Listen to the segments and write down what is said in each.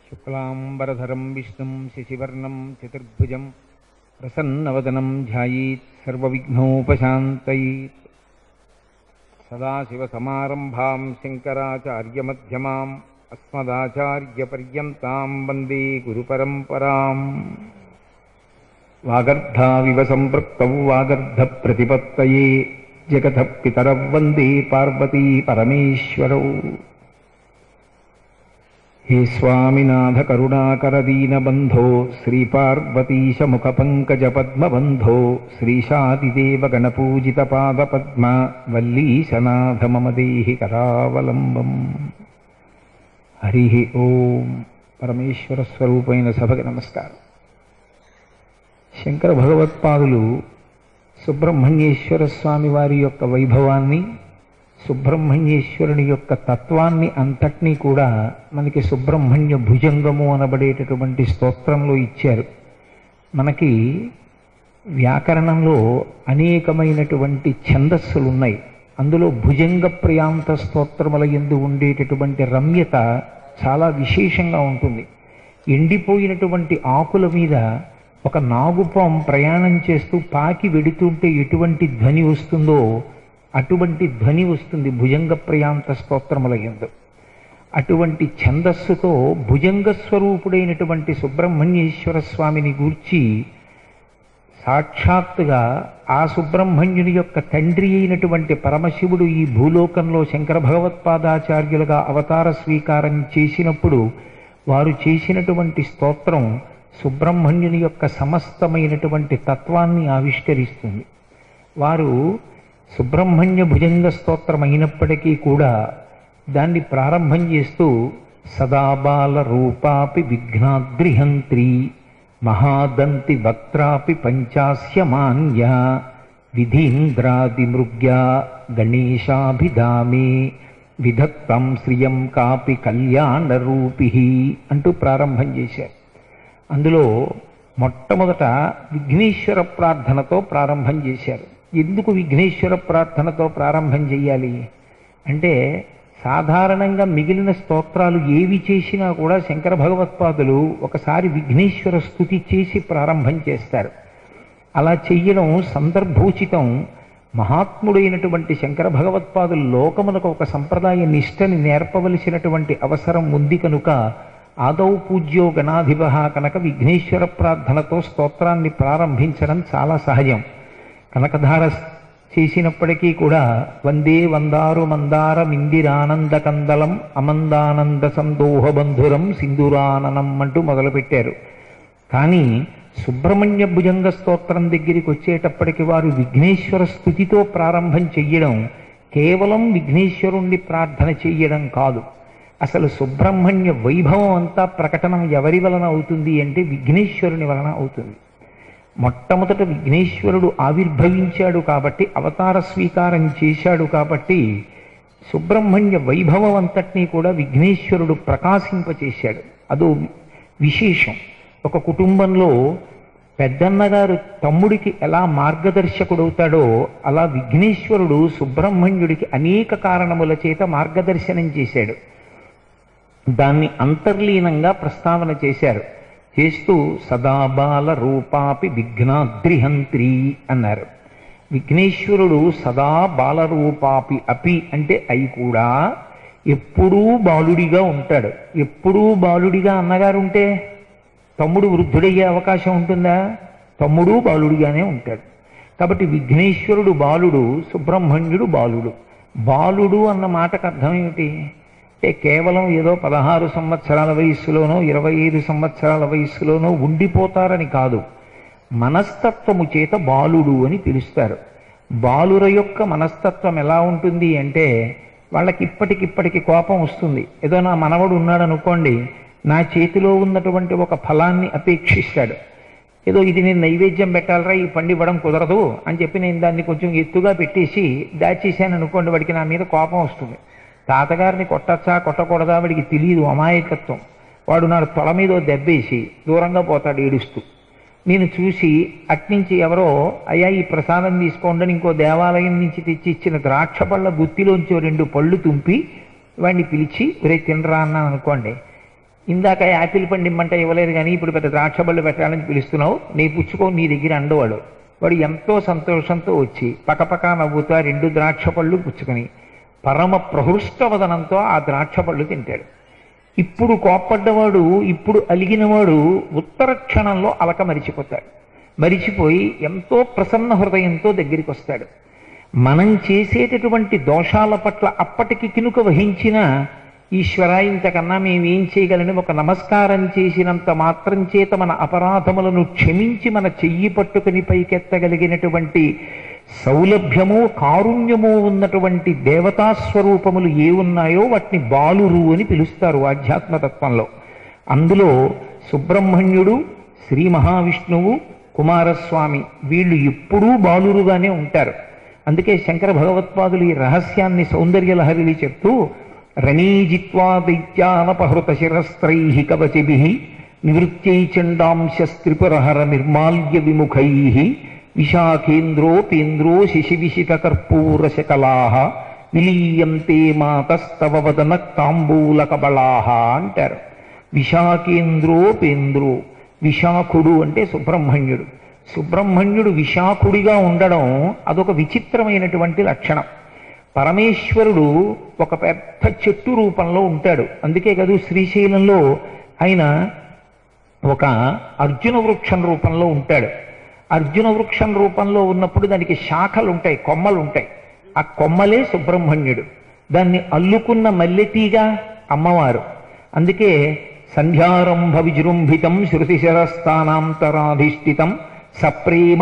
శుక్లాంబరధరం విష్ణుం శశివర్ణం చతుర్భుజం ప్రసన్నవదనం ధ్యాయేత్ సర్వవిఘ్నోపశాంతయేత్. సదాశివసమారంభాం శంకరాచార్యమధ్యమాం అస్మదాచార్యపర్యంతాం వందే గురుపరంపరాం. వాగర్ధావివ సంపృక్తౌ వాగర్ధప్రతిపత్తయే జగతః పితరౌ వందే పార్వతీ పరమేశ్వరౌ. హే స్వామినాథ కరుణాకర దీనబంధో శ్రీపార్వతీశ ముఖపంకజ పద్మబంధో శ్రీశాదిదేవ గణపూజిత పాదపద్మ వల్లీశనాథ మమ దేహి కరావలంబం. హరి ఓం. పరమేశ్వర స్వరూపమైన సభకి నమస్కారం. శంకర భగవత్పాదులు సుబ్రహ్మణ్యేశ్వర స్వామి వారి యొక్క వైభవాన్ని, సుబ్రహ్మణ్యేశ్వరుని యొక్క తత్వాన్ని అంతటినీ కూడా మనకి సుబ్రహ్మణ్య భుజంగము అనబడేటటువంటి స్తోత్రంలో ఇచ్చారు. మనకి వ్యాకరణంలో అనేకమైనటువంటి ఛందస్సులు ఉన్నాయి. అందులో భుజంగ ప్రియాంత స్తోత్రముల యందు ఉండేటటువంటి రమ్యత చాలా విశేషంగా ఉంటుంది. ఎండిపోయినటువంటి ఆకుల మీద ఒక నాగుపాం ప్రయాణం చేస్తూ పాకి వెడుతుంటే ఎటువంటి ధ్వని వస్తుందో అటువంటి ధ్వని వస్తుంది భుజంగ ప్రియాంత స్తోత్రముల యందు. అటువంటి ఛందస్సుతో భుజంగ స్వరూపుడైనటువంటి సుబ్రహ్మణ్యేశ్వర స్వామిని గూర్చి సాక్షాత్తుగా ఆ సుబ్రహ్మణ్యుని యొక్క తండ్రి అయినటువంటి పరమశివుడు ఈ భూలోకంలో శంకర భగవత్పాదాచార్యులుగా అవతార స్వీకారం చేసినప్పుడు వారు చేసినటువంటి స్తోత్రం సుబ్రహ్మణ్యుని యొక్క సమస్తమైనటువంటి తత్వాన్ని ఆవిష్కరిస్తుంది. వారు సుబ్రహ్మణ్య భుజంగ స్తోత్రం అయినప్పటికీ కూడా దాన్ని ప్రారంభం చేస్తూ సదాబాల రూపాపి విఘ్నాద్రిహంత్రి మహాదంతి వక్త్రాపి పంచాస్యమాన్య విధీంద్రాదిమృగ్యా గణేశాభిధామే విధత్తం శ్రియం కాపి కళ్యాణరూపి అంటూ ప్రారంభం చేశారు. అందులో మొట్టమొదట విఘ్నేశ్వర ప్రార్థనతో ప్రారంభం చేశారు. ఎందుకు విఘ్నేశ్వర ప్రార్థనతో ప్రారంభం చెయ్యాలి అంటే, సాధారణంగా మిగిలిన స్తోత్రాలు ఏవి చేసినా కూడా శంకర భగవత్పాదులు ఒకసారి విఘ్నేశ్వర స్తుతి చేసి ప్రారంభం చేస్తారు. అలా చెయ్యడం సందర్భోచితం. మహాత్ముడైనటువంటి శంకర భగవత్పాదులు లోకమునకు ఒక సంప్రదాయ నిష్టని నేర్పవలసినటువంటి అవసరం ఉంది కనుక ఆదౌ పూజ్యో గణాధిప కనుక విఘ్నేశ్వర ప్రార్థనతో స్తోత్రాన్ని ప్రారంభించడం చాలా సహజం. కనకధార చేసినప్పటికీ కూడా వందే వందారు మందార మిందిరానంద కందలం అమందానంద సందోహబంధురం సింధురాననం అంటూ మొదలుపెట్టారు. కానీ సుబ్రహ్మణ్య భుజంగ స్తోత్రం దగ్గరికి వచ్చేటప్పటికి వారు విఘ్నేశ్వర స్తుతితో ప్రారంభం చెయ్యడం కేవలం విఘ్నేశ్వరుణ్ణి ప్రార్థన చెయ్యడం కాదు. అసలు సుబ్రహ్మణ్య వైభవం అంతా ప్రకటనం ఎవరి వలన అవుతుంది అంటే విఘ్నేశ్వరుని వలన అవుతుంది. మొట్టమొదట విఘ్నేశ్వరుడు ఆవిర్భవించాడు కాబట్టి, అవతార స్వీకారం చేశాడు కాబట్టి సుబ్రహ్మణ్య వైభవం అంతటినీ కూడా విఘ్నేశ్వరుడు ప్రకాశింపచేశాడు. అదో విశేషం. ఒక కుటుంబంలో పెద్దన్నగారు తమ్ముడికి ఎలా మార్గదర్శకుడవుతాడో అలా విఘ్నేశ్వరుడు సుబ్రహ్మణ్యుడికి అనేక కారణముల చేత మార్గదర్శనం చేశాడు. దాన్ని అంతర్లీనంగా ప్రస్తావన చేశారు. చేస్తూ సదాబాల రూపాపి విఘ్నాద్రిహంత్రి అన్నారు. విఘ్నేశ్వరుడు సదా బాలరూపాపి అపి అంటే అయి కూడా ఎప్పుడూ బాలుడిగా ఉంటాడు. ఎప్పుడూ బాలుడిగా అన్నగారుంటే తమ్ముడు వృద్ధుడయ్యే అవకాశం ఉంటుందా? తమ్ముడు బాలుడిగానే ఉంటాడు. కాబట్టి విఘ్నేశ్వరుడు బాలుడు, సుబ్రహ్మణ్యుడు బాలుడు. బాలుడు అన్న మాటకు అర్థం ఏమిటి అంటే, కేవలం ఏదో 16 సంవత్సరాల వయస్సులోనో 25 సంవత్సరాల వయస్సులోనో ఉండిపోతారని కాదు. మనస్తత్వము చేత బాలుడు అని పిలుస్తారు. బాలుర యొక్క మనస్తత్వం ఎలా ఉంటుంది అంటే, వాళ్ళకి ఇప్పటికిప్పటికి కోపం వస్తుంది. ఏదో నా మనవడు ఉన్నాడు అనుకోండి, నా చేతిలో ఉన్నటువంటి ఒక ఫలాన్ని అపేక్షిస్తాడు. ఏదో ఇది నేను నైవేద్యం పెట్టాలరా, ఈ పండు ఇవ్వడం కుదరదు అని చెప్పి నేను దాన్ని కొంచెం ఎత్తుగా పెట్టేసి దాచేసాను అనుకోండి, వాడికి నా మీద కోపం వస్తుంది. తాతగారిని కొట్టచ్చా కొట్టకూడదా వాడికి తెలియదు, అమాయకత్వం. వాడు నా తొల మీద దెబ్బేసి దూరంగా పోతాడు ఏడుస్తూ. నేను చూసి అట్నుంచి ఎవరో అయ్యా ఈ ప్రసాదం తీసుకోండి ఇంకో దేవాలయం నుంచి తెచ్చి ఇచ్చిన ద్రాక్ష పళ్ళ గుత్తిలోంచి 2 పళ్ళు తుంపి వాడిని పిలిచి ఒరే తినరా అన్నాను అనుకోండి, ఇందాక యాపిల్ పండు ఇమ్మంటే ఇవ్వలేదు కానీ ఇప్పుడు పెద్ద ద్రాక్ష పళ్ళు పెట్టాలని పిలుస్తున్నావు, నీ పుచ్చుకో నీ దగ్గర అండవాడు. వాడు ఎంతో సంతోషంతో వచ్చి పకపకా నవ్వుతా 2 ద్రాక్ష పళ్ళు పుచ్చుకొని పరమ ప్రహృష్టవదనంతో ఆ ద్రాక్ష పళ్ళు తింటాడు. ఇప్పుడు కోప్పడ్డవాడు, ఇప్పుడు అలిగినవాడు ఉత్తర క్షణంలో అలక మరిచిపోతాడు. మరిచిపోయి ఎంతో ప్రసన్న హృదయంతో దగ్గరికి వస్తాడు. మనం చేసేటటువంటి దోషాల పట్ల అప్పటికి కినుక వహించిన ఈశ్వర ఇంతకన్నా మేమేం చేయగలని ఒక నమస్కారం చేసినంత మాత్రం చేత మన అపరాధములను క్షమించి మన చెయ్యి పట్టుకుని పైకెత్తగలిగినటువంటి సౌలభ్యము కారుణ్యము ఉన్నటువంటి దేవతాస్వరూపములు ఏ ఉన్నాయో వాటిని బాలురు అని పిలుస్తారు ఆధ్యాత్మతత్వంలో. అందులో సుబ్రహ్మణ్యుడు, శ్రీ మహావిష్ణువు, కుమారస్వామి వీళ్ళు ఎప్పుడూ బాలురుగానే ఉంటారు. అందుకే శంకర భగవత్పాదులు ఈ రహస్యాన్ని సౌందర్య లహరిని చెప్తూ రణీజిత్వా దైత్యానపహృత శిరస్త్రై కవచిభిః నివృత్యై చండాంశస్త్రిపురహర నిర్మాల్య విముఖైః విశాఖేంద్రోపేంద్రో శిశివిశిత కర్పూరశకలాః విలీయంతే మాతస్తవ వదన తాంబూలకబళాః అంటారు. విశాఖేంద్రోపేంద్రో, విశాఖుడు అంటే సుబ్రహ్మణ్యుడు. సుబ్రహ్మణ్యుడు విశాఖుడిగా ఉండడం అదొక విచిత్రమైనటువంటి లక్షణం. పరమేశ్వరుడు ఒక పెద్ద చెట్టు రూపంలో ఉంటాడు. అందుకే కాదు శ్రీశైలంలో ఆయన ఒక అర్జున వృక్షం రూపంలో ఉంటాడు. అర్జున వృక్షం రూపంలో ఉన్నప్పుడు దానికి శాఖలు ఉంటాయి, కొమ్మలు ఉంటాయి. ఆ కొమ్మలే సుబ్రహ్మణ్యుడు. దాన్ని అల్లుకున్న మల్లెతీగా అమ్మవారు. అందుకే సంధ్యారంభ విజృంభితం శృతిశరస్థానాంతరాధిష్ఠితం సప్రేమ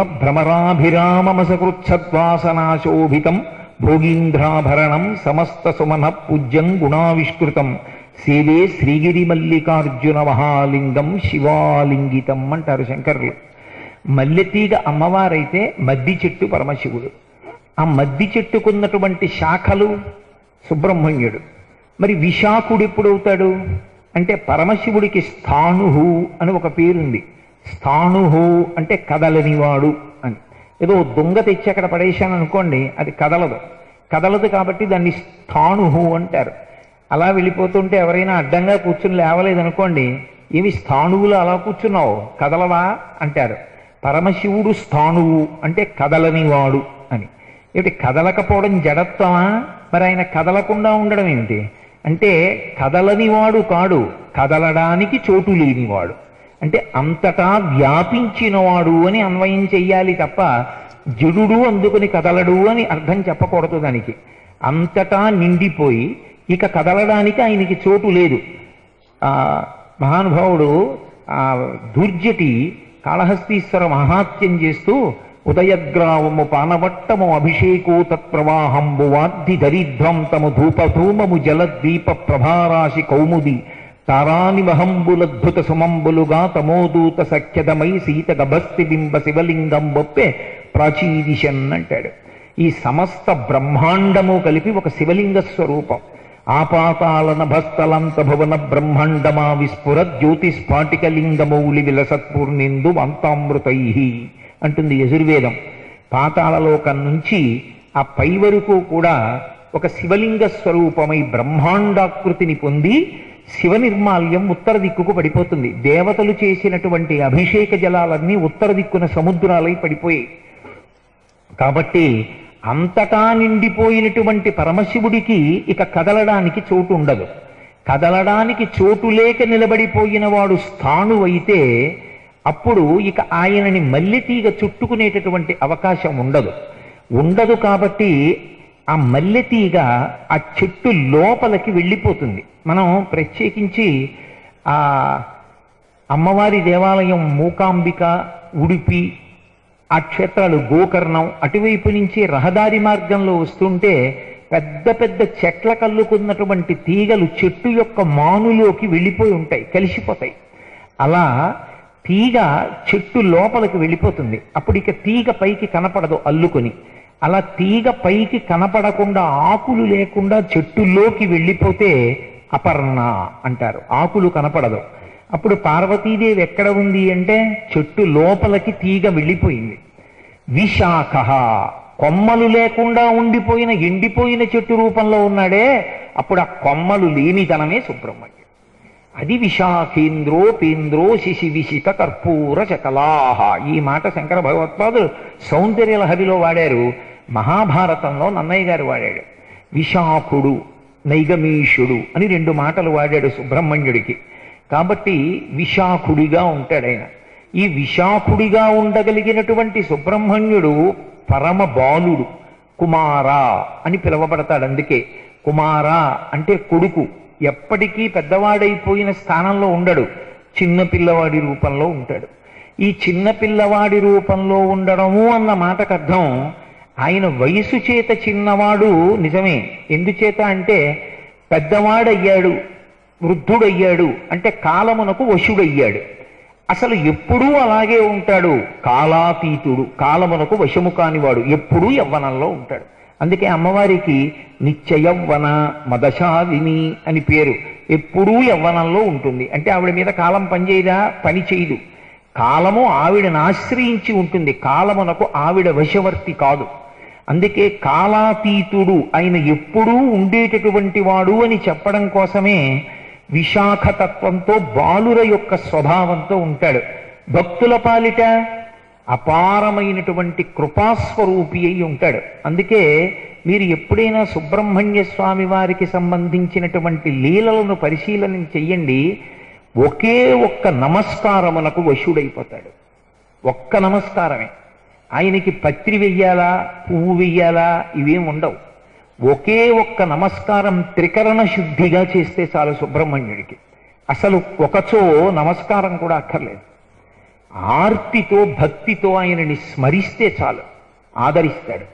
భ్రమరాభిరామమసకృత్సద్వాసనాశోభితం భోగీంద్రాభరణం సమస్త సుమన పూజ్యం గుణావిష్కృతం సేవే శ్రీగిరి మల్లికార్జున మహాలింగం శివాలింగితం అంటారు శంకరులు. మల్లెతీగ అమ్మవారైతే మద్ది చెట్టు పరమశివుడు. ఆ మద్ది చెట్టుకున్నటువంటి శాఖలు సుబ్రహ్మణ్యుడు. మరి విశాఖుడు ఎప్పుడవుతాడు అంటే పరమశివుడికి స్థాణుహు అని ఒక పేరుంది. స్థాణుహు అంటే కదలనివాడు అని. ఏదో దొంగ తెచ్చి అక్కడ పడేశాను అనుకోండి, అది కదలదు. కదలదు కాబట్టి దాన్ని స్థాణుహు అంటారు. అలా వెళ్ళిపోతుంటే ఎవరైనా అడ్డంగా కూర్చుని లేవలేదనుకోండి, ఏమి స్థాణువులు అలా కూర్చున్నావు కదలవా అంటారు. పరమశివుడు స్థాణువు అంటే కదలనివాడు అని. ఏమిటి కదలకపోవడం జడత్వమా? మరి ఆయన కదలకుండా ఉండడం ఏమిటి అంటే కదలనివాడు కాడు, కదలడానికి చోటు లేనివాడు. అంటే అంతటా వ్యాపించినవాడు అని అన్వయం చెయ్యాలి తప్ప జడుడు అందుకుని కదలడు అని అర్థం చెప్పకూడదు దానికి. అంతటా నిండిపోయి ఇక కదలడానికి ఆయనకి చోటు లేదు. మహానుభావుడు దుర్జటి కాళహస్తీశ్వర మహాత్యం చేస్తూ ఉదయగ్రావము పానవట్టము అభిషేకో తత్ప్రవాహంబు వాద్ధి దరిద్రం తము ధూపధూమము జలద్వీప ప్రభారాశి కౌముది తారానివహంబులద్భుత సుమంబులుగా తమోదూత సఖ్యదమై సీత గభస్తి బింబ శివలింగం బొప్పే ప్రాచీదిశన్ అంటాడు. ఈ సమస్త బ్రహ్మాండము కలిపి ఒక శివలింగ స్వరూపం. ఆపాతాల నభస్థలంత భువన బ్రహ్మాండమా విస్ఫుర జ్యోతిస్ఫాటికలింగమౌలి విలసత్పూర్ణిందు అంతామృతై అంటుంది యజుర్వేదం. పాతాళలోకం నుంచి ఆ పై వరకు కూడా ఒక శివలింగ స్వరూపమై బ్రహ్మాండాకృతిని పొంది శివ నిర్మాల్యం ఉత్తర దిక్కుకు పడిపోతుంది. దేవతలు చేసినటువంటి అభిషేక జలాలన్నీ ఉత్తర దిక్కున సముద్రాలై పడిపోయాయి. కాబట్టి అంతటా నిండిపోయినటువంటి పరమశివుడికి ఇక కదలడానికి చోటు ఉండదు. కదలడానికి చోటు లేక నిలబడిపోయిన వాడు స్థాణువైతే అప్పుడు ఇక ఆయనని మల్లెతీగ చుట్టుకునేటటువంటి అవకాశం ఉండదు. కాబట్టి ఆ మల్లెతీగ ఆ చెట్టు లోపలికి వెళ్ళిపోతుంది. మనం ప్రత్యేకించి ఆ అమ్మవారి దేవాలయం మూకాంబిక, ఉడిపి, ఆ క్షేత్రాలు గోకర్ణం అటువైపు నుంచి రహదారి మార్గంలో వస్తుంటే పెద్ద పెద్ద చెట్ల కల్లుకున్నటువంటి తీగలు చెట్టు యొక్క మానులోకి వెళ్ళిపోయి ఉంటాయి, కలిసిపోతాయి. అలా తీగ చెట్టు లోపలికి వెళ్ళిపోతుంది. అప్పుడు ఇక తీగ పైకి కనపడదు అల్లుకొని. అలా తీగ పైకి కనపడకుండా ఆకులు లేకుండా చెట్టులోకి వెళ్ళిపోతే అపర్ణ అంటారు. ఆకులు కనపడదు. అప్పుడు పార్వతీదేవి ఎక్కడ ఉంది అంటే చెట్టు లోపలికి తీగ వెళ్ళిపోయింది. విశాఖ కొమ్మలు లేకుండా ఉండిపోయిన ఎండిపోయిన చెట్టు రూపంలో ఉన్నాడే, అప్పుడు ఆ కొమ్మలు లేనితనమే సుబ్రహ్మణ్యుడు. అది విశాఖేంద్రోపేంద్రో శిశివిశిత కర్పూర చకలాహ. ఈ మాట శంకర భగవత్పాదులు సౌందర్యలహరిలో వాడారు, మహాభారతంలో నన్నయ్య గారు వాడాడు. విశాఖుడు, నైగమీషుడు అని 2 మాటలు వాడాడు సుబ్రహ్మణ్యుడికి. కాబట్టి విశాఖుడిగా ఉంటాడు ఆయన. ఈ విశాఖుడిగా ఉండగలిగినటువంటి సుబ్రహ్మణ్యుడు పరమ బాలుడు, కుమార అని పిలువబడతాడు. అందుకే కుమార అంటే కొడుకు. ఎప్పటికీ పెద్దవాడైపోయిన స్థానంలో ఉండడు, చిన్న పిల్లవాడి రూపంలో ఉంటాడు. ఈ చిన్న పిల్లవాడి రూపంలో ఉండడము అన్న మాటకు అర్థం ఆయన వయసు చేత చిన్నవాడు నిజమే. ఎందుచేత అంటే పెద్దవాడయ్యాడు, వృద్ధుడయ్యాడు అంటే కాలమునకు వశుడయ్యాడు. అసలు ఎప్పుడూ అలాగే ఉంటాడు, కాలాతీతుడు, కాలమునకు వశము కానివాడు, ఎప్పుడూ యవ్వనంలో ఉంటాడు. అందుకే అమ్మవారికి నిత్య యవ్వన మదశాలిని అని పేరు. ఎప్పుడూ యవ్వనంలో ఉంటుంది. అంటే ఆవిడ మీద కాలం పనిచేయదా? పని చేయదు. కాలము ఆవిడను ఆశ్రయించి ఉంటుంది, కాలమునకు ఆవిడ వశవర్తి కాదు. అందుకే కాలాతీతుడు, ఆయన ఎప్పుడూ ఉండేటటువంటి వాడు అని చెప్పడం కోసమే విశాఖతత్వంతో బాలుర యొక్క స్వభావంతో ఉంటాడు. భక్తుల పాలిట అపారమైనటువంటి కృపాస్వరూపి అయి ఉంటాడు. అందుకే మీరు ఎప్పుడైనా సుబ్రహ్మణ్య స్వామి వారికి సంబంధించినటువంటి లీలలను పరిశీలన చెయ్యండి, ఒకే ఒక్క నమస్కారమునకు వశుడైపోతాడు. ఒక్క నమస్కారమే. ఆయనకి పత్రి వెయ్యాలా, పువ్వు వెయ్యాలా, ఇవేం ఉండవు. ఒకే ఒక్క నమస్కారం త్రికరణ శుద్ధిగా చేస్తే చాలు సుబ్రహ్మణ్యుడికి. అసలు ఒకచో నమస్కారం కూడా అక్కర్లేదు. ఆర్తితో భక్తితో ఆయనని స్మరిస్తే చాలు, ఆదరిస్తాడు.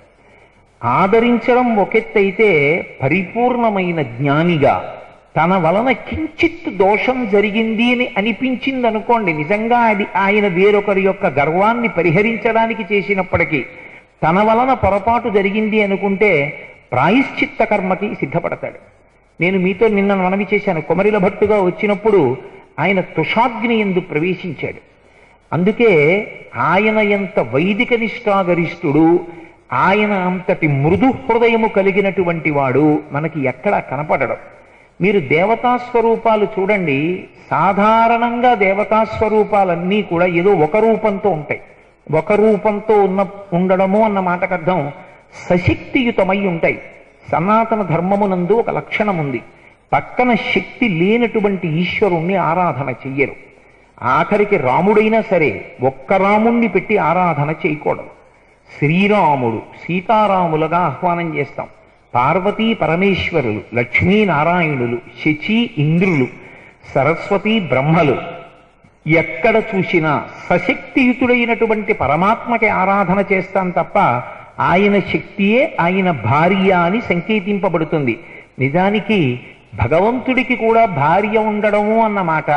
ఆదరించడం ఒకెత్తైతే పరిపూర్ణమైన జ్ఞానిగా తన వలన కించిత్ దోషం జరిగింది అని అనిపించింది అనుకోండి, నిజంగా అది ఆయన వేరొకరి యొక్క గర్వాన్ని పరిహరించడానికి చేసినప్పటికీ తన వలన పొరపాటు జరిగింది అనుకుంటే ప్రాయశ్చిత్త కర్మకి సిద్ధపడతాడు. నేను మీతో నిన్న మనవి చేశాను, కొమరిల భట్టుగా వచ్చినప్పుడు ఆయన తుషాగ్ని యందు ప్రవేశించాడు. అందుకే ఆయన ఎంత వైదిక నిష్ఠాగరిష్ఠుడు, ఆయన అంతటి మృదు హృదయము కలిగినటువంటి వాడు మనకి ఎక్కడా కనపడడం. మీరు దేవతాస్వరూపాలు చూడండి, సాధారణంగా దేవతాస్వరూపాలన్నీ కూడా ఏదో ఒక రూపంతో ఉంటాయి. ఒక రూపంతో ఉండడము అన్న మాటకు అర్థం సశక్తియుతమై ఉంటాయి. సనాతన ధర్మమునందు ఒక లక్షణం ఉంది, పక్కన శక్తి లేనటువంటి ఈశ్వరుణ్ణి ఆరాధన చెయ్యరు. ఆఖరికి రాముడైనా సరే ఒక్క రాముణ్ణి పెట్టి ఆరాధన చేయకూడదు. శ్రీరాముడు సీతారాములుగా ఆహ్వానం చేస్తాం. పార్వతీ పరమేశ్వరులు, లక్ష్మీనారాయణులు, శచి ఇంద్రులు, సరస్వతి బ్రహ్మలు, ఎక్కడ చూసినా సశక్తియుతుడైనటువంటి పరమాత్మకి ఆరాధన చేస్తాం తప్ప ఆయన శక్తియే ఆయన భార్య అని సంకేతింపబడుతుంది. నిజానికి భగవంతుడికి కూడా భార్య ఉండడము అన్నమాట,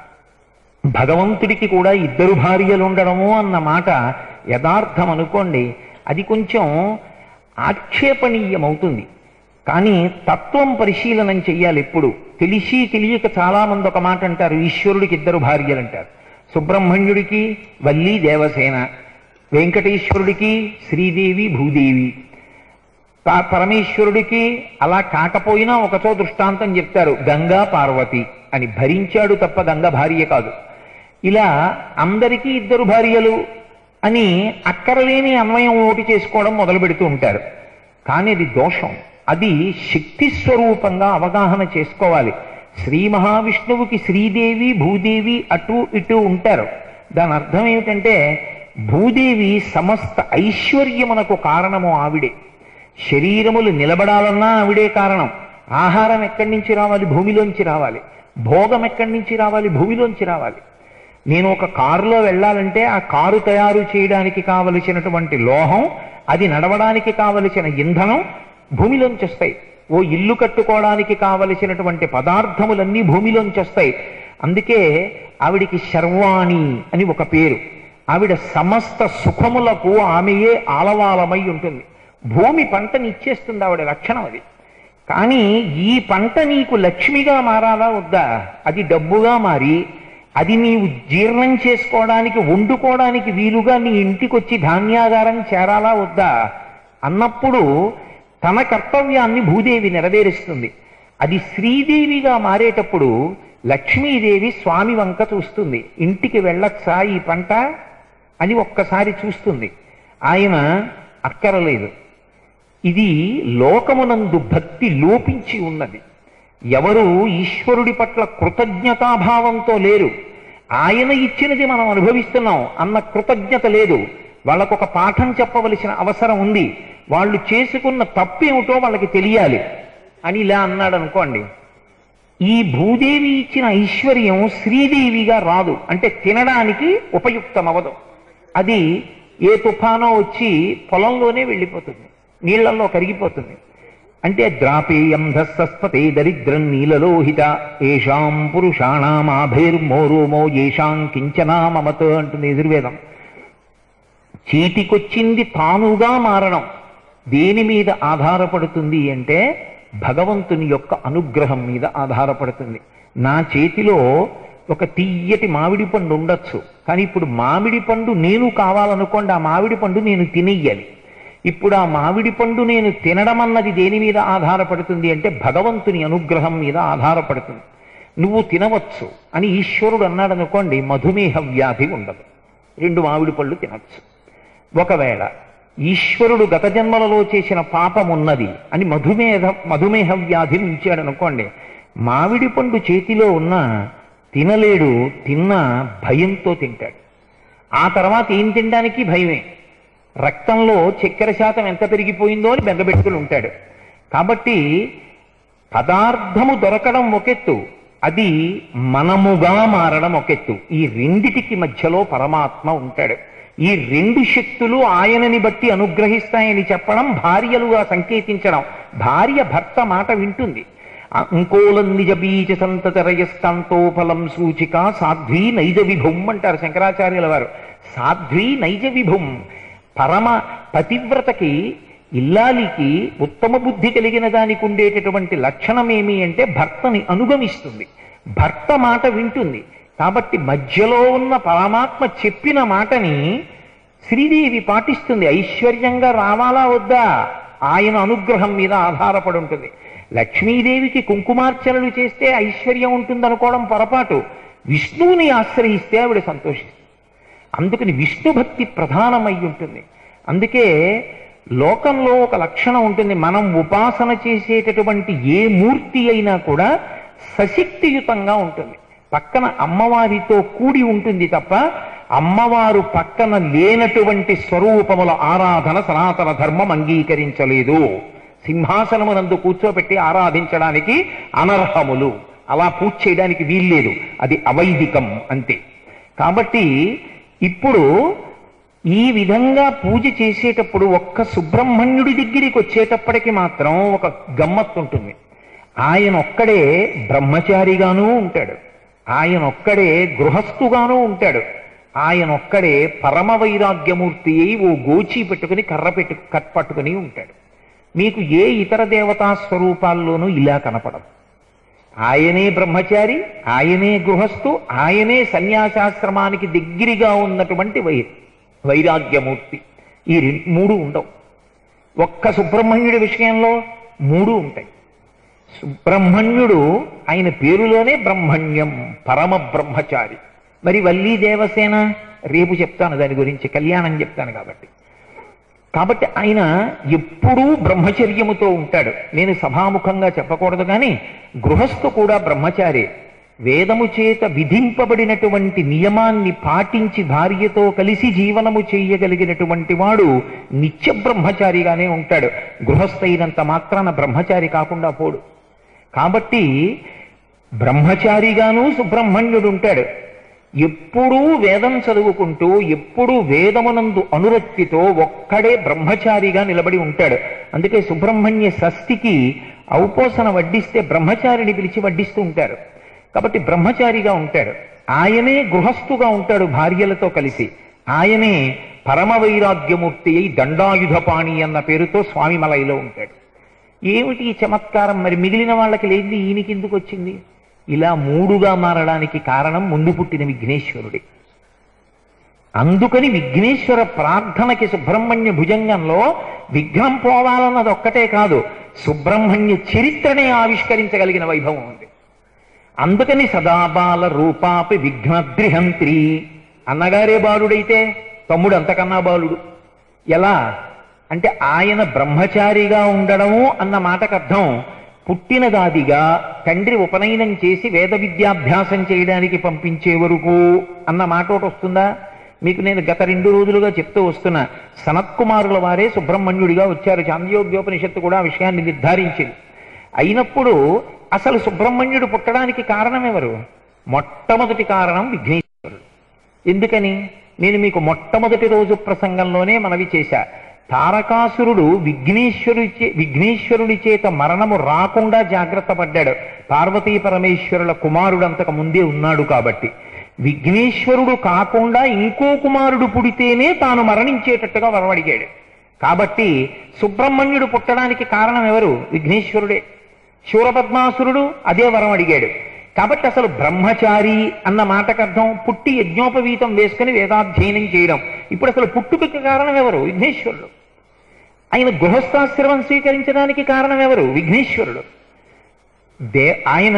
భగవంతుడికి కూడా 2 భార్యలు ఉండడము అన్నమాట యథార్థం అనుకోండి, అది కొంచెం ఆక్షేపణీయమవుతుంది. కానీ తత్వం పరిశీలనం చెయ్యాలి. ఎప్పుడు తెలిసి తెలియక చాలామంది ఒక మాట అంటారు, ఈశ్వరుడికి 2 భార్యలు అంటారు. సుబ్రహ్మణ్యుడికి వల్లి దేవసేన, వెంకటేశ్వరుడికి శ్రీదేవి భూదేవి, పరమేశ్వరుడికి అలా కాకపోయినా ఒకచో దృష్టాంతం చెప్తారు, గంగా పార్వతి అని. భరించాడు తప్ప గంగ భార్య కాదు. ఇలా అందరికీ 2 భార్యలు అని అక్కరలేని అన్వయం ఓటి చేసుకోవడం మొదలు పెడుతూ ఉంటారు. కానీ అది దోషం. అది శక్తి స్వరూపంగా అవగాహన చేసుకోవాలి. శ్రీ మహావిష్ణువుకి శ్రీదేవి భూదేవి అటు ఇటు ఉంటారు. దాని అర్థం ఏమిటంటే భూదేవి సమస్త ఐశ్వర్యమునకు కారణము ఆవిడే. శరీరములు నిలబడాలన్నా ఆవిడే కారణం. ఆహారం ఎక్కడి నుంచి రావాలి? భూమిలోంచి రావాలి. భోగం ఎక్కడి నుంచి రావాలి? భూమిలోంచి రావాలి. నేను ఒక కారులో వెళ్ళాలంటే ఆ కారు తయారు చేయడానికి కావలసినటువంటి లోహం, అది నడవడానికి కావలసిన ఇంధనం భూమిలోంచి వస్తాయి. ఓ ఇల్లు కట్టుకోవడానికి కావలసినటువంటి పదార్థములన్నీ భూమిలోంచి వస్తాయి. అందుకే ఆవిడికి శర్వాణి అని ఒక పేరు. ఆవిడ సమస్త సుఖములకు ఆమెయే ఆలవాలమై ఉంటుంది. భూమి పంటని ఇచ్చేస్తుంది, ఆవిడ లక్షణం అది. కానీ ఈ పంట నీకు లక్ష్మిగా మారాలా వద్దా? అది డబ్బుగా మారి అది నీవు జీర్ణం చేసుకోవడానికి, వండుకోవడానికి వీలుగా నీ ఇంటికి వచ్చి ధాన్యాగారం చేరాలా వద్దా అన్నప్పుడు తన కర్తవ్యాన్ని భూదేవి నెరవేరుస్తుంది. అది శ్రీదేవిగా మారేటప్పుడు లక్ష్మీదేవి స్వామి వంక చూస్తుంది. ఇంటికి వెళ్ళొచ్చా ఈ పంట అని ఒక్కసారి చూస్తుంది. ఆయన అక్కరలేదు. ఇది లోకమునందు భక్తి లోపించి ఉన్నది. ఎవరు ఈశ్వరుడి పట్ల కృతజ్ఞతాభావంతో లేరు. ఆయన ఇచ్చినది మనం అనుభవిస్తున్నాం అన్న కృతజ్ఞత లేదు. వాళ్ళకొక పాఠం చెప్పవలసిన అవసరం ఉంది. వాళ్ళు చేసుకున్న తప్పేమిటో వాళ్ళకి తెలియాలి అని ఇలా అన్నాడు అనుకోండి. ఈ భూదేవి ఇచ్చిన ఐశ్వర్యం శ్రీదేవిగా రాదు, అంటే తినడానికి ఉపయుక్తమవదు. అది ఏ తుఫానో వచ్చి పొలంలోనే వెళ్ళిపోతుంది, నీళ్లలో కరిగిపోతుంది. అంటే ద్రాపేయం ధస్సస్పతే దరిద్రం నీలలోహిత ఏషాం పురుషాణం ఆభైర్మోరోమో ఏషాం కించనా మమత అంటుంది యజుర్వేదం. చీటికొచ్చింది తానుగా మారడం దేని మీద ఆధారపడుతుంది అంటే భగవంతుని యొక్క అనుగ్రహం మీద ఆధారపడుతుంది. నా చేతిలో ఒక తీయటి మామిడి పండు ఉండొచ్చు, కానీ ఇప్పుడు మామిడి పండు నేను కావాలనుకోండి, ఆ మామిడి పండు నేను తినేయాలి. ఇప్పుడు ఆ మామిడి పండు నేను తినడం అన్నది దేని మీద ఆధారపడుతుంది అంటే భగవంతుని అనుగ్రహం మీద ఆధారపడుతుంది. నువ్వు తినవచ్చు అని ఈశ్వరుడు అన్నాడు అనుకోండి, మధుమేహ వ్యాధి ఉండదు, 2 మామిడి పళ్ళు తినచ్చు. ఒకవేళ ఈశ్వరుడు గత జన్మలలో చేసిన పాపం ఉన్నది అని మధుమేహ వ్యాధిని ఉంచాడు అనుకోండి, మామిడి పండు చేతిలో ఉన్న తినలేడు, తిన్నా భయంతో తింటాడు. ఆ తర్వాత ఏం తినడానికి భయమే. రక్తంలో చక్కెర శాతం ఎంత పెరిగిపోయిందో అని బెంగబెట్టుకుని ఉంటాడు. కాబట్టి పదార్థము దొరకడం ఒకెత్తు, అది మనముగా మారడం ఒకెత్తు. ఈ రెండిటికి మధ్యలో పరమాత్మ ఉంటాడు. ఈ 2 శక్తులు ఆయనని బట్టి అనుగ్రహిస్తాయని చెప్పడం, భార్యలుగా సంకేతించడం. భార్య భర్త మాట వింటుంది. అంకోలం నిజ బీజ సంతతరయస్కాంతోఫలం సూచిక సాధ్వీ నైజ విభుం అంటారు శంకరాచార్యుల వారు. సాధ్వీ నైజ విభుం. పరమ పతివ్రతకి, ఇల్లాలికి ఉత్తమ బుద్ధి కలిగిన దానికి ఉండేటటువంటి లక్షణం ఏమి అంటే భర్తని అనుగమిస్తుంది, భర్త మాట వింటుంది. కాబట్టి మధ్యలో ఉన్న పరమాత్మ చెప్పిన మాటని శ్రీదేవి పాటిస్తుంది. ఐశ్వర్యంగా రావాలా వద్దా ఆయన అనుగ్రహం మీద ఆధారపడి ఉంటుంది. లక్ష్మీదేవికి కుంకుమార్చనలు చేస్తే ఐశ్వర్యం ఉంటుందనుకోవడం పొరపాటు. విష్ణువుని ఆశ్రయిస్తే ఆవిడ సంతోషిస్తుంది. అందుకని విష్ణు భక్తి ప్రధానమై ఉంటుంది. అందుకే లోకంలో ఒక లక్షణం ఉంటుంది, మనం ఉపాసన చేసేటటువంటి ఏ మూర్తి అయినా కూడా సశక్తియుతంగా ఉంటుంది, పక్కన అమ్మవారితో కూడి ఉంటుంది తప్ప అమ్మవారు పక్కన లేనటువంటి స్వరూపముల ఆరాధన సనాతన ధర్మం అంగీకరించలేదు. సింహాసనమునందు కూర్చోబెట్టి ఆరాధించడానికి అనర్హములు, అలా పూజ చేయడానికి వీల్లేదు, అది అవైదికం అంతే. కాబట్టి ఇప్పుడు ఈ విధంగా పూజ చేసేటప్పుడు ఒక్క సుబ్రహ్మణ్యుడి దగ్గరికి వచ్చేటప్పటికి మాత్రం ఒక గమ్మత్తు ఉంటుంది. ఆయన ఒక్కడే బ్రహ్మచారిగానూ ఉంటాడు, ఆయన ఒక్కడే గృహస్థుగానూ ఉంటాడు, ఆయన ఒక్కడే పరమ వైరాగ్యమూర్తి అయి ఓ గోచి పెట్టుకుని కర్ర పట్టుకుని ఉంటాడు. మీకు ఏ ఇతర దేవతా స్వరూపాల్లోనూ ఇలా కనపడదు. ఆయనే బ్రహ్మచారి, ఆయనే గృహస్థు, ఆయనే సన్యాసాశ్రమానికి దగ్గరగా ఉన్నటువంటి వైరాగ్యమూర్తి. ఈ 3 ఉండవు. ఒక్క సుబ్రహ్మణ్యుడి విషయంలో 3 ఉంటాయి. సుబ్రహ్మణ్యుడు ఆయన పేరులోనే బ్రహ్మణ్యం, పరమ బ్రహ్మచారి. మరి వల్లీ దేవసేన రేపు చెప్తాను, దాని గురించి కళ్యాణం చెప్తాను. కాబట్టి ఆయన ఎప్పుడూ బ్రహ్మచర్యముతో ఉంటాడు. నేను సభాముఖంగా చెప్పకూడదు కానీ గృహస్థు కూడా బ్రహ్మచారి. వేదము చేత విధింపబడినటువంటి నియమాన్ని పాటించి భార్యతో కలిసి జీవనము చేయగలిగినటువంటి వాడు నిత్య బ్రహ్మచారిగానే ఉంటాడు. గృహస్థైనంత మాత్రాన బ్రహ్మచారి కాకుండా పోడు. కాబట్టి బ్రహ్మచారిగాను సుబ్రహ్మణ్యుడు ఉంటాడు. ఎప్పుడూ వేదం చదువుకుంటూ, ఎప్పుడూ వేదమునందు అనురక్తితో ఒక్కడే బ్రహ్మచారిగా నిలబడి ఉంటాడు. అందుకే సుబ్రహ్మణ్య షష్ఠికి ఔపోసన వడ్డిస్తే బ్రహ్మచారిని పిలిచి వడ్డిస్తూ ఉంటారు. కాబట్టి బ్రహ్మచారిగా ఉంటాడు. ఆయనే గృహస్థుగా ఉంటాడు భార్యలతో కలిసి. ఆయనే పరమ వైరాగ్యమూర్తి అయి దండాయుధపాణి అన్న పేరుతో స్వామిమలైలో ఉంటాడు. ఏమిటి ఈ చమత్కారం? మరి మిగిలిన వాళ్ళకి లేనిది ఈయనకి ఎందుకు వచ్చింది? ఇలా 3గా మారడానికి కారణం ముందు పుట్టిన విఘ్నేశ్వరుడే. అందుకని విఘ్నేశ్వర ప్రార్థనకి సుబ్రహ్మణ్య భుజంగంలో విఘ్నం పోవాలన్నది ఒక్కటే కాదు, సుబ్రహ్మణ్య చరిత్రనే ఆవిష్కరించగలిగిన వైభవం ఉంది. అందుకని సదాబాల రూపాపి విఘ్నద్రిహంత్రి. అన్నగారే బాలుడైతే తమ్ముడు అంతకన్నా బాలుడు. ఎలా అంటే ఆయన బ్రహ్మచారిగా ఉండడము అన్న మాటకు అర్థం పుట్టినదాదిగా తండ్రి ఉపనయనం చేసి వేద విద్యాభ్యాసం చేయడానికి పంపించే వరకు అన్న మాట ఒకటి వస్తుందా? మీకు నేను గత 2 రోజులుగా చెప్తూ వస్తున్నా. సనత్కుమారుల వారే సుబ్రహ్మణ్యుడిగా వచ్చారు. చాంద్యోగ్యోపనిషత్తు కూడా ఆ విషయాన్ని నిర్ధారించింది. అయినప్పుడు అసలు సుబ్రహ్మణ్యుడు పుట్టడానికి కారణం ఎవరు? మొట్టమొదటి కారణం విఘ్నేశ్వరుడు. ఎందుకని నేను మీకు మొట్టమొదటి రోజు ప్రసంగంలోనే మనవి చేశా. తారకాసురుడు విఘ్నేశ్వరుడి చేత మరణము రాకుండా జాగ్రత్త పడ్డాడు. పార్వతీ పరమేశ్వరుల కుమారుడు అంతకు ముందే ఉన్నాడు కాబట్టి. విఘ్నేశ్వరుడు కాకుండా ఇంకో కుమారుడు పుడితేనే తాను మరణించేటట్టుగా వరమడిగాడు. కాబట్టి సుబ్రహ్మణ్యుడు పుట్టడానికి కారణం ఎవరు? విఘ్నేశ్వరుడే. శూరపద్మాసురుడు అదే వరం అడిగాడు. కాబట్టి అసలు బ్రహ్మచారి అన్న మాటకు అర్థం పుట్టి యజ్ఞోపవీతం వేసుకుని వేదాధ్యయనం చేయడం. ఇప్పుడు అసలు పుట్టుకకి కారణం ఎవరు? విఘ్నేశ్వరుడు. ఆయన గృహస్థాశ్రమం స్వీకరించడానికి కారణం ఎవరు? విఘ్నేశ్వరుడు. ఆయన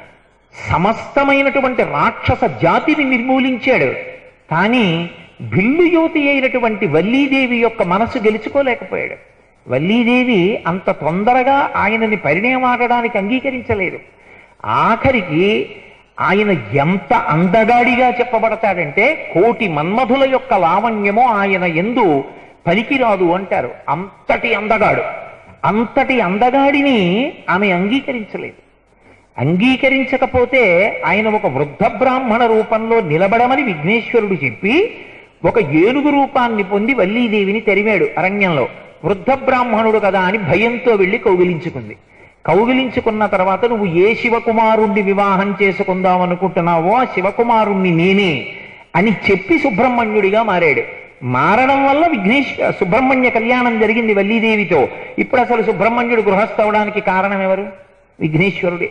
సమస్తమైనటువంటి రాక్షస జాతిని నిర్మూలించాడు. కానీ భిల్లు యువతి అయినటువంటి వల్లీదేవి యొక్క మనసు గెలుచుకోలేకపోయాడు. వల్లీదేవి అంత తొందరగా ఆయనని పరిణయమాడడానికి అంగీకరించలేదు. ఆఖరికి ఆయన ఎంత అందగాడిగా చెప్పబడతాడంటే 1,000,000 మన్మధుల యొక్క లావణ్యమో ఆయన యందు పనికిరాదు అంటారు. అంతటి అందగాడు. అంతటి అందగాడిని ఆమె అంగీకరించలేదు. అంగీకరించకపోతే ఆయన ఒక వృద్ధ బ్రాహ్మణ రూపంలో నిలబడమని విఘ్నేశ్వరుడు చెప్పి ఒక ఏనుగు రూపాన్ని పొంది వల్లీదేవిని తరిమాడు అరణ్యంలో. వృద్ధ బ్రాహ్మణుడు కదా అని భయంతో వెళ్ళి కౌగిలించుకుంది. కౌగిలించుకున్న తర్వాత నువ్వు ఏ శివకుమారుణ్ణి వివాహం చేసుకుందాం అనుకుంటున్నావో ఆ శివకుమారుణ్ణి నేనే అని చెప్పి సుబ్రహ్మణ్యుడిగా మారాడు. మారడం వల్ల సుబ్రహ్మణ్య కళ్యాణం జరిగింది వల్లీదేవితో. ఇప్పుడు అసలు సుబ్రహ్మణ్యుడు గృహస్థవడానికి కారణం ఎవరు? విఘ్నేశ్వరుడే.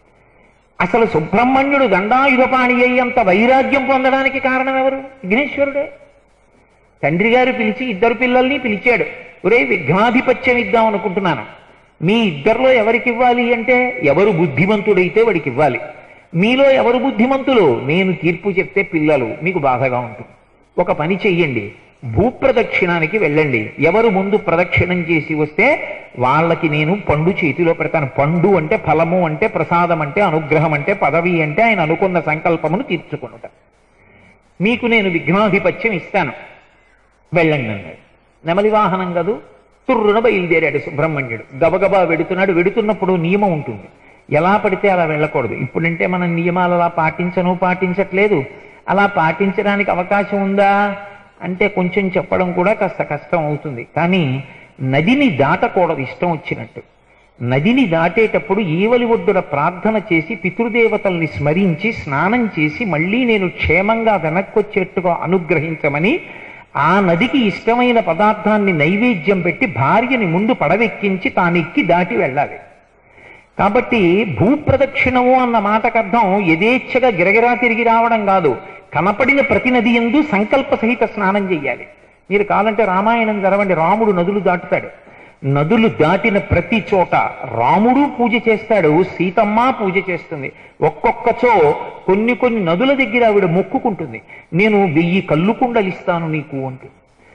అసలు సుబ్రహ్మణ్యుడు దండాయుధపాణి అయ్యేంత వైరాగ్యం పొందడానికి కారణం ఎవరు? విఘ్నేశ్వరుడే. తండ్రి గారు పిలిచి 2 పిల్లల్ని పిలిచాడు. ఒరే విఘ్నాధిపత్యం ఇద్దాం అనుకుంటున్నాను. మీ ఇద్దరిలో ఎవరికి ఇవ్వాలి అంటే ఎవరు బుద్ధిమంతుడైతే వాడికి ఇవ్వాలి. మీలో ఎవరు బుద్ధిమంతులు? నేను తీర్పు చెప్తే పిల్లలు మీకు బాధగా ఉంటుంది. ఒక పని చెయ్యండి, భూప్రదక్షిణానికి వెళ్ళండి. ఎవరు ముందు ప్రదక్షిణం చేసి వస్తే వాళ్ళకి నేను పండు చేతిలో పెడతాను. పండు అంటే ఫలము అంటే ప్రసాదం అంటే అనుగ్రహం అంటే పదవి అంటే ఆయన అనుకున్న సంకల్పమును తీర్చుకునుట. మీకు నేను విఘ్నాధిపత్యం ఇస్తాను, వెళ్ళండి అన్నాడు. నెమలి వాహనం కదూ, తుర్రున బయలుదేరాడు సుబ్రహ్మణ్యుడు. గబగబా వెడుతున్నాడు. వెడుతున్నప్పుడు నియమం ఉంటుంది, ఎలా పడితే అలా వెళ్ళకూడదు. ఇప్పుడంటే మనం నియమాలు అలా పాటించట్లేదు. అలా పాటించడానికి అవకాశం ఉందా అంటే కొంచెం చెప్పడం కూడా కాస్త కష్టం అవుతుంది. కానీ నదిని దాటకూడదు ఇష్టం వచ్చినట్టు. నదిని దాటేటప్పుడు ఈవలి ఒడ్డున ప్రార్థన చేసి పితృదేవతల్ని స్మరించి స్నానం చేసి మళ్ళీ నేను క్షేమంగా వెనక్కొచ్చేట్టుగా అనుగ్రహించమని ఆ నదికి ఇష్టమైన పదార్థాన్ని నైవేద్యం పెట్టి భార్యని ముందు పడవెక్కించి తానెక్కి దాటి వెళ్ళాలి. కాబట్టి భూప్రదక్షిణము అన్న మాటకు అర్థం యథేచ్ఛగా గిరగిరా తిరిగి రావడం కాదు. కనపడిన ప్రతి నది యందు సంకల్ప సహిత స్నానం చెయ్యాలి. మీరు కావాలంటే రామాయణం చదవండి. రాముడు నదులు దాటుతాడు. నదులు దాటిన ప్రతి చోట రాముడు పూజ చేస్తాడు, సీతమ్మ పూజ చేస్తుంది. ఒక్కొక్కచో కొన్ని నదుల దగ్గర ఆవిడ మొక్కుకుంటుంది, నేను 1000 కళ్ళు కుండలిస్తాను నీకు అంటూ.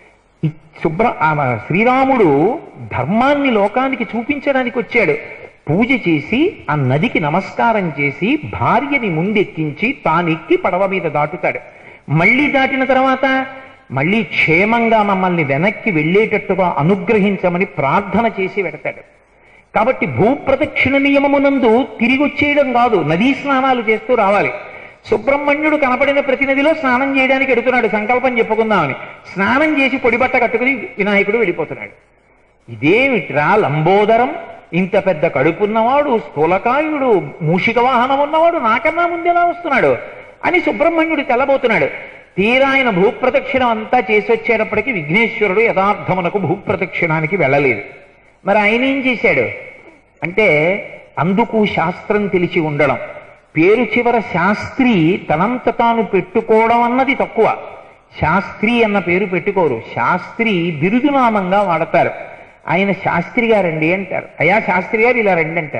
శ్రీరాముడు ధర్మాన్ని లోకానికి చూపించడానికి వచ్చాడు. పూజ చేసి ఆ నదికి నమస్కారం చేసి భార్యని ముందెక్కించి తానెక్కి పడవ మీద దాటుతాడు. మళ్ళీ దాటిన తర్వాత మళ్ళీ క్షేమంగా మమ్మల్ని వెనక్కి వెళ్ళేటట్టుగా అనుగ్రహించమని ప్రార్థన చేసి వెడతాడు. కాబట్టి భూప్రదక్షిణ నియమమునందు తిరిగి వచ్చేయడం కాదు, నదీ స్నానాలు చేస్తూ రావాలి. సుబ్రహ్మణ్యుడు కనపడిన ప్రతి నదిలో స్నానం చేయడానికి ఎడుతున్నాడు, సంకల్పం చెప్పుకుందామని. స్నానం చేసి పొడిబట్ట కట్టుకుని వినాయకుడు వెళ్ళిపోతున్నాడు. ఇదేమిట్రా లంబోదరం, ఇంత పెద్ద కడుపున్నవాడు, స్థూలకాయుడు, మూషిక వాహనం ఉన్నవాడు నాకన్నా ముందెలా వస్తున్నాడు అని సుబ్రహ్మణ్యుడు తెల్లబోతున్నాడు. తీరా ఆయన భూప్రదక్షిణం అంతా చేసి వచ్చేటప్పటికి విఘ్నేశ్వరుడు యథార్థమునకు భూప్రదక్షిణానికి వెళ్ళలేదు. మరి ఆయన ఏం చేశాడు అంటే అందుకు శాస్త్రం తెలిసి ఉండడం. పేరు చివర శాస్త్రి తనంత తాను పెట్టుకోవడం అన్నది తక్కువ. శాస్త్రి అన్న పేరు పెట్టుకోరు, శాస్త్రి బిరుదునామంగా వాడతారు. ఆయన శాస్త్రి గారండి అంటారు, అయ్యా శాస్త్రి గారు ఇలా రండి అంటారు.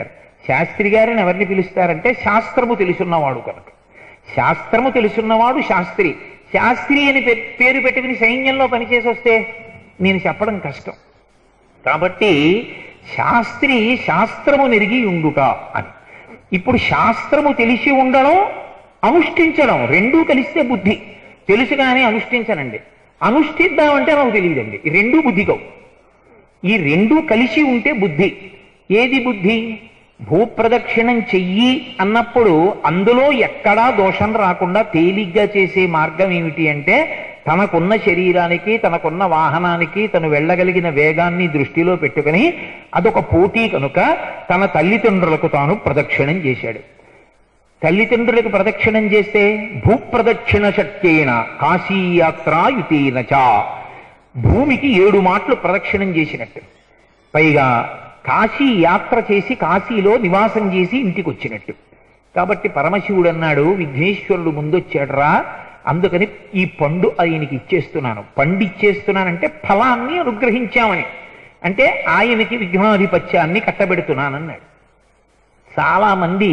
శాస్త్రి గారిని ఎవరిని పిలుస్తారంటే శాస్త్రము తెలుసున్నవాడు కనుక. శాస్త్రము తెలుసున్నవాడు శాస్త్రి. శాస్త్రి అని పేరు పెట్టుకుని సైన్యంలో పనిచేసి వస్తే నేను చెప్పడం కష్టం. కాబట్టి శాస్త్రి శాస్త్రము నెరిగి ఉండుట అని. ఇప్పుడు శాస్త్రము తెలిసి ఉండడం, అనుష్ఠించడం రెండూ కలిస్తే బుద్ధి. తెలుసు కానీ అనుష్ఠించనండి, అనుష్ఠిద్దామంటే నాకు తెలియదండి, ఈ రెండూ బుద్ధికవు. ఈ రెండూ కలిసి ఉంటే బుద్ధి. ఏది బుద్ధి? భూప్రదక్షిణం చెయ్యి అన్నప్పుడు అందులో ఎక్కడా దోషం రాకుండా తేలిగ్గా చేసే మార్గం ఏమిటి అంటే, తనకున్న శరీరానికి, తనకున్న వాహనానికి తను వెళ్ళగలిగిన వేగాన్ని దృష్టిలో పెట్టుకుని, అదొక పోటీ కనుక తన తల్లిదండ్రులకు తాను ప్రదక్షిణం చేశాడు. తల్లిదండ్రులకు ప్రదక్షిణం చేస్తే భూప్రదక్షిణ శక్యేన కాశీయాత్రాయుతేన చ, భూమికి 7 మాటలు ప్రదక్షిణం చేసినట్టు. పైగా కాశీ యాత్ర చేసి కాశీలో నివాసం చేసి ఇంటికి వచ్చినట్టు. కాబట్టి పరమశివుడు అన్నాడు, విఘ్నేశ్వరుడు ముందొచ్చాడురా, అందుకని ఈ పండు ఆయనకి ఇచ్చేస్తున్నాను. పండు ఇచ్చేస్తున్నానంటే ఫలాన్ని అనుగ్రహించామని, అంటే ఆయనకి విఘ్నాధిపత్యాన్ని కట్టబెడుతున్నానన్నాడు. చాలామంది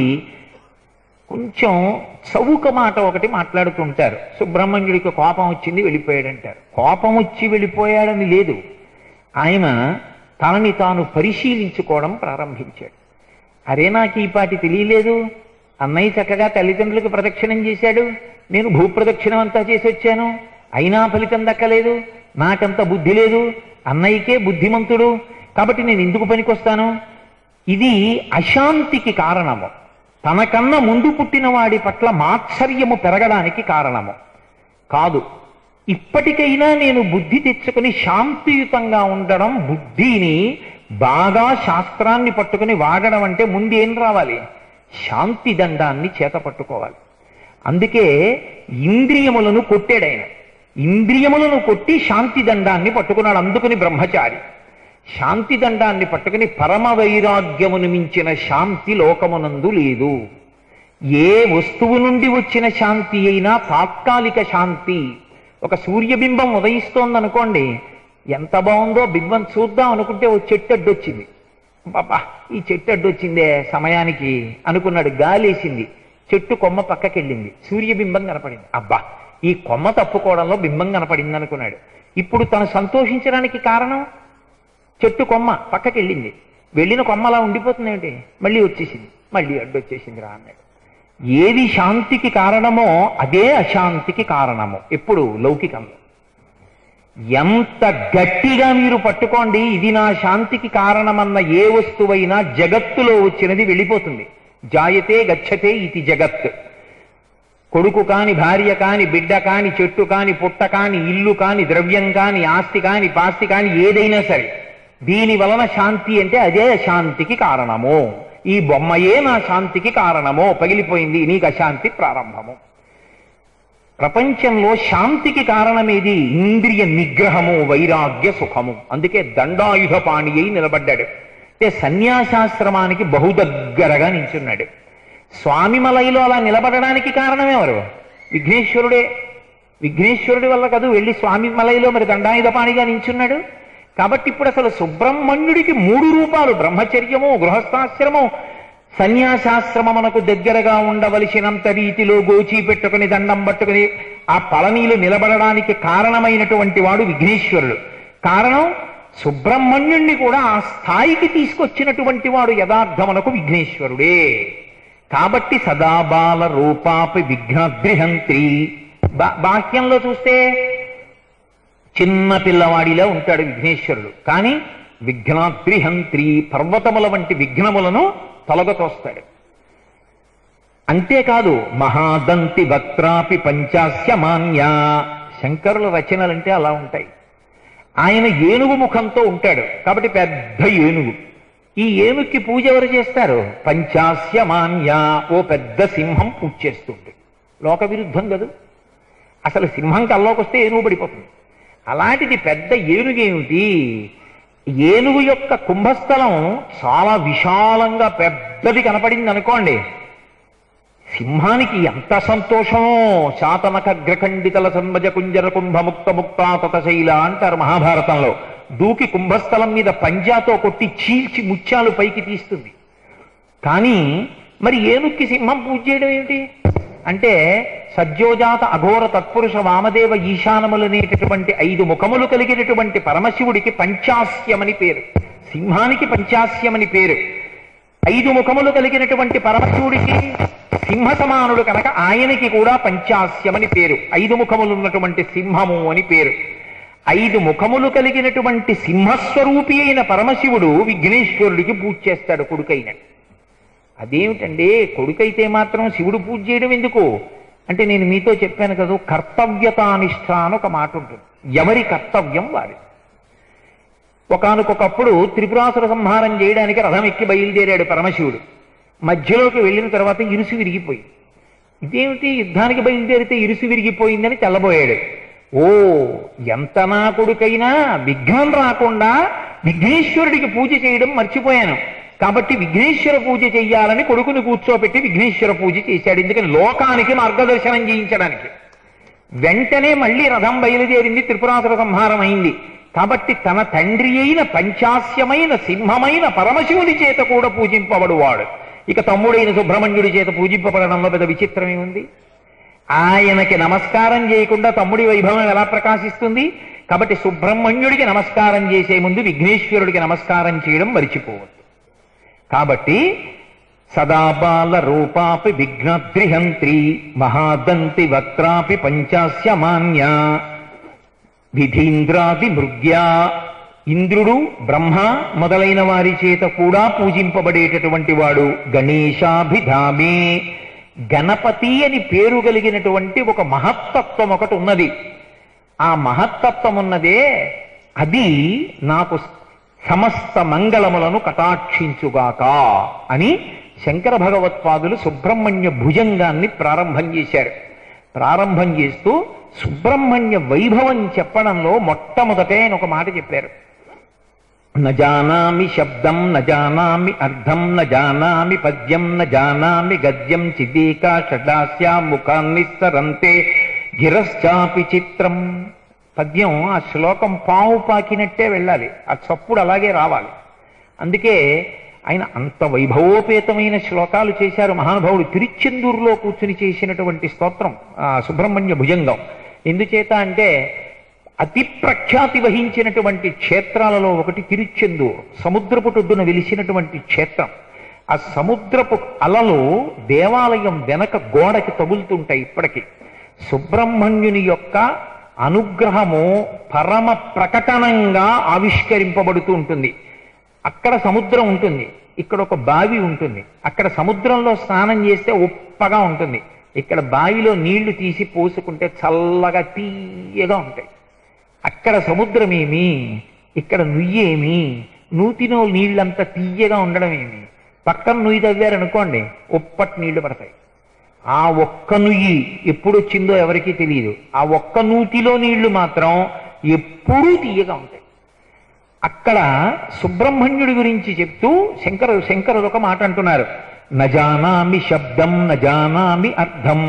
కొంచెం చౌక మాట ఒకటి మాట్లాడుతుంటారు. సుబ్రహ్మణ్యుడికి కోపం వచ్చింది వెళ్ళిపోయాడంటారు. కోపం వచ్చి వెళ్ళిపోయాడని లేదు, ఆయన తనని తాను పరిశీలించుకోవడం ప్రారంభించాడు. అరే, నాకు ఈ పాటి తెలియలేదు, అన్నయ్య చక్కగా తల్లిదండ్రులకు ప్రదక్షిణం చేశాడు, నేను భూప్రదక్షిణం అంతా చేసి వచ్చాను, అయినా ఫలితం దక్కలేదు, నాకంత బుద్ధి లేదు, అన్నయ్యకే బుద్ధిమంతుడు, కాబట్టి నేను ఎందుకు పనికొస్తాను? ఇది అశాంతికి కారణము. తనకన్నా ముందు పుట్టిన వాడి పట్ల మాత్సర్యము పెరగడానికి కారణము కాదు. ఇప్పటికైనా నేను బుద్ధి తెచ్చుకుని శాంతియుతంగా ఉండడం, బుద్ధిని బాగా శాస్త్రాన్ని పట్టుకుని వాడడం అంటే ముందు ఏం రావాలి? శాంతి దండాన్ని చేత పట్టుకోవాలి. అందుకే ఇంద్రియములను కొట్టాడు ఆయన. ఇంద్రియములను కొట్టి శాంతి దండాన్ని పట్టుకున్నాడు. అందుకని బ్రహ్మచారి. శాంతి దండాన్ని పట్టుకుని పరమ వైరాగ్యమును మించిన శాంతి లోకమునందు లేదు. ఏ వస్తువు నుండి వచ్చిన శాంతి అయినా తాత్కాలిక శాంతి. ఒక సూర్యబింబం ఉదయిస్తోందనుకోండి, ఎంత బాగుందో బింబం చూద్దాం అనుకుంటే ఓ చెట్టు అడ్డొచ్చింది. బాబా, ఈ చెట్టు అడ్డొచ్చిందే సమయానికి అనుకున్నాడు, గాలేసింది, చెట్టు కొమ్మ పక్కకెళ్ళింది, సూర్యబింబం కనపడింది. అబ్బా, ఈ కొమ్మ తప్పుకోవడంలో బింబం కనపడింది అనుకున్నాడు. ఇప్పుడు తను సంతోషించడానికి కారణం చెట్టు కొమ్మ పక్కకెళ్ళింది. వెళ్ళిన కొమ్మ అలా ఉండిపోతుంది ఏమిటి? మళ్ళీ వచ్చేసింది, మళ్ళీ అడ్డొచ్చేసింది రా అన్నాడు. ఏది శాంతికి కారణమో అదే అశాంతికి కారణము. ఎప్పుడు? లౌకికంలో. ఎంత గట్టిగా మీరు పట్టుకోండి, ఇది నా శాంతికి కారణమన్న ఏ వస్తువైనా జగత్తులో వచ్చినది వెళ్ళిపోతుంది. జాయతే గచ్చతే ఇది జగత్. కొడుకు కాని, భార్య కాని, బిడ్డ కాని, చెట్టు కాని, పుట్ట కాని, ఇల్లు కాని, ద్రవ్యం కాని, ఆస్తి కాని, పాస్తి కాని, ఏదైనా సరే దీని వలన శాంతి అంటే అదే అశాంతికి కారణము. ఈ బొమ్మయే నా శాంతికి కారణము, పగిలిపోయింది, నీకు అశాంతి ప్రారంభము. ప్రపంచంలో శాంతికి కారణమేది? ఇంద్రియ నిగ్రహము, వైరాగ్య సుఖము. అందుకే దండాయుధ పాణి అయి నిలబడ్డాడు. అంటే సన్యాసాశ్రమానికి బహుదగ్గరగా నించున్నాడు. స్వామిమలైలో అలా నిలబడడానికి కారణమేవారు? విఘ్నేశ్వరుడే. విఘ్నేశ్వరుడి వల్ల కాదు వెళ్ళి స్వామిమలైలో మరి దండాయుధ పాణిగా నించున్నాడు. కాబట్టి ఇప్పుడు అసలు సుబ్రహ్మణ్యుడికి 3 రూపాలు: బ్రహ్మచర్యము, గృహస్థాశ్రమం, సన్యాసాశ్రమమునకు దగ్గరగా ఉండవలసినంత రీతిలో గోచి పెట్టుకుని దండం పట్టుకుని ఆ పళనీలు నిలబడడానికి కారణమైనటువంటి వాడు విఘ్నేశ్వరుడు. కారణం సుబ్రహ్మణ్యుణ్ణి కూడా ఆ స్థాయికి తీసుకొచ్చినటువంటి వాడు యథార్థమునకు విఘ్నేశ్వరుడే. కాబట్టి సదాబాల రూపాపి విఘ్నద్రిహంత్రి. బాహ్యంలో చూస్తే చిన్న పిల్లవాడిలా ఉంటాడు విఘ్నేశ్వరుడు, కానీ విఘ్నాద్రిహంత్రి, పర్వతముల వంటి విఘ్నములను తొలగతోస్తాడు. అంతేకాదు మహాదంతి వక్త్రాపి పంచాస్యమాన్య. శంకరుల రచనలంటే అలా ఉంటాయి. ఆయన ఏనుగు ముఖంతో ఉంటాడు కాబట్టి పెద్ద ఏనుగు. ఈ ఏనుగుకి పూజ ఎవరు చేస్తారు? పంచాస్యమాన్య, ఓ పెద్ద సింహం పూజ చేస్తుంటుంది. లోక విరుద్ధం కదా. అసలు సింహం కల్లోకి వస్తే ఏనుగు పడిపోతుంది. అలాంటిది పెద్ద ఏనుగేమిటి? ఏనుగు యొక్క కుంభస్థలం చాలా విశాలంగా పెద్దది కనపడింది అనుకోండి, సింహానికి ఎంత సంతోషమో. శాతనఖగ్రఖండితల సన్మజ కుంజర కుంభముక్త ముక్తా తతశైల అంటారు మహాభారతంలో. దూకి కుంభస్థలం మీద పంజాతో కొట్టి చీల్చి ముత్యాలు పైకి తీస్తుంది. కానీ మరి ఏనుక్కి సింహం పూజ చేయడం ఏమిటి అంటే సజ్జోజాత అఘోర తత్పురుష వామదేవ ఈశానములనేటటువంటి 5 ముఖములు కలిగినటువంటి పరమశివుడికి పంచాస్యమని పేరు. సింహానికి పంచాస్యమని పేరు. 5 ముఖములు కలిగినటువంటి పరమశివుడికి సింహ సమానుడు కనుక ఆయనకి కూడా పంచాస్యమని పేరు. 5 ముఖములు ఉన్నటువంటి సింహము అని పేరు. 5 ముఖములు కలిగినటువంటి సింహస్వరూపి అయిన పరమశివుడు విఘ్నేశ్వరుడికి పూజ చేస్తాడు కొడుకైన. అదేమిటండి, కొడుకైతే మాత్రం శివుడు పూజ చేయడం ఎందుకు అంటే నేను మీతో చెప్పాను కదా, కర్తవ్యతానిష్ట అని ఒక మాట ఉంటుంది. ఎవరి కర్తవ్యం వారి. ఒకానొకప్పుడు త్రిపురాసుర సంహారం చేయడానికి రథం ఎక్కి బయలుదేరాడు పరమశివుడు. మధ్యలోకి వెళ్ళిన తర్వాత ఇరుసు విరిగిపోయి, ఇదేమిటి యుద్ధానికి బయలుదేరితే ఇరుసు విరిగిపోయిందని తెల్లబోయాడు. ఓ ఎంత నా కొడుకైనా విఘ్నం రాకుండా విఘ్నేశ్వరుడికి పూజ చేయడం మర్చిపోయాను, కాబట్టి విఘ్నేశ్వర పూజ చెయ్యాలని కొడుకుని కూర్చోబెట్టి విఘ్నేశ్వర పూజ చేశాడు. ఎందుకని లోకానికి మార్గదర్శనం చేయించడానికి. వెంటనే మళ్ళీ రథం బయలుదేరింది, త్రిపురాసుర సంహారం అయింది. కాబట్టి తన తండ్రి అయిన పంచాస్యమైన సింహమైన పరమశివుని చేత కూడా పూజింపబడువాడు. ఇక తమ్ముడైన సుబ్రహ్మణ్యుడి చేత పూజింపబడడంలో పెద్ద విచిత్రమే ఉంది. ఆయనకి నమస్కారం చేయకుండా తమ్ముడి వైభవం ఎలా ప్రకాశిస్తుంది? కాబట్టి సుబ్రహ్మణ్యుడికి నమస్కారం చేసే ముందు విఘ్నేశ్వరుడికి నమస్కారం చేయడం మరిచిపోవద్దు. కాబట్టి సదాబాల రూపాపి విఘ్నద్రిహంత్రి మహాదంతి వక్త్రాపి పంచాస్యమాన్య విధీంద్రాది మృగ్యా, ఇంద్రుడు బ్రహ్మ మొదలైన వారి చేత కూడా పూజింపబడేటటువంటి వాడు. గణేశాభిధామే, గణపతి అని పేరు కలిగినటువంటి ఒక మహత్తత్వం ఒకటి ఉన్నది. ఆ మహత్తత్వం ఉన్నదే అది నాకు సమస్త మంగళములను కటాక్షించుగాక అని శంకర భగవత్పాదులు సుబ్రహ్మణ్య భుజంగాన్ని ప్రారంభం చేశారు. ప్రారంభం చేస్తూ సుబ్రహ్మణ్య వైభవం చెప్పడంలో మొట్టమొదటే ఆయన ఒక మాట చెప్పారు. నజానామి శబ్దం నజానామి అర్థం నజానామి పద్యం నజానామి గద్యం చిదీకా షడాస్యా ముఖాన్ని సరంతే గిరశ్చాపి చిత్రం. పద్యం ఆ శ్లోకం పావు పాకినట్టే వెళ్ళాలి, ఆ చప్పుడు అలాగే రావాలి. అందుకే ఆయన అంత వైభవోపేతమైన శ్లోకాలు చేశారు మహానుభావుడు. తిరుచెందూరులో కూర్చుని చేసినటువంటి స్తోత్రం సుబ్రహ్మణ్య భుజంగం. ఎందుచేత అంటే అతి ప్రఖ్యాతి వహించినటువంటి క్షేత్రాలలో ఒకటి తిరుచెందూరు, సముద్రపుటొడ్డున వెలిసినటువంటి క్షేత్రం. ఆ సముద్రపు అలలు దేవాలయం వెనక గోడకి తగులుతుంటాయి. ఇప్పటికీ సుబ్రహ్మణ్యుని యొక్క అనుగ్రహము పరమ ప్రకటనంగా ఆవిష్కరింపబడుతూ ఉంటుంది. అక్కడ సముద్రం ఉంటుంది, ఇక్కడ ఒక బావి ఉంటుంది. అక్కడ సముద్రంలో స్నానం చేస్తే ఉప్పగా ఉంటుంది, ఇక్కడ బావిలో నీళ్లు తీసి పోసుకుంటే చల్లగా తీయగా ఉంటాయి. అక్కడ సముద్రమేమి, ఇక్కడ నుయ్యేమి, నూతిలో నీళ్ళంతా తీయగా ఉండడం ఏమి. పక్కన నుయ్యి తవ్వారనుకోండి ఉప్పటి నీళ్లు పడతాయి. ఆ ఒక్క నుయ్యి ఎప్పుడొచ్చిందో ఎవరికీ తెలియదు. ఆ ఒక్క నూతిలో నీళ్లు మాత్రం ఎప్పుడూ తీయగా ఉంటాయి. అక్కడ సుబ్రహ్మణ్యుడి గురించి చెప్తూ శంకరుడు ఒక మాట అంటున్నారు. నజానామి శబ్దం నజానామి అర్థం,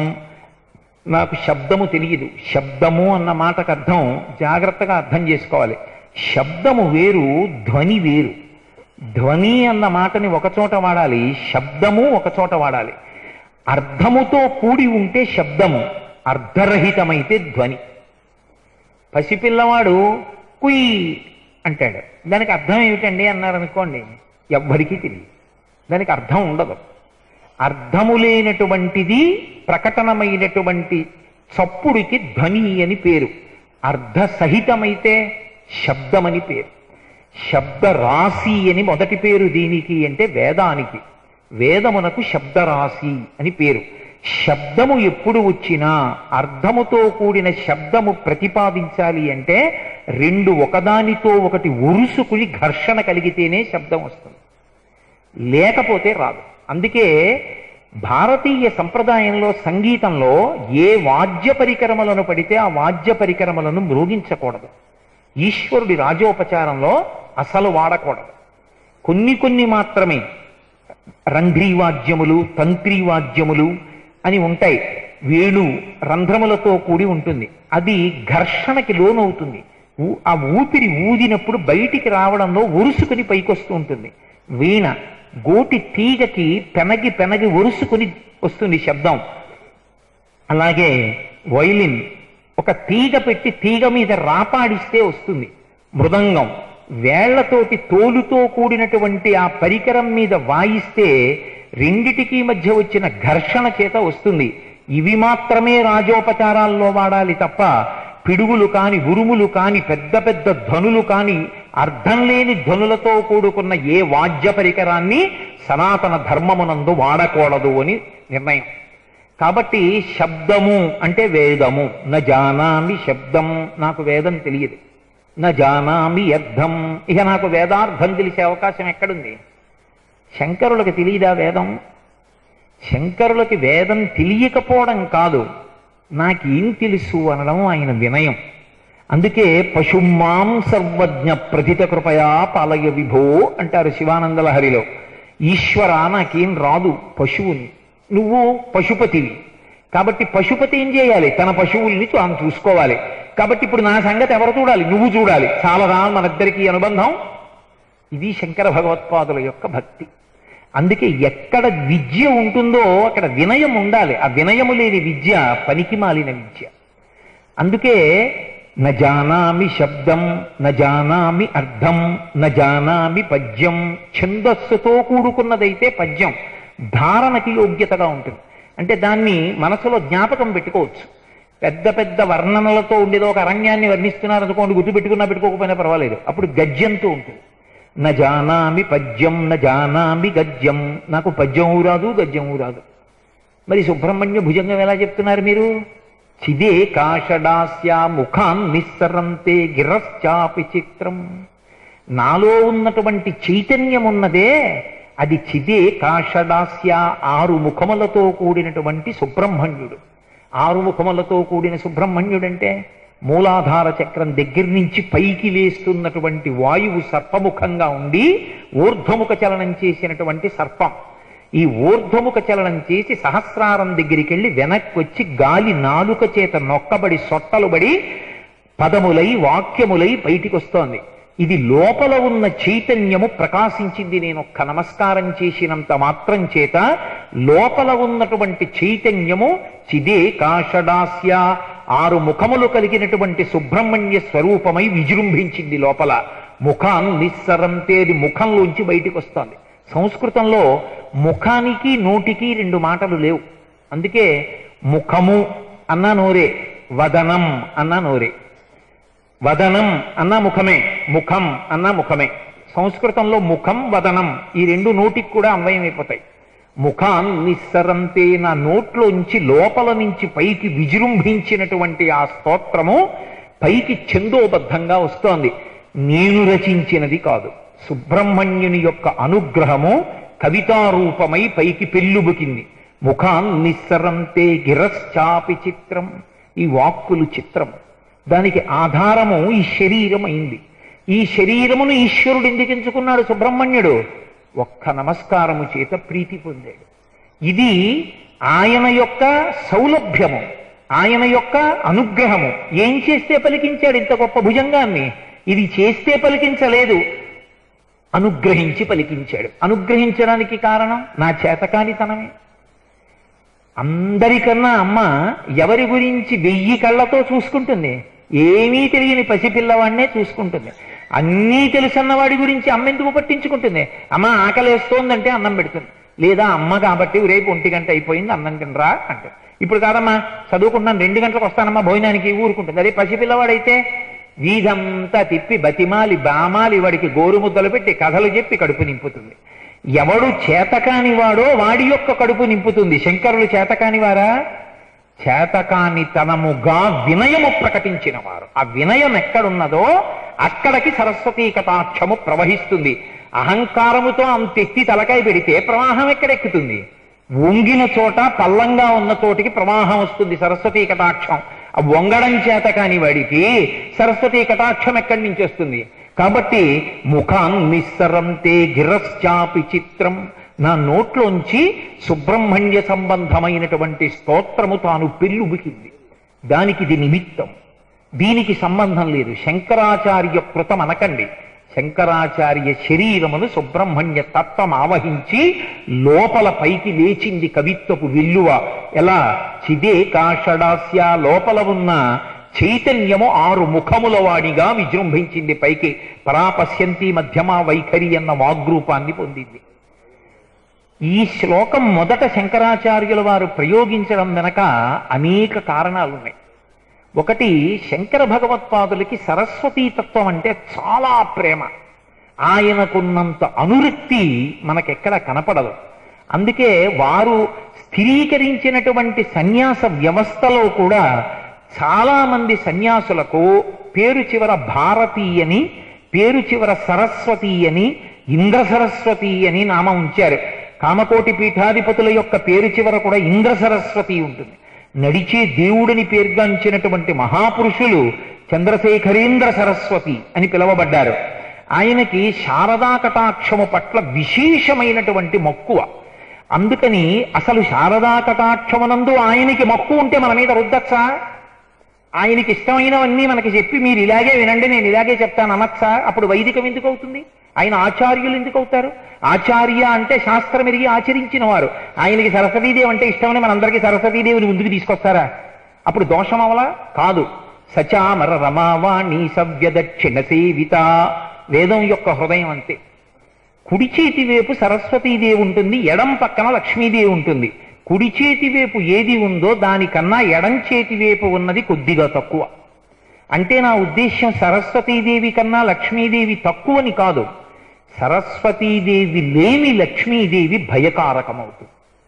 నాకు శబ్దము తెలియదు. శబ్దము అన్న మాటకు అర్థం జాగ్రత్తగా అర్థం చేసుకోవాలి. శబ్దము వేరు, ధ్వని వేరు. ధ్వని అన్న మాటని ఒకచోట వాడాలి, శబ్దము ఒకచోట వాడాలి. అర్థముతో కూడి ఉంటే శబ్దము, అర్ధరహితమైతే ధ్వని. పసిపిల్లవాడు కుయ్ అంటాడు, దానికి అర్థం ఏమిటండి అన్నారనుకోండి, ఎవ్వరికీ తెలియదు, దానికి అర్థం ఉండదు. అర్థము లేనటువంటిది ప్రకటనమైనటువంటి చప్పుడికి ధ్వని అని పేరు. అర్ధసహితమైతే శబ్దమని పేరు. శబ్దరాశి అని మొదటి పేరు దీనికి అంటే వేదానికి. వేదమునకు శబ్దరాశి అని పేరు. శబ్దము ఎప్పుడు వచ్చినా అర్థముతో కూడిన శబ్దము ప్రతిపాదించాలి అంటే రెండు ఒకదానితో ఒకటి ఉరుసుకుని ఘర్షణ కలిగితేనే శబ్దం వస్తుంది, లేకపోతే రాదు. అందుకే భారతీయ సంప్రదాయంలో సంగీతంలో ఏ వాద్య పరికరములను పడితే ఆ వాద్య పరికరములను మ్రోగించకూడదు. ఈశ్వరుడి రాజోపచారంలో అసలు వాడకూడదు. కొన్ని మాత్రమే రంధ్రీవాద్యములు, తంత్రీవాద్యములు అని ఉంటాయి. వేణు రంధ్రములతో కూడి ఉంటుంది, అది ఘర్షణకి లోనవుతుంది. ఆ ఊపిరి ఊదినప్పుడు బయటికి రావడంలో ఉరుసుకుని పైకొస్తూ ఉంటుంది. వీణ గోటి తీగకి పెనగి పెనగి ఒరుసుకుని వస్తుంది శబ్దం. అలాగే వైలిన్ ఒక తీగ పెట్టి తీగ మీద రాపాడిస్తే వస్తుంది. మృదంగం వేళ్లతోటి తోలుతో కూడినటువంటి ఆ పరికరం మీద వాయిస్తే రెండిటికి మధ్య వచ్చిన ఘర్షణ చేత వస్తుంది. ఇవి మాత్రమే రాజోపచారాల్లో వాడాలి తప్ప పిడుగులు కాని, ఉరుములు కాని, పెద్ద పెద్ద ధ్వనులు కాని, అర్థం లేని ధ్వనులతో కూడుకున్న ఏ వాద్య పరికరాన్ని సనాతన ధర్మమునందు వాడకూడదు అని నిర్ణయం. కాబట్టి శబ్దము అంటే వేదము. న జానామి శబ్దం, నాకు వేదం తెలియదు. న జానామి అర్థం, ఇక నాకు వేదార్థం తెలిసే అవకాశం ఎక్కడుంది? శంకరులకు తెలియదా వేదం? శంకరులకి వేదం తెలియకపోవడం కాదు, నాకేం తెలుసు అనడం ఆయన వినయం. అందుకే పశుమాం సర్వజ్ఞ ప్రథిత కృపయా పాలయ విభో అంటారు శివానందలహరిలో. ఈశ్వర నాకేం రాదు, పశువుని, నువ్వు పశుపతివి. కాబట్టి పశుపతి ఏం చేయాలి? తన పశువుల్ని తాను చూసుకోవాలి. కాబట్టి ఇప్పుడు నా సంగతి ఎవరు చూడాలి? నువ్వు చూడాలి. చాలదా మనిద్దరికీ అనుబంధం? ఇది శంకర భగవత్పాదుల యొక్క భక్తి. అందుకే ఎక్కడ విద్య ఉంటుందో అక్కడ వినయం ఉండాలి. ఆ వినయము లేని విద్య పనికి మాలిన విద్య. అందుకే న జానామి శబ్దం, న జానామి అర్థం, న జానామి పద్యం. ఛందస్సుతో కూడుకున్నదైతే పద్యం ధారణకి యోగ్యతగా ఉంటుంది. అంటే దాన్ని మనసులో జ్ఞాపకం పెట్టుకోవచ్చు. పెద్ద పెద్ద వర్ణనలతో ఉండేదో ఒక అరణ్యాన్ని వర్ణిస్తున్నారు అనుకోండి, గుర్తు పెట్టుకున్నా పెట్టుకోకపోయినా పర్వాలేదు, అప్పుడు గద్యంతో ఉంటుంది. న జానామి పద్యం, న జానామి గద్యం. నాకు పద్యము రాదు, గద్యము రాదు. మరి సుబ్రహ్మణ్య భుజంగం ఎలా చెప్తున్నారు మీరు? చిదే కాషడాస్యా ముఖాన్ నిస్సరంతే గిరశ్చాపి చిత్రం. నాలో ఉన్నటువంటి చైతన్యం ఉన్నదే అది చిదే కాషడాస్య, 6 ముఖములతో కూడినటువంటి సుబ్రహ్మణ్యుడు. 6 ముఖములతో కూడిన సుబ్రహ్మణ్యుడంటే మూలాధార చక్రం దగ్గర నుంచి పైకి లేస్తున్నటువంటి వాయువు సర్పముఖంగా ఉండి ఊర్ధ్వముఖ చలనం చేసినటువంటి సర్పం. ఈ ఊర్ధ్వముఖ చలనం చేసి సహస్రారం దగ్గరికి వెళ్ళి వెనక్కి వచ్చి గాలి నాలుక చేత నొక్కబడి సొట్టలుబడి పదములై వాక్యములై బయటికి వస్తోంది. ఇది లోపల ఉన్న చైతన్యము ప్రకాశించింది. నేను ఒక్క నమస్కారం చేసినంత మాత్రం చేత లోపల ఉన్నటువంటి చైతన్యము చిదే కాషడాస్య, 6 ముఖములు కలిగినటువంటి సుబ్రహ్మణ్య స్వరూపమై విజృంభించింది లోపల. ముఖాన్ నిస్సరంతేది ముఖంలోంచి బయటికి వస్తోంది. సంస్కృతంలో ముఖానికి నోటికి 2 మాటలు లేవు. అందుకే ముఖము అన్నా నోరే, వదనం అన్నా నోరే. వదనం అన్నా ముఖమే, ముఖం అన్నా ముఖమే. సంస్కృతంలో ముఖం వదనం ఈ 2 నోటికి కూడా అన్వయం అయిపోతాయి. ముఖాన్ నిస్సరంతే, నా నోట్లోంచి లోపల నుంచి పైకి విజృంభించినటువంటి ఆ స్తోత్రము పైకి ఛందోబద్ధంగా వస్తోంది. నేను రచించినది కాదు. సుబ్రహ్మణ్యుని యొక్క అనుగ్రహము కవితారూపమై పైకి పెళ్ళుబుకింది. ముఖాన్ నిస్సరంతే గిరశ్చాపి చిత్రం. ఈ వాక్కులు చిత్రం. దానికి ఆధారము ఈ శరీరం అయింది. ఈ శరీరమును ఈశ్వరుడు ఎందుకు ఎంచుకున్నాడు సుబ్రహ్మణ్యుడు? ఒక్క నమస్కారము చేత ప్రీతి పొందాడు. ఇది ఆయన యొక్క సౌలభ్యము, ఆయన యొక్క అనుగ్రహము. ఏం చేస్తే పలికించాడు ఇంత గొప్ప భుజంగాన్ని? ఇది చేస్తే పలికించలేదు, అనుగ్రహించి పలికించాడు. అనుగ్రహించడానికి కారణం నా చేతకానితనమే. అందరికన్నా అమ్మ ఎవరి గురించి 1000 కళ్ళతో చూసుకుంటుంది? ఏమీ తెలియని పసిపిల్లవాడినే చూసుకుంటుంది. అన్నీ తెలుసన్న వాడి గురించి అమ్మ ఎందుకు పట్టించుకుంటుంది? అమ్మ ఆకలేస్తోందంటే అన్నం పెడుతుంది. లేదా అమ్మ కాబట్టి రేపు 1 గంట అయిపోయింది అన్నం తినరా అంటే, ఇప్పుడు కాదమ్మా చదువుకుంటున్నాను 2 గంటలకు వస్తానమ్మా భోజనానికి ఊరుకుంటుంది. అదే పసిపిల్లవాడైతే వీధంతా తిప్పి బతిమాలి బామాలి వాడికి గోరుముద్దలు పెట్టి కథలు చెప్పి కడుపు నింపుతుంది. ఎవడు చేతకానివాడో వాడి యొక్క కడుపు నింపుతుంది. శంకరులు చేతకానివారా? చేతకానితనముగా వినయము ప్రకటించిన వారు. ఆ వినయం ఎక్కడున్నదో అక్కడికి సరస్వతీ కటాక్షము ప్రవహిస్తుంది. అహంకారముతో అంతెత్తి తలకాయ పెడితే ప్రవాహం ఎక్కడెక్కుతుంది? వంగిన చోట పల్లంగా ఉన్న చోటికి ప్రవాహం వస్తుంది సరస్వతీ కటాక్షం. ఆ వంగడం చేత కాని వాడికి సరస్వతీ కటాక్షం ఎక్కడి నుంచి వస్తుంది? కాబట్టి ముఖాన్ నిస్సరంతే గిరశ్చాపి చిత్రం. నా నోట్లోంచి సుబ్రహ్మణ్య సంబంధమైనటువంటి స్తోత్రము తాను పెళ్ళుబుకింది. దానికి ఇది నిమిత్తం, దీనికి సంబంధం లేదు. శంకరాచార్య కృతం అనకండి. శంకరాచార్య శరీరమును సుబ్రహ్మణ్య తత్వం ఆవహించి లోపల పైకి లేచింది కవిత్వపు విల్లువ. ఎలా? చిదేకాషడాస్య, లోపల ఉన్న చైతన్యము 6 ముఖముల వాడిగా విజృంభించింది పైకి. పరాపశ్యంతి మధ్యమా వైఖరి అన్న వాగ్రూపాన్ని పొందింది. ఈ శ్లోకం మొదట శంకరాచార్యుల వారు ప్రయోగించడం వెనక అనేక కారణాలున్నాయి. ఒకటి, శంకర భగవత్పాదులకి సరస్వతీతత్వం అంటే చాలా ప్రేమ. ఆయనకున్నంత అనురక్తి మనకెక్కడ కనపడదు. అందుకే వారు స్థిరీకరించినటువంటి సన్యాస వ్యవస్థలో కూడా చాలా మంది సన్యాసులకు పేరు చివర భారతీ అని, పేరు చివర సరస్వతి అని, ఇంద్ర సరస్వతి అని నామం ఉంచారు. కామకోటి పీఠాధిపతుల యొక్క పేరు చివర కూడా ఇంద్ర సరస్వతి ఉంటుంది. నడిచే దేవుడిని పేర్గాంచినటువంటి మహాపురుషులు చంద్రశేఖరేంద్ర సరస్వతి అని పిలువబడ్డారు. ఆయనకి శారదా కటాక్షము పట్ల విశేషమైనటువంటి మక్కువ. అందుకని అసలు శారదా కటాక్షమునందు ఆయనకి మక్కువ ఉంటే మన మీద రుద్దచ్చా? ఆయనకి ఇష్టమైనవన్నీ మనకి చెప్పి మీరు ఇలాగే వినండి, నేను ఇలాగే చెప్తాను అనొచ్చా? అప్పుడు వైదికం ఎందుకు అవుతుంది? ఆయన ఆచార్యులు ఎందుకు అవుతారు? ఆచార్య అంటే శాస్త్రం ఎరిగి ఆచరించిన వారు. ఆయనకి సరస్వతీదేవి అంటే ఇష్టమని మనందరికీ సరస్వతీదేవిని ముందుకు తీసుకొస్తారా? అప్పుడు దోషం అవలా? కాదు. సచామర రమావాణి సవ్యదక్షిణ సేవిత, వేదం యొక్క హృదయం అంతే. కుడి చేతి వైపు సరస్వతీదేవి ఉంటుంది, ఎడం పక్కన లక్ష్మీదేవి ఉంటుంది. కుడి చేతి వైపు ఏది ఉందో దానికన్నా ఎడం చేతి వైపు ఉన్నది కొద్దిగా తక్కువ. అంటే నా ఉద్దేశ్యం సరస్వతీదేవి కన్నా లక్ష్మీదేవి తక్కువని కాదు. సరస్వతీదేవి లేని లక్ష్మీదేవి భయకారకమవుతుంది.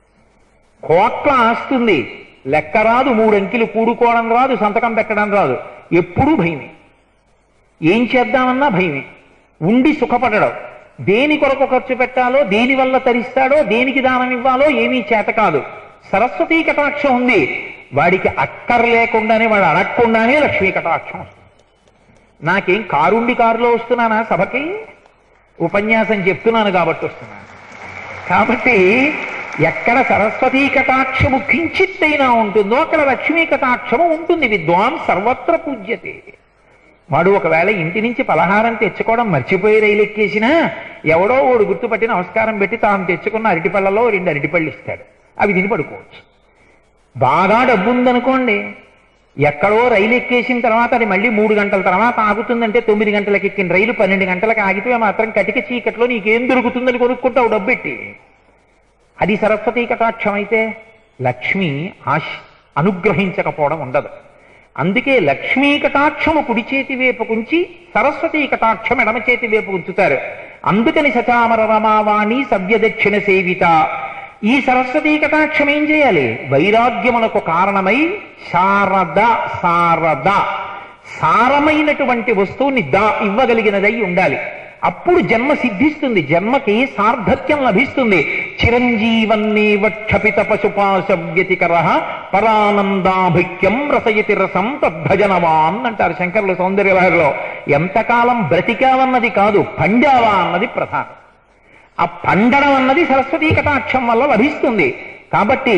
కోట్ల ఆస్తుంది, లెక్క రాదు, 3 అంకెలు కూడుకోవడం రాదు, సంతకం పెట్టడం రాదు, ఎప్పుడూ భయమే. ఏం చేద్దామన్నా భయమే. ఉండి సుఖపడడం, దేని కొరకు ఖర్చు పెట్టాలో, దేని వల్ల తరిస్తాడో, దేనికి దానం ఇవ్వాలో ఏమీ చేత కాదు. సరస్వతీ కటాక్షం ఉంది, వాడికి అక్కర్లేకుండానే, వాడు అడగకుండానే లక్ష్మీ కటాక్షం వస్తుంది. నాకేం కారుండి కారులో వస్తున్నానా సభకి? ఉపన్యాసం చెప్తున్నాను కాబట్టి వస్తున్నాను. కాబట్టి ఎక్కడ సరస్వతీ కటాక్షము కించిత్తైనా ఉంటుందో అక్కడ లక్ష్మీ కటాక్షము ఉంటుంది. విద్వాన్ సర్వత్ర పూజ్యతే. వాడు ఒకవేళ ఇంటి నుంచి పలహారం తెచ్చుకోవడం మర్చిపోయి రైలు ఎక్కేసినా ఎవడో ఓడు గుర్తుపట్టి నమస్కారం పెట్టి తాను తెచ్చుకున్న అరటిపళ్ళలో 2 అరటిపళ్ళు ఇస్తాడు. అవి తిని పడుకోవచ్చు. బాగా డబ్బు ఉందనుకోండి, ఎక్కడో రైలు ఎక్కేసిన తర్వాత అది మళ్ళీ 3 గంటల తర్వాత ఆగుతుందంటే 9 గంటలకు ఎక్కిన రైలు 12 గంటలకు ఆగితే మాత్రం కటిక చీకట్లో నీకేం దొరుకుతుందని కొనుక్కుంటావు డబ్బెట్టి. అది సరస్వతీ కటాక్షం అయితే లక్ష్మి అనుగ్రహించకపోవడం ఉండదు. అందుకే లక్ష్మీ కటాక్షము కుడి చేతి వైపుకుంచి సరస్వతీ కటాక్షం ఎడమ చేతి వైపు ఉంచుతారు. అందుకని సచామర రమావాణి సవ్యదక్షిణ సేవిత. ఈ సరస్వతీ కటాక్షం ఏం చేయాలి? వైరాగ్యమునకు కారణమై శారద శారద సారమైనటువంటి వస్తువుని ఇవ్వగలిగినదై ఉండాలి. అప్పుడు జన్మ సిద్ధిస్తుంది, జన్మకి సార్థక్యం లభిస్తుంది. చిరంజీవన్నేవ క్షపిత పశుపాశ వ్యతికర పరానందాభిక్యం రసయతి రసం తద్భజనవాన్ అంటారు శంకరులు సౌందర్యలహరిలో. ఎంతకాలం బ్రతికావన్నది కాదు, పండావా అన్నది ప్రధానం. ఆ పండడం అన్నది సరస్వతీ కటాక్షం వల్ల లభిస్తుంది. కాబట్టి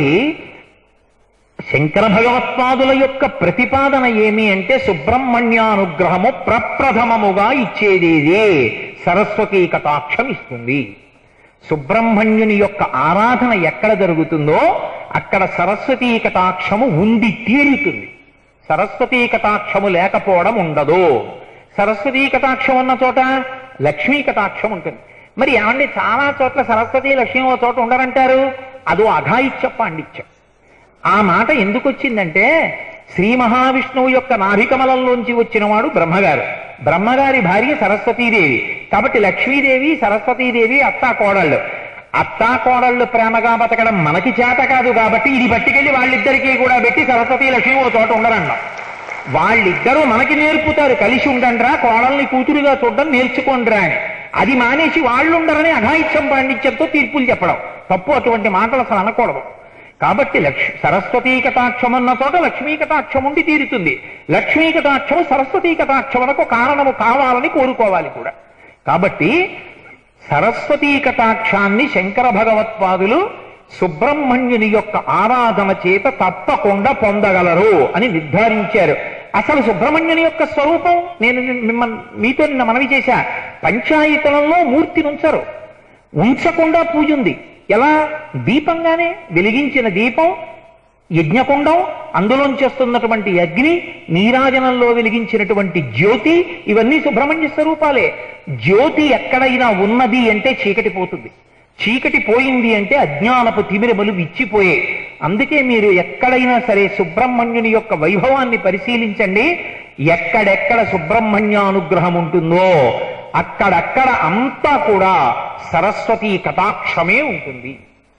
శంకర భగవత్పాదుల యొక్క ప్రతిపాదన ఏమి అంటే సుబ్రహ్మణ్యానుగ్రహము ప్రప్రథమముగా ఇచ్చేదేదే సరస్వతీ కటాక్షం ఇస్తుంది. సుబ్రహ్మణ్యుని యొక్క ఆరాధన ఎక్కడ జరుగుతుందో అక్కడ సరస్వతీ కటాక్షము ఉండి తీరుతుంది. సరస్వతీ కటాక్షము లేకపోవడం ఉండదు. సరస్వతీ కటాక్షం ఉన్న చోట లక్ష్మీ కటాక్షం ఉంటుంది. మరి ఏమండి చాలా చోట్ల సరస్వతి లక్ష్మీ ఓ చోట ఉండరంటారు? అదో అఘాయిత్య పాండిత్యం. ఆ మాట ఎందుకు వచ్చిందంటే శ్రీ మహావిష్ణువు యొక్క నాభికమలంలోంచి వచ్చిన వాడు బ్రహ్మగారు. బ్రహ్మగారి భార్య సరస్వతీదేవి. కాబట్టి లక్ష్మీదేవి సరస్వతీదేవి అత్తా కోడళ్ళు. అత్తా కోడళ్ళు ప్రేమగా బతకడం మనకి చేత కాదు కాబట్టి ఇది పట్టుకెళ్ళి వాళ్ళిద్దరికీ కూడా పెట్టి సరస్వతి లక్ష్మి ఓ చోట ఉండరన్నాం. వాళ్ళిద్దరూ మనకి నేర్పుతారు, కలిసి ఉండండిరా, కోడల్ని కూతురుగా చూడడం నేర్చుకోండిరా అని. అది మానేసి వాళ్ళు ఉండరని అఘాయిత్యం పాండిత్యంతో తీర్పులు చెప్పడం తప్పు. అటువంటి మాటలు అసలు అనకూడదు. కాబట్టి సరస్వతీ కటాక్షం అన్న చోట లక్ష్మీ కటాక్షం ఉండి తీరుతుంది. లక్ష్మీ కటాక్షము సరస్వతీ కటాక్షమునకు కారణము కావాలని కోరుకోవాలి కూడా. కాబట్టి సరస్వతీ కటాక్షాన్ని శంకర భగవత్పాదులు సుబ్రహ్మణ్యుని యొక్క ఆరాధన చేత తప్పకుండా పొందగలరు అని నిర్ధారించారు. అసలు సుబ్రహ్మణ్యుని యొక్క స్వరూపం నేను మీతో నిన్న మనవి చేశా. పంచాయతనంలో మూర్తిని ఉంచరు, ఉంచకుండా పూజ ఉంది. ఎలా? దీపంగానే వెలిగించిన దీపం, యజ్ఞకుండం, అందులోంచి వస్తున్నటువంటి అగ్ని, నీరాజనంలో వెలిగించినటువంటి జ్యోతి, ఇవన్నీ సుబ్రహ్మణ్య స్వరూపాలే. జ్యోతి ఎక్కడైనా ఉన్నది అంటే చీకటి పోతుంది, చీకటి పోయింది అంటే అజ్ఞానపు తిమిరములు విచ్చిపోయే. అందుకే మీరు ఎక్కడైనా సరే సుబ్రహ్మణ్యుని యొక్క వైభవాన్ని పరిశీలించండి. ఎక్కడెక్కడ సుబ్రహ్మణ్యానుగ్రహం ఉంటుందో అక్కడక్కడ అంతా కూడా సరస్వతీ కటాక్షమే ఉంటుంది.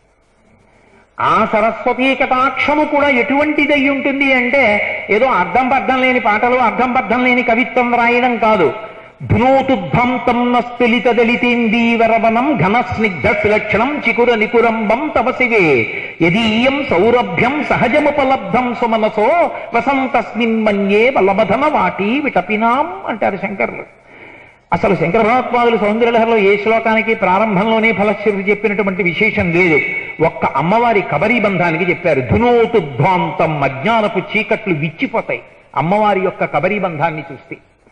ఆ సరస్వతీ కటాక్షము కూడా ఎటువంటిదై ఉంటుంది అంటే ఏదో అర్థం పర్థం లేని పాటలు, అర్థం పర్థం లేని కవిత్వం రాయడం కాదు. ధృనోతుద్భంతం నస్తిలిత దళితేందీవరవనం ఘన స్నిగ్ధ సులక్షణం చికుర నికురంబం తపసివే యదీయం సౌరభ్యం సహజముపలబ్ధం సుమనసో వసంతస్మిన్ మన్యే బలబధన వాటి విటపినాం అంటారు శంకరులు. అసలు శంకర భగవత్పాదులు సౌందర్యలహరిలో ఏ శ్లోకానికి ప్రారంభంలోనే ఫలశ్రుతి చెప్పినటువంటి విశేషం లేదు. ఒక్క అమ్మవారి కబరీ బంధానికి చెప్పారు. ధృనోతుద్భాంతం, అజ్ఞానపు చీకట్లు విచ్చిపోతాయి అమ్మవారి యొక్క కబరీ బంధాన్ని చూస్తే.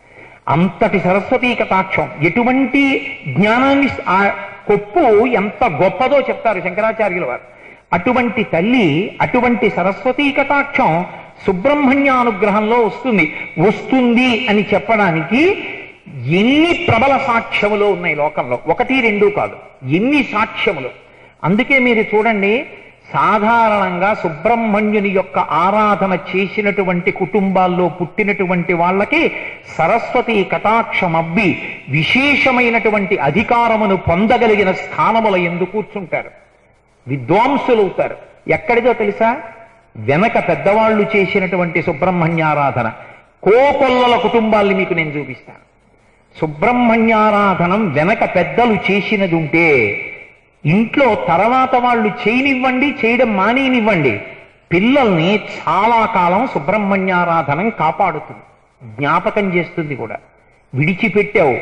అంతటి సరస్వతీ కటాక్షం, ఎటువంటి జ్ఞానాన్ని, ఆ కొప్పు ఎంత గొప్పదో చెప్తారు శంకరాచార్యుల వారు. అటువంటి తల్లి, అటువంటి సరస్వతీ కటాక్షం సుబ్రహ్మణ్యానుగ్రహంలో వస్తుంది అని చెప్పడానికి ఎన్ని ప్రబల సాక్ష్యములు ఉన్నాయి లోకంలో. ఒకటి రెండు కాదు, ఎన్ని సాక్ష్యములు. అందుకే మీరు చూడండి, సాధారణంగా సుబ్రహ్మణ్యుని యొక్క ఆరాధన చేసినటువంటి కుటుంబాల్లో పుట్టినటువంటి వాళ్ళకి సరస్వతి కటాక్షం అబ్బి విశేషమైనటువంటి అధికారమును పొందగలిగిన స్థానముల ఎందు కూర్చుంటారు, విద్వాంసులవుతారు. ఎక్కడిదో తెలుసా? వెనక పెద్దవాళ్లు చేసినటువంటి సుబ్రహ్మణ్యారాధన. కోకొల్లల కుటుంబాల్ని మీకు నేను చూపిస్తాను. సుబ్రహ్మణ్యారాధనం వెనక పెద్దలు చేసినది ఉంటే ఇంట్లో తర్వాత వాళ్ళు చేయనివ్వండి, చేయడం మానేనివ్వండి, పిల్లల్ని చాలా కాలం సుబ్రహ్మణ్యారాధనం కాపాడుతుంది, జ్ఞాపకం చేస్తుంది కూడా. విడిచిపెట్టావు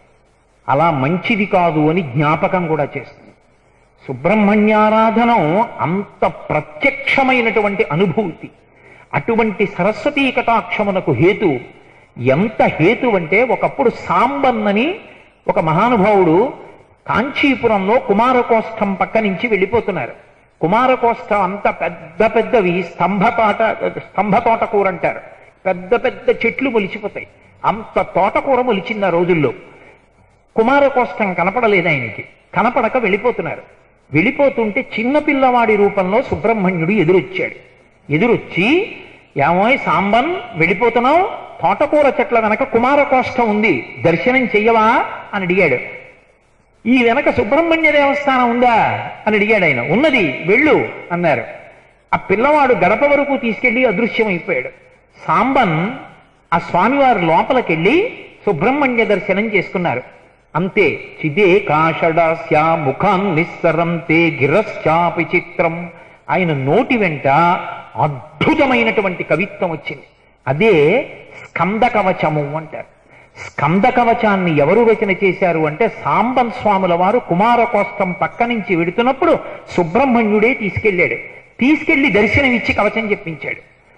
అలా మంచిది కాదు అని జ్ఞాపకం కూడా చేస్తుంది. సుబ్రహ్మణ్యారాధనం అంత ప్రత్యక్షమైనటువంటి అనుభూతి. అటువంటి సరస్వతీ కటాక్షమునకు హేతు ఎంత హేతు అంటే, ఒకప్పుడు సాంబన్నని ఒక మహానుభావుడు కాంచీపురంలో కుమారకోష్టం పక్క నుంచి వెళ్ళిపోతున్నారు. కుమారకోష్టం అంత పెద్ద పెద్దవి స్తంభ తోటకూర అంటారు. పెద్ద పెద్ద చెట్లు మొలిచిపోతాయి. అంత తోటకూర మొలిచింది ఆ రోజుల్లో. కుమారకోష్టం కనపడలేదు ఆయనకి. కనపడక వెళ్ళిపోతున్నారు. వెళ్ళిపోతుంటే చిన్నపిల్లవాడి రూపంలో సుబ్రహ్మణ్యుడు ఎదురొచ్చి, ఏమోయ్ సాంబన్ వెళ్ళిపోతున్నావు, తోటకూర చెట్ల వెనక కుమారకోష్టం ఉంది, దర్శనం చెయ్యవా అని అడిగాడు. ఈ వెనక సుబ్రహ్మణ్య దేవస్థానం ఉందా అని అడిగాడు ఆయన. ఉన్నది, వెళ్ళు అన్నారు. ఆ పిల్లవాడు గడప వరకు తీసుకెళ్లి అదృశ్యమైపోయాడు. సాంబన్ ఆ స్వామివారి లోపలికెళ్ళి సుబ్రహ్మణ్య దర్శనం చేసుకున్నారు. అంతే. చిదే కాషడాస్యా ముఖాన్ నిస్సరంతే గిరశ్చాపి చిత్రం. ఆయన నోటి వెంట అద్భుతమైనటువంటి కవిత్వం వచ్చింది. అదే స్కంద కవచము అంటారు. స్కంద కవచాన్ని ఎవరు రచన చేశారు అంటే సాంబన్ స్వాముల వారు కుమారకోష్టం పక్క నుంచి వెడుతున్నప్పుడు సుబ్రహ్మణ్యుడే తీసుకెళ్లి దర్శనమిచ్చి కవచం చెప్పించాడు.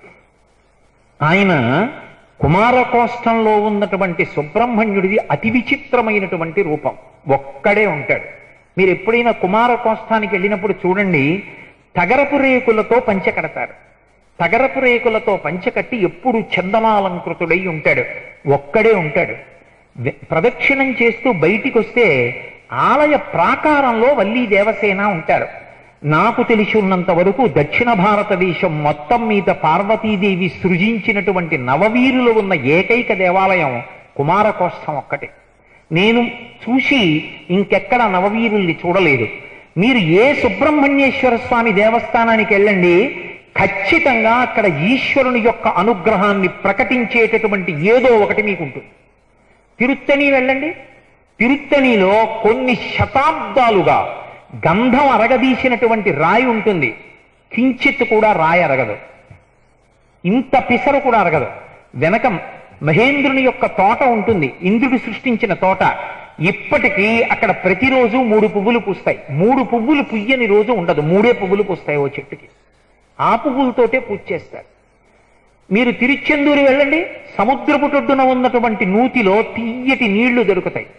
ఆయన కుమారకోష్టంలో ఉన్నటువంటి సుబ్రహ్మణ్యుడిది అతి విచిత్రమైనటువంటి రూపం. ఒక్కడే ఉంటాడు. మీరు ఎప్పుడైనా కుమారకోష్టానికి వెళ్ళినప్పుడు చూడండి, తగరపు రేకులతో పంచె కడతారు. తగరపు రేకులతో పంచకట్టి ఎప్పుడు చందమాలంకృతుడై ఉంటాడు. ఒక్కడే ఉంటాడు. ప్రదక్షిణం చేస్తూ బయటికి వస్తే ఆలయ ప్రాకారంలో వల్లీ దేవసేన ఉంటారు. నాకు తెలిసి ఉన్నంత వరకు దక్షిణ భారతదేశం మొత్తం మీద పార్వతీదేవి సృజించినటువంటి నవవీరులు ఉన్న ఏకైక దేవాలయం కుమారకోష్టం ఒక్కటే. నేను చూసి ఇంకెక్కడ నవవీరుల్ని చూడలేదు. మీరు ఏ సుబ్రహ్మణ్యేశ్వర స్వామి దేవస్థానానికి వెళ్ళండి, ఖచ్చితంగా అక్కడ ఈశ్వరుని యొక్క అనుగ్రహాన్ని ప్రకటించేటటువంటి ఏదో ఒకటి మీకు ఉంటుంది. తిరుత్తణి వెళ్ళండి, తిరుత్తణిలో కొన్ని శతాబ్దాలుగా గంధం అరగదీసినటువంటి రాయి ఉంటుంది. కించిత్ కూడా రాయి అరగదు, ఇంత పిసరు కూడా అరగదు. వెనక మహేంద్రుని యొక్క తోట ఉంటుంది, ఇంద్రుడు సృష్టించిన తోట. ఇప్పటికీ అక్కడ ప్రతిరోజు 3 పువ్వులు పూస్తాయి. 3 పువ్వులు పుయ్యని రోజు ఉండదు, 3 పువ్వులు పూస్తాయి ఓ చెట్టుకి. ఆ పువ్వులతోటే పూజ చేస్తారు. మీరు తిరుచెందూరు వెళ్ళండి, సముద్రపు టొడ్డున ఉన్నటువంటి నూతిలో తీయటి నీళ్లు దొరుకుతాయి.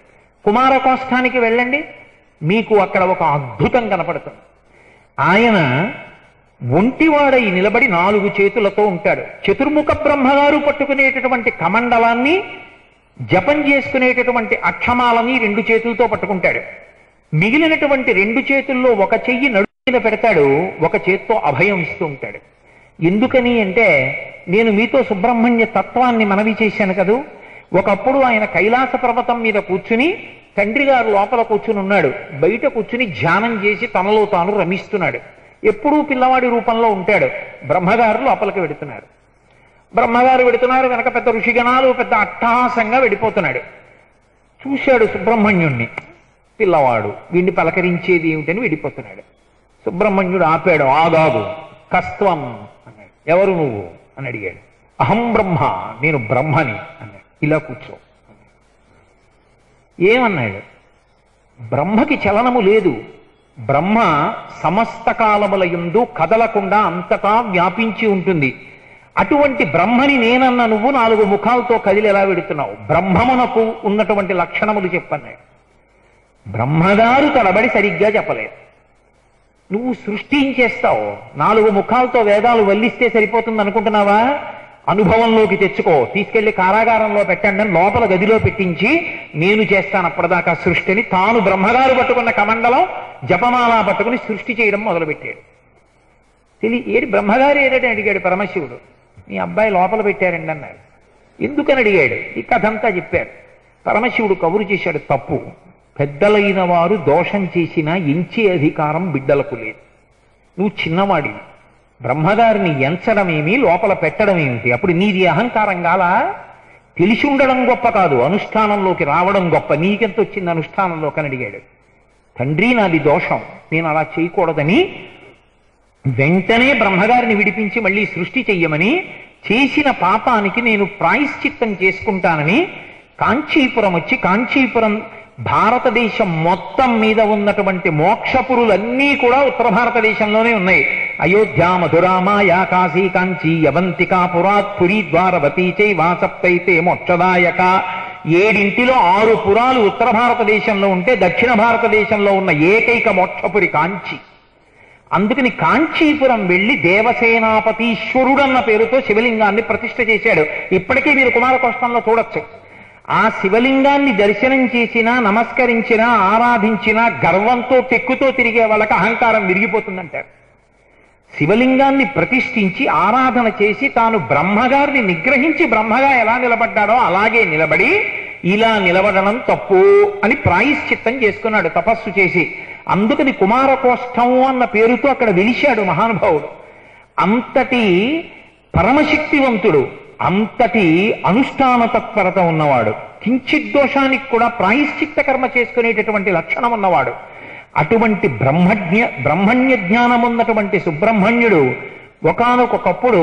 కుమారకోష్ఠానికి వెళ్ళండి, మీకు అక్కడ ఒక అద్భుతం కనపడుతుంది. ఆయన ఒంటివాడై నిలబడి 4 చేతులతో ఉంటాడు. చతుర్ముఖ బ్రహ్మగారు పట్టుకునేటటువంటి కమండలాన్ని, జపం చేసుకునేటటువంటి అక్షమాలని 2 చేతులతో పట్టుకుంటాడు. మిగిలినటువంటి 2 చేతుల్లో ఒక చెయ్యి నడుము మీద పెడతాడు, ఒక చేత్తో అభయం ఇస్తూ ఉంటాడు. ఎందుకని అంటే, నేను మీతో సుబ్రహ్మణ్య తత్వాన్ని మనవి చేశాను కదూ. ఒకప్పుడు ఆయన కైలాస పర్వతం మీద కూర్చుని, తండ్రి గారు లోపల కూర్చుని ఉన్నాడు, బయట కూర్చుని ధ్యానం చేసి తనలో తాను రమిస్తున్నాడు. ఎప్పుడూ పిల్లవాడి రూపంలో ఉంటాడు. బ్రహ్మగారు లోపలికి వెడుతున్నారు. బ్రహ్మగారు వెడుతున్నారు, వెనక పెద్ద ఋషిగణాలు పెద్ద అట్టహాసంగా వెళ్ళిపోతున్నాడు. చూశాడు సుబ్రహ్మణ్యుణ్ణి, పిల్లవాడు వీడిని పలకరించేది ఏమిటని వెళ్ళిపోతున్నాడు. సుబ్రహ్మణ్యుడు ఆపాడు. ఆగాగు, కస్త్వం అన్నాడు. ఎవరు నువ్వు అని అడిగాడు. అహం బ్రహ్మ, నేను బ్రహ్మని అన్నాడు. ఇలా కూర్చో అన్నాడు. ఏమన్నాడు? బ్రహ్మకి చలనము లేదు. బ్రహ్మ సమస్త కాలముల యందు కదలకుండా అంతటా వ్యాపించి ఉంటుంది. అటువంటి బ్రహ్మని నేనన్న నువ్వు 4 ముఖాలతో కదిలి ఎలా వెడుతున్నావు? బ్రహ్మమునకు ఉన్నటువంటి లక్షణములు చెప్పన్నాడు. బ్రహ్మగారు తడబడి సరిగ్గా చెప్పలేదు. నువ్వు సృష్టించేస్తావు, 4 ముఖాలతో వేదాలు వల్లిస్తే సరిపోతుంది అనుకుంటున్నావా? అనుభవంలోకి తెచ్చుకో, తీసుకెళ్లి కారాగారంలో పెట్టండి అని లోపల గదిలో పెట్టించి, నేను చేస్తాను అప్పటిదాకా సృష్టిని. తాను బ్రహ్మగారు పట్టుకున్న కమండలం జపమాల పట్టుకుని సృష్టి చేయడం మొదలుపెట్టాడు. ఏడి బ్రహ్మగారు ఏడని అడిగాడు పరమశివుడు. మీ అబ్బాయి లోపల పెట్టారండి అన్నాడు. ఎందుకని అడిగాడు. ఈ కథంతా చెప్పారు. పరమశివుడు కబురు చేశాడు. తప్పు, పెద్దలైన వారు దోషం చేసినా ఎంచే అధికారం బిడ్డలకు లేదు. నువ్వు చిన్నవాడివి, బ్రహ్మగారిని ఎంచడమేమి లోపల పెట్టడం ఏమిటి? అప్పుడు నీది అహంకారం గాలా? తెలిసి ఉండడం గొప్ప కాదు, అనుష్ఠానంలోకి రావడం గొప్ప. నీకెంత వచ్చింది అనుష్ఠానంలోకి అని అడిగాడు. తండ్రి, నాది దోషం, నేను అలా చేయకూడదని వెంటనే బ్రహ్మగారిని విడిపించి మళ్ళీ సృష్టి చెయ్యమని, చేసిన పాపానికి నేను ప్రాయశ్చిత్తం చేసుకుంటానని కాంచీపురం వచ్చి, కాంచీపురం భారతదేశం మొత్తం మీద ఉన్నటువంటి మోక్షపురులన్నీ కూడా ఉత్తర భారతదేశంలోనే ఉన్నాయి. అయోధ్య, మధుర, మాయా, కాశీ, కాంచీ, యవంతికా, పురాత్, పురీ, ద్వారవతీ చైవా సప్తైతే మోక్షదాయక. 7 6 పురాలు ఉత్తర భారతదేశంలో ఉంటే దక్షిణ భారతదేశంలో ఉన్న ఏకైక మోక్షపురి కాంచి. అందుకని కాంచీపురం వెళ్లి దేవసేనాపతీశ్వరుడన్న పేరుతో శివలింగాన్ని ప్రతిష్ఠ చేశాడు. ఇప్పటికీ మీరు కుమారకోష్టంలో చూడొచ్చు. ఆ శివలింగాన్ని దర్శనం చేసినా, నమస్కరించినా, ఆరాధించినా గర్వంతో టెక్కుతో తిరిగే వాళ్ళకి అహంకారం విరిగిపోతుందంటారు. శివలింగాన్ని ప్రతిష్ఠించి ఆరాధన చేసి తాను బ్రహ్మగారిని నిగ్రహించి బ్రహ్మగా ఎలా నిలబడ్డాడో అలాగే నిలబడి, ఇలా నిలబడడం తప్పు అని ప్రాయశ్చిత్తం చేసుకున్నాడు తపస్సు చేసి. అందుకని కుమారకోష్టం అన్న పేరుతో అక్కడ వెలిశాడు మహానుభావుడు. అంతటి పరమశక్తివంతుడు, అంతటి అనుష్ఠాన తత్పరత ఉన్నవాడు, కించిద్దోషానికి కూడా ప్రాయశ్చిత్త కర్మ చేసుకునేటటువంటి లక్షణం ఉన్నవాడు. అటువంటి బ్రహ్మణ్య జ్ఞానం ఉన్నటువంటి సుబ్రహ్మణ్యుడు ఒకానొకప్పుడు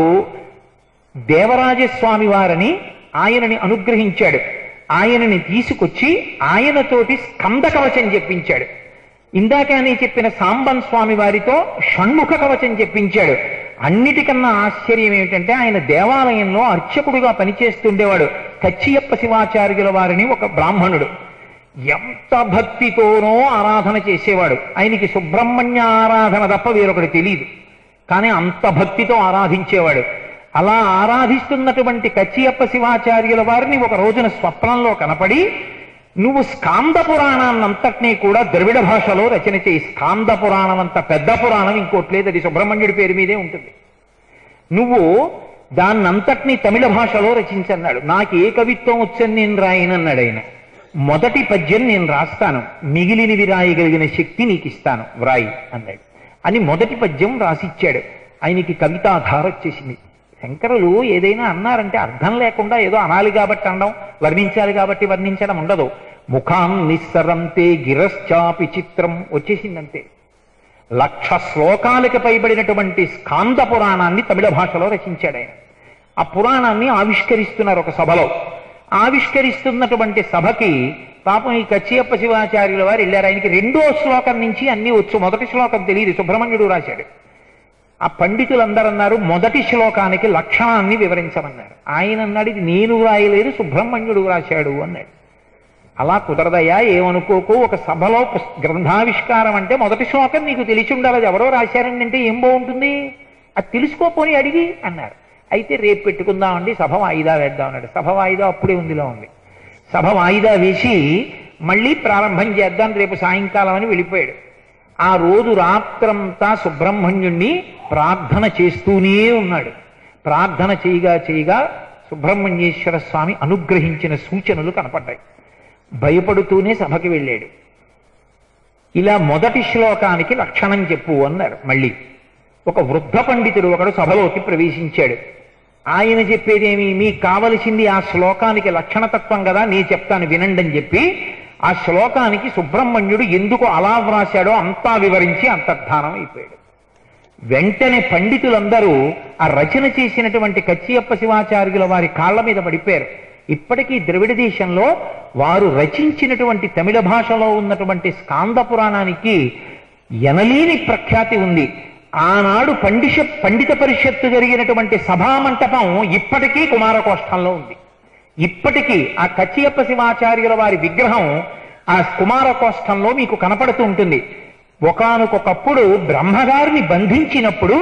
దేవరాజస్వామి వారిని ఆయనని అనుగ్రహించాడు. ఆయనని తీసుకొచ్చి ఆయనతోటి స్కంద కవచం చెప్పించాడు. ఇందాకనే చెప్పిన సాంబన్ స్వామి వారితో షణ్ముఖ కవచం చెప్పించాడు. అన్నిటికన్నా ఆశ్చర్యం ఏమిటంటే, ఆయన దేవాలయంలో అర్చకుడుగా పనిచేస్తుండేవాడు. కచ్చియప్ప శివాచార్యుల వారిని ఒక బ్రాహ్మణుడు ఎంత భక్తితోనో ఆరాధన చేసేవాడు. ఆయనకి సుబ్రహ్మణ్య ఆరాధన తప్ప వేరొకటి తెలియదు, కానీ అంత భక్తితో ఆరాధించేవాడు. అలా ఆరాధిస్తున్నటువంటి కచ్చియప్ప శివాచార్యుల వారిని ఒక రోజున స్వప్నంలో కనపడి, నువ్వు స్కాంద పురాణాన్నంతటినీ కూడా ద్రవిడ భాషలో రచన చేయి. స్కాంద పురాణం అంత పెద్ద పురాణం ఇంకోట్లేదు, అది సుబ్రహ్మణ్యుడి పేరు మీదే ఉంటుంది. నువ్వు దాన్నంతటినీ తమిళ భాషలో రచించన్నాడు. నాకు ఏ కవిత్వం వచ్చని నేను రాయనన్నాడు ఆయన. మొదటి పద్యం నేను రాస్తాను, మిగిలినవి రాయగలిగిన శక్తి నీకు ఇస్తాను, వ్రాయి అన్నాడు. అని మొదటి పద్యం రాసిచ్చాడు. ఆయనకి కవితాధార వచ్చేసింది. శంకరులు ఏదైనా అన్నారంటే అర్థం లేకుండా ఏదో అనాలి కాబట్టి అనడం, వర్ణించాలి కాబట్టి వర్ణించడం ఉండదు. ముఖాం నిస్సరంతే గిరశ్చాపి చిత్రం వచ్చేసిందంతే. 1,00,000 శ్లోకాలకు పైబడినటువంటి స్కాంద పురాణాన్ని తమిళ భాషలో రచించాడు ఆయన. ఆ పురాణాన్ని ఆవిష్కరిస్తున్నారు ఒక సభలో. ఆవిష్కరిస్తున్నటువంటి సభకి పాపం ఈ కచ్చియప్ప శివాచార్యుల వారు వెళ్ళారు. ఆయనకి 2వ శ్లోకం నుంచి అన్నీ వచ్చు, మొదటి శ్లోకం తెలియదు, సుబ్రహ్మణ్యుడు రాశాడు. ఆ పండితులందరూ అన్నారు, మొదటి శ్లోకానికి లక్షణాన్ని వివరించమన్నారు. ఆయన అన్నాడు, ఇది నేను రాయలేదు, సుబ్రహ్మణ్యుడు రాశాడు అన్నాడు. అలా కుదరదయ్యా, ఏమనుకోకు, ఒక సభలో గ్రంథావిష్కారం అంటే మొదటి శ్లోకం నీకు తెలిసి ఉండాలి, అది ఎవరో రాశారండి అంటే ఏం బాగుంటుంది, అది తెలుసుకోపోని అడిగి అన్నారు. అయితే రేపు పెట్టుకుందామండి, సభ వాయిదా వేద్దాం అన్నాడు. సభ వాయిదా అప్పుడే ఉందిలో ఉంది. సభ వాయిదా వేసి మళ్ళీ ప్రారంభం చేద్దాం రేపు సాయంకాలం అని వెళ్ళిపోయాడు. ఆ రోజు రాత్రంతా సుబ్రహ్మణ్యుణ్ణి ప్రార్థన చేస్తూనే ఉన్నాడు. ప్రార్థన చేయగా చేయగా సుబ్రహ్మణ్యేశ్వర స్వామి అనుగ్రహించిన సూచనలు కనపడ్డాయి. భయపడుతూనే సభకి వెళ్ళాడు. ఇలా మొదటి శ్లోకానికి లక్షణం చెప్పు అన్నారు. మళ్ళీ ఒక వృద్ధ పండితుడు ఒకడు సభలోకి ప్రవేశించాడు. ఆయన చెప్పేదేమి, మీకు కావలసింది ఆ శ్లోకానికి లక్షణతత్వం కదా, నేను చెప్తాను వినండి అని చెప్పి ఆ శ్లోకానికి సుబ్రహ్మణ్యుడు ఎందుకు అలా వ్రాశాడో అంతా వివరించి అంతర్ధానం అయిపోయాడు. వెంటనే పండితులందరూ ఆ రచన చేసినటువంటి కచ్చియప్ప శివాచార్యుల వారి కాళ్ల మీద పడిపోయారు. ఇప్పటికీ ద్రవిడ దేశంలో వారు రచించినటువంటి తమిళ భాషలో ఉన్నటువంటి స్కాంద పురాణానికి ఎనలేని ప్రఖ్యాతి ఉంది. ఆనాడు పండిత పరిషత్తు జరిగినటువంటి సభామంటపం ఇప్పటికీ కుమారకోష్టంలో ఉంది. ఇప్పటికీ ఆ కచ్చియప్ప శివాచార్యుల వారి విగ్రహం ఆ కుమారకోష్టంలో మీకు కనపడుతూ ఉంటుంది. ఒకానొకప్పుడు బ్రహ్మగారిని బంధించినప్పుడు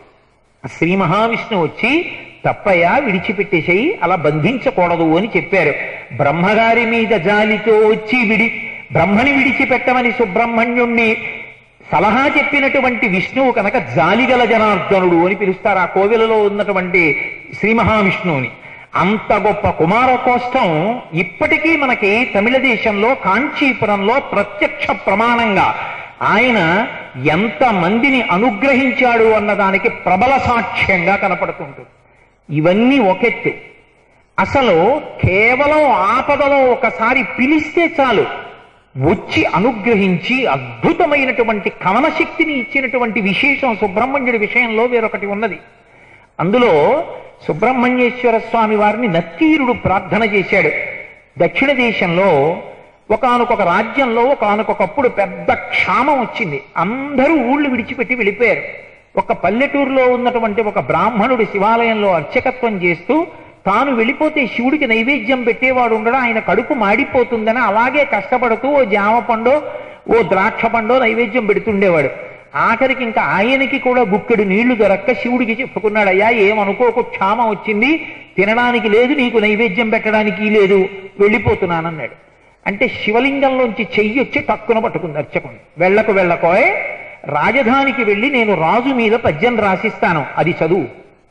శ్రీ మహావిష్ణువు వచ్చి తప్పయ్యా విడిచిపెట్టేసేయి, అలా బంధించకూడదు అని చెప్పారు. బ్రహ్మగారి మీద జాలితో వచ్చి బ్రహ్మని విడిచిపెట్టమని సుబ్రహ్మణ్యుణ్ణి సలహా చెప్పినటువంటి విష్ణువు కనుక జాలిగల జనార్దనుడు అని పిలుస్తారు ఆ కోవిలలో ఉన్నటువంటి శ్రీ మహావిష్ణువుని. అంత గొప్ప కుమారకోష్టం ఇప్పటికీ మనకి తమిళ దేశంలో కాంచీపురంలో ప్రత్యక్ష ప్రమాణంగా ఆయన ఎంత మందిని అనుగ్రహించాడు అన్నదానికి ప్రబల సాక్ష్యంగా కనపడుతుంటుంది. ఇవన్నీ ఒకెత్తు. అసలు కేవలం ఆపదలో ఒకసారి పిలిస్తే చాలు వచ్చి అనుగ్రహించి అద్భుతమైనటువంటి కవన శక్తిని ఇచ్చినటువంటి విశేషం సుబ్రహ్మణ్యుడి విషయంలో వేరొకటి ఉన్నది. అందులో సుబ్రహ్మణ్యేశ్వర స్వామి వారిని నత్తీరుడు ప్రార్థన చేశాడు. దక్షిణ దేశంలో ఒకానొక రాజ్యంలో ఒకానొకప్పుడు పెద్ద క్షామం వచ్చింది. అందరూ ఊళ్ళు విడిచిపెట్టి వెళ్ళిపోయారు. ఒక పల్లెటూరులో ఉన్నటువంటి ఒక బ్రాహ్మణుడు శివాలయంలో అర్చకత్వం చేస్తూ తాను వెళ్ళిపోతే శివుడికి నైవేద్యం పెట్టేవాడు ఉండడం, ఆయన కడుపు మాడిపోతుందని అలాగే కష్టపడుతూ ఓ జామ పండో ఓ ద్రాక్ష పండో నైవేద్యం పెడుతుండేవాడు. ఆఖరికి ఇంకా ఆయనకి కూడా గుక్కెడు నీళ్లు దొరక్క శివుడికి చెప్పుకున్నాడు, అయ్యా ఏమనుకోకు, క్షామం వచ్చింది, తినడానికి లేదు, నీకు నైవేద్యం పెట్టడానికి లేదు, వెళ్ళిపోతున్నానన్నాడు. అంటే శివలింగంలోంచి చెయ్యి వచ్చి టక్కున పట్టుకుంది అర్చకుని. వెళ్ళకోయ్, రాజధానికి వెళ్ళి నేను రాజు మీద పద్యం రాసిస్తాను, అది చదువు.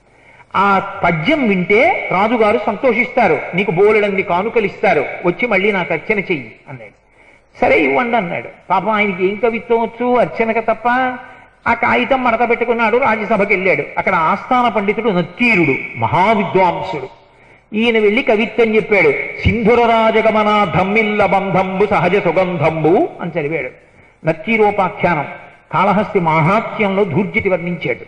ఆ పద్యం వింటే రాజుగారు సంతోషిస్తారు, నీకు బోలెడంది కానుకలు ఇస్తారు, వచ్చి మళ్ళీ నాకు అర్చన చెయ్యి అన్నాడు. సరే ఇవ్వండి అన్నాడు. పాపం ఆయనకి ఏం కవిత్వం వచ్చు, అర్చనక తప్ప. ఆ కాగితం మడత పెట్టుకున్నాడు, రాజ్యసభకి వెళ్ళాడు. అక్కడ ఆస్థాన పండితుడు నత్తీరుడు, మహావిద్వాంసుడు. ఈయన వెళ్ళి కవిత్వం చెప్పాడు. సింధుర రాజగమన ధమ్మిల్ల బంధంబు సహజ సుగంధంబు అని చదివాడు. నత్తీరోపాఖ్యానం కాళహస్తి మాహాత్మ్యంలో ధూర్జటి వర్ణించాడు.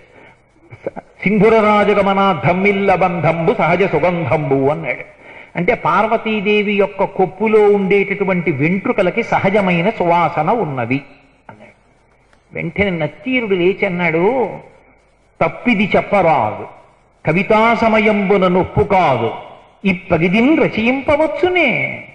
సింధుర రాజగమన ధమ్మిల్ల బంధంబు సహజ సుగంధంబు అన్నాడు. అంటే పార్వతీదేవి యొక్క కొప్పులో ఉండేటటువంటి వెంట్రుకలకి సహజమైన సువాసన ఉన్నది అన్నాడు. వెంటనే నత్తీరుడు లేచి అన్నాడు, తప్పిది చెప్పరాదు, కవితా సమయంబున నొప్పు కాదు, ఇప్పగిదిన్ రచయింపవచ్చునే.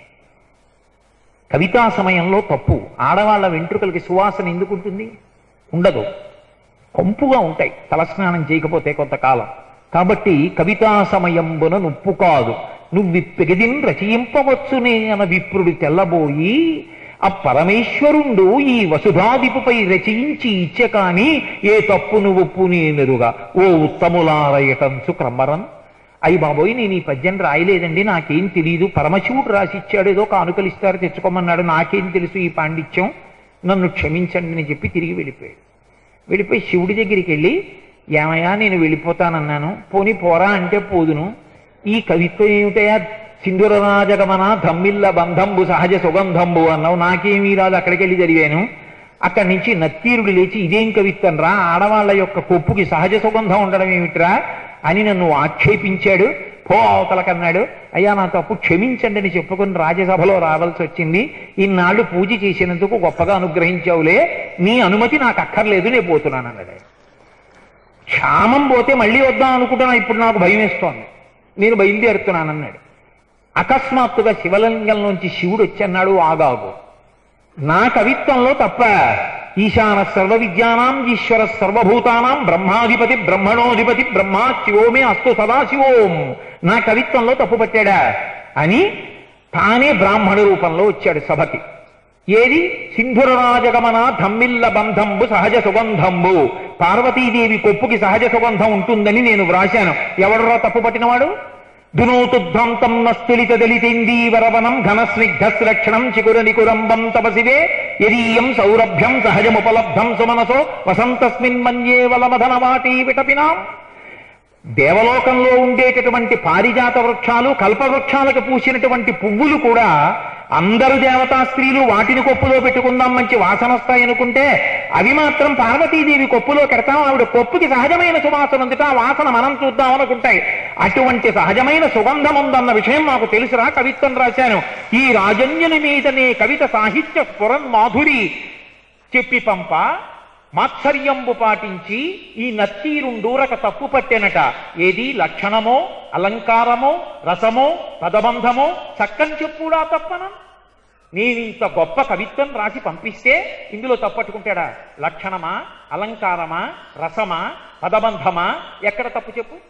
కవితా సమయంలో తప్పు. ఆడవాళ్ల వెంట్రుకలకి సువాసన ఎందుకుంటుంది? ఉండదు, కంపుగా ఉంటాయి తలస్నానం చేయకపోతే కొంతకాలం. కాబట్టి కవితా సమయంబున నొప్పు కాదు, నువ్విప్పెగిదిన్ రచయింపవచ్చునే అన విప్రుడు తెల్లబోయి, ఆ పరమేశ్వరుండు ఈ వసుధాదిపుపై రచయించి ఇచ్చే కాని ఏ తప్పును ఒప్పు నేనెరుగా ఓ ఉత్తములారయటంచు క్రమరన్. అయ్యి బాబోయ్, నేను ఈ పద్యం రాయలేదండి, నాకేం తెలీదు, పరమశివుడు రాసిచ్చాడు, ఏదో కానుకలు ఇస్తారు తెచ్చుకోమన్నాడు, నాకేం తెలుసు ఈ పాండిత్యం, నన్ను క్షమించండి అని చెప్పి తిరిగి వెళ్ళిపోయాడు. వెళ్ళిపోయి శివుడి దగ్గరికి వెళ్ళి, ఏమయ్యా నేను వెళ్ళిపోతానన్నాను, పోనీ పోరా అంటే పోదును, ఈ కవిత్వం ఏమిటయా, సింధుర రాజగమన ధమ్మిల్ల బంధంబు సహజ సుగంధంబు అన్నావు, నాకేమీ రాదు, అక్కడికి వెళ్ళి చదివాను. అక్కడి నుంచి నత్తీరుడు లేచి, ఇదేం కవిత్వం రా, ఆడవాళ్ల యొక్క కొప్పుకి సహజ సుగంధం ఉండడం ఏమిట్రా అని నన్ను ఆక్షేపించాడు. పో అవతలకన్నాడు. అయ్యా నా తప్పు క్షమించండి అని చెప్పుకుని రాజ్యసభలో రావాల్సి వచ్చింది, ఇన్నాళ్ళు పూజ చేసినందుకు గొప్పగా అనుగ్రహించావులే, నీ అనుమతి నాకు అక్కర్లేదు, నేను పోతున్నాను అన్నాడు. క్షామం పోతే మళ్ళీ వద్దాం అనుకుంటున్నా, ఇప్పుడు నాకు భయం వేస్తోంది, నేను బయలుదేరుతున్నానన్నాడు. అకస్మాత్తుగా శివలింగంలోంచి శివుడు వచ్చి అన్నాడు, ఆగాగు, నా కవిత్వంలో తప్ప ఈశాన సర్వ విద్యానాం ఈశ్వర సర్వభూతానాం బ్రహ్మాధిపతి బ్రహ్మణోధిపతి బ్రహ్మా శివోమే అస్తు సదాశివోం, నా కవిత్వంలో తప్పు పట్టాడా అని తానే బ్రాహ్మణ రూపంలో వచ్చాడు సభకి. ఏది? సింధురరాజగమన ధమ్మిల్ల బంధంబు సహజ సుగంధంబు, పార్వతీదేవి కొప్పుకి సహజ సుగంధం ఉంటుందని నేను వ్రాశాను. ఎవడరా తప్పు పట్టినవాడు? దునోతుధ్వంతం నస్తులిత దళితేందీవరవనం ఘనస్నిగ్ధశ్లక్షణం చికురనికురంబం తపసివే యదీయం సౌరభ్యం సహజముపలబ్ధం సుమనసో వసంతస్మిన్ మన్యే వలమధనవాటీ విటపినాం. దేవలోకంలో ఉండేటటువంటి పారిజాత వృక్షాలు, కల్పవృక్షాలకు పూసినటువంటి పువ్వులు కూడా అందరు దేవతా స్త్రీలు వాటిని కొప్పులో పెట్టుకుందాం మంచి వాసన వస్తాయనుకుంటే అవి మాత్రం పార్వతీదేవి కొప్పులో పెడతాం, ఆవిడ కొప్పుకి సహజమైన సువాసన ఉందిట, ఆ వాసన మనం చూద్దాం అనుకుంటాయి. అటువంటి సహజమైన సుగంధం ఉందన్న విషయం నాకు తెలుసురా, కవిత్వం రాశాను. ఈ రాజన్యుని మీదనే కవిత సాహిత్య స్ఫురన్ మాధురి చెప్పి పంప మాత్సర్యంబు పాటించి ఈ నత్తీరుండూరక తప్పు పట్టెనట. ఏది? లక్షణమో అలంకారమో రసమో పదబంధమో చక్కని చెప్పుడా తప్పనం. నేనింత గొప్ప కవిత్వం రాసి పంపిస్తే ఇందులో తప్పట్టుకుంటాడా? లక్షణమా, అలంకారమా, రసమా, పదబంధమా, ఎక్కడ తప్పు చెప్పు?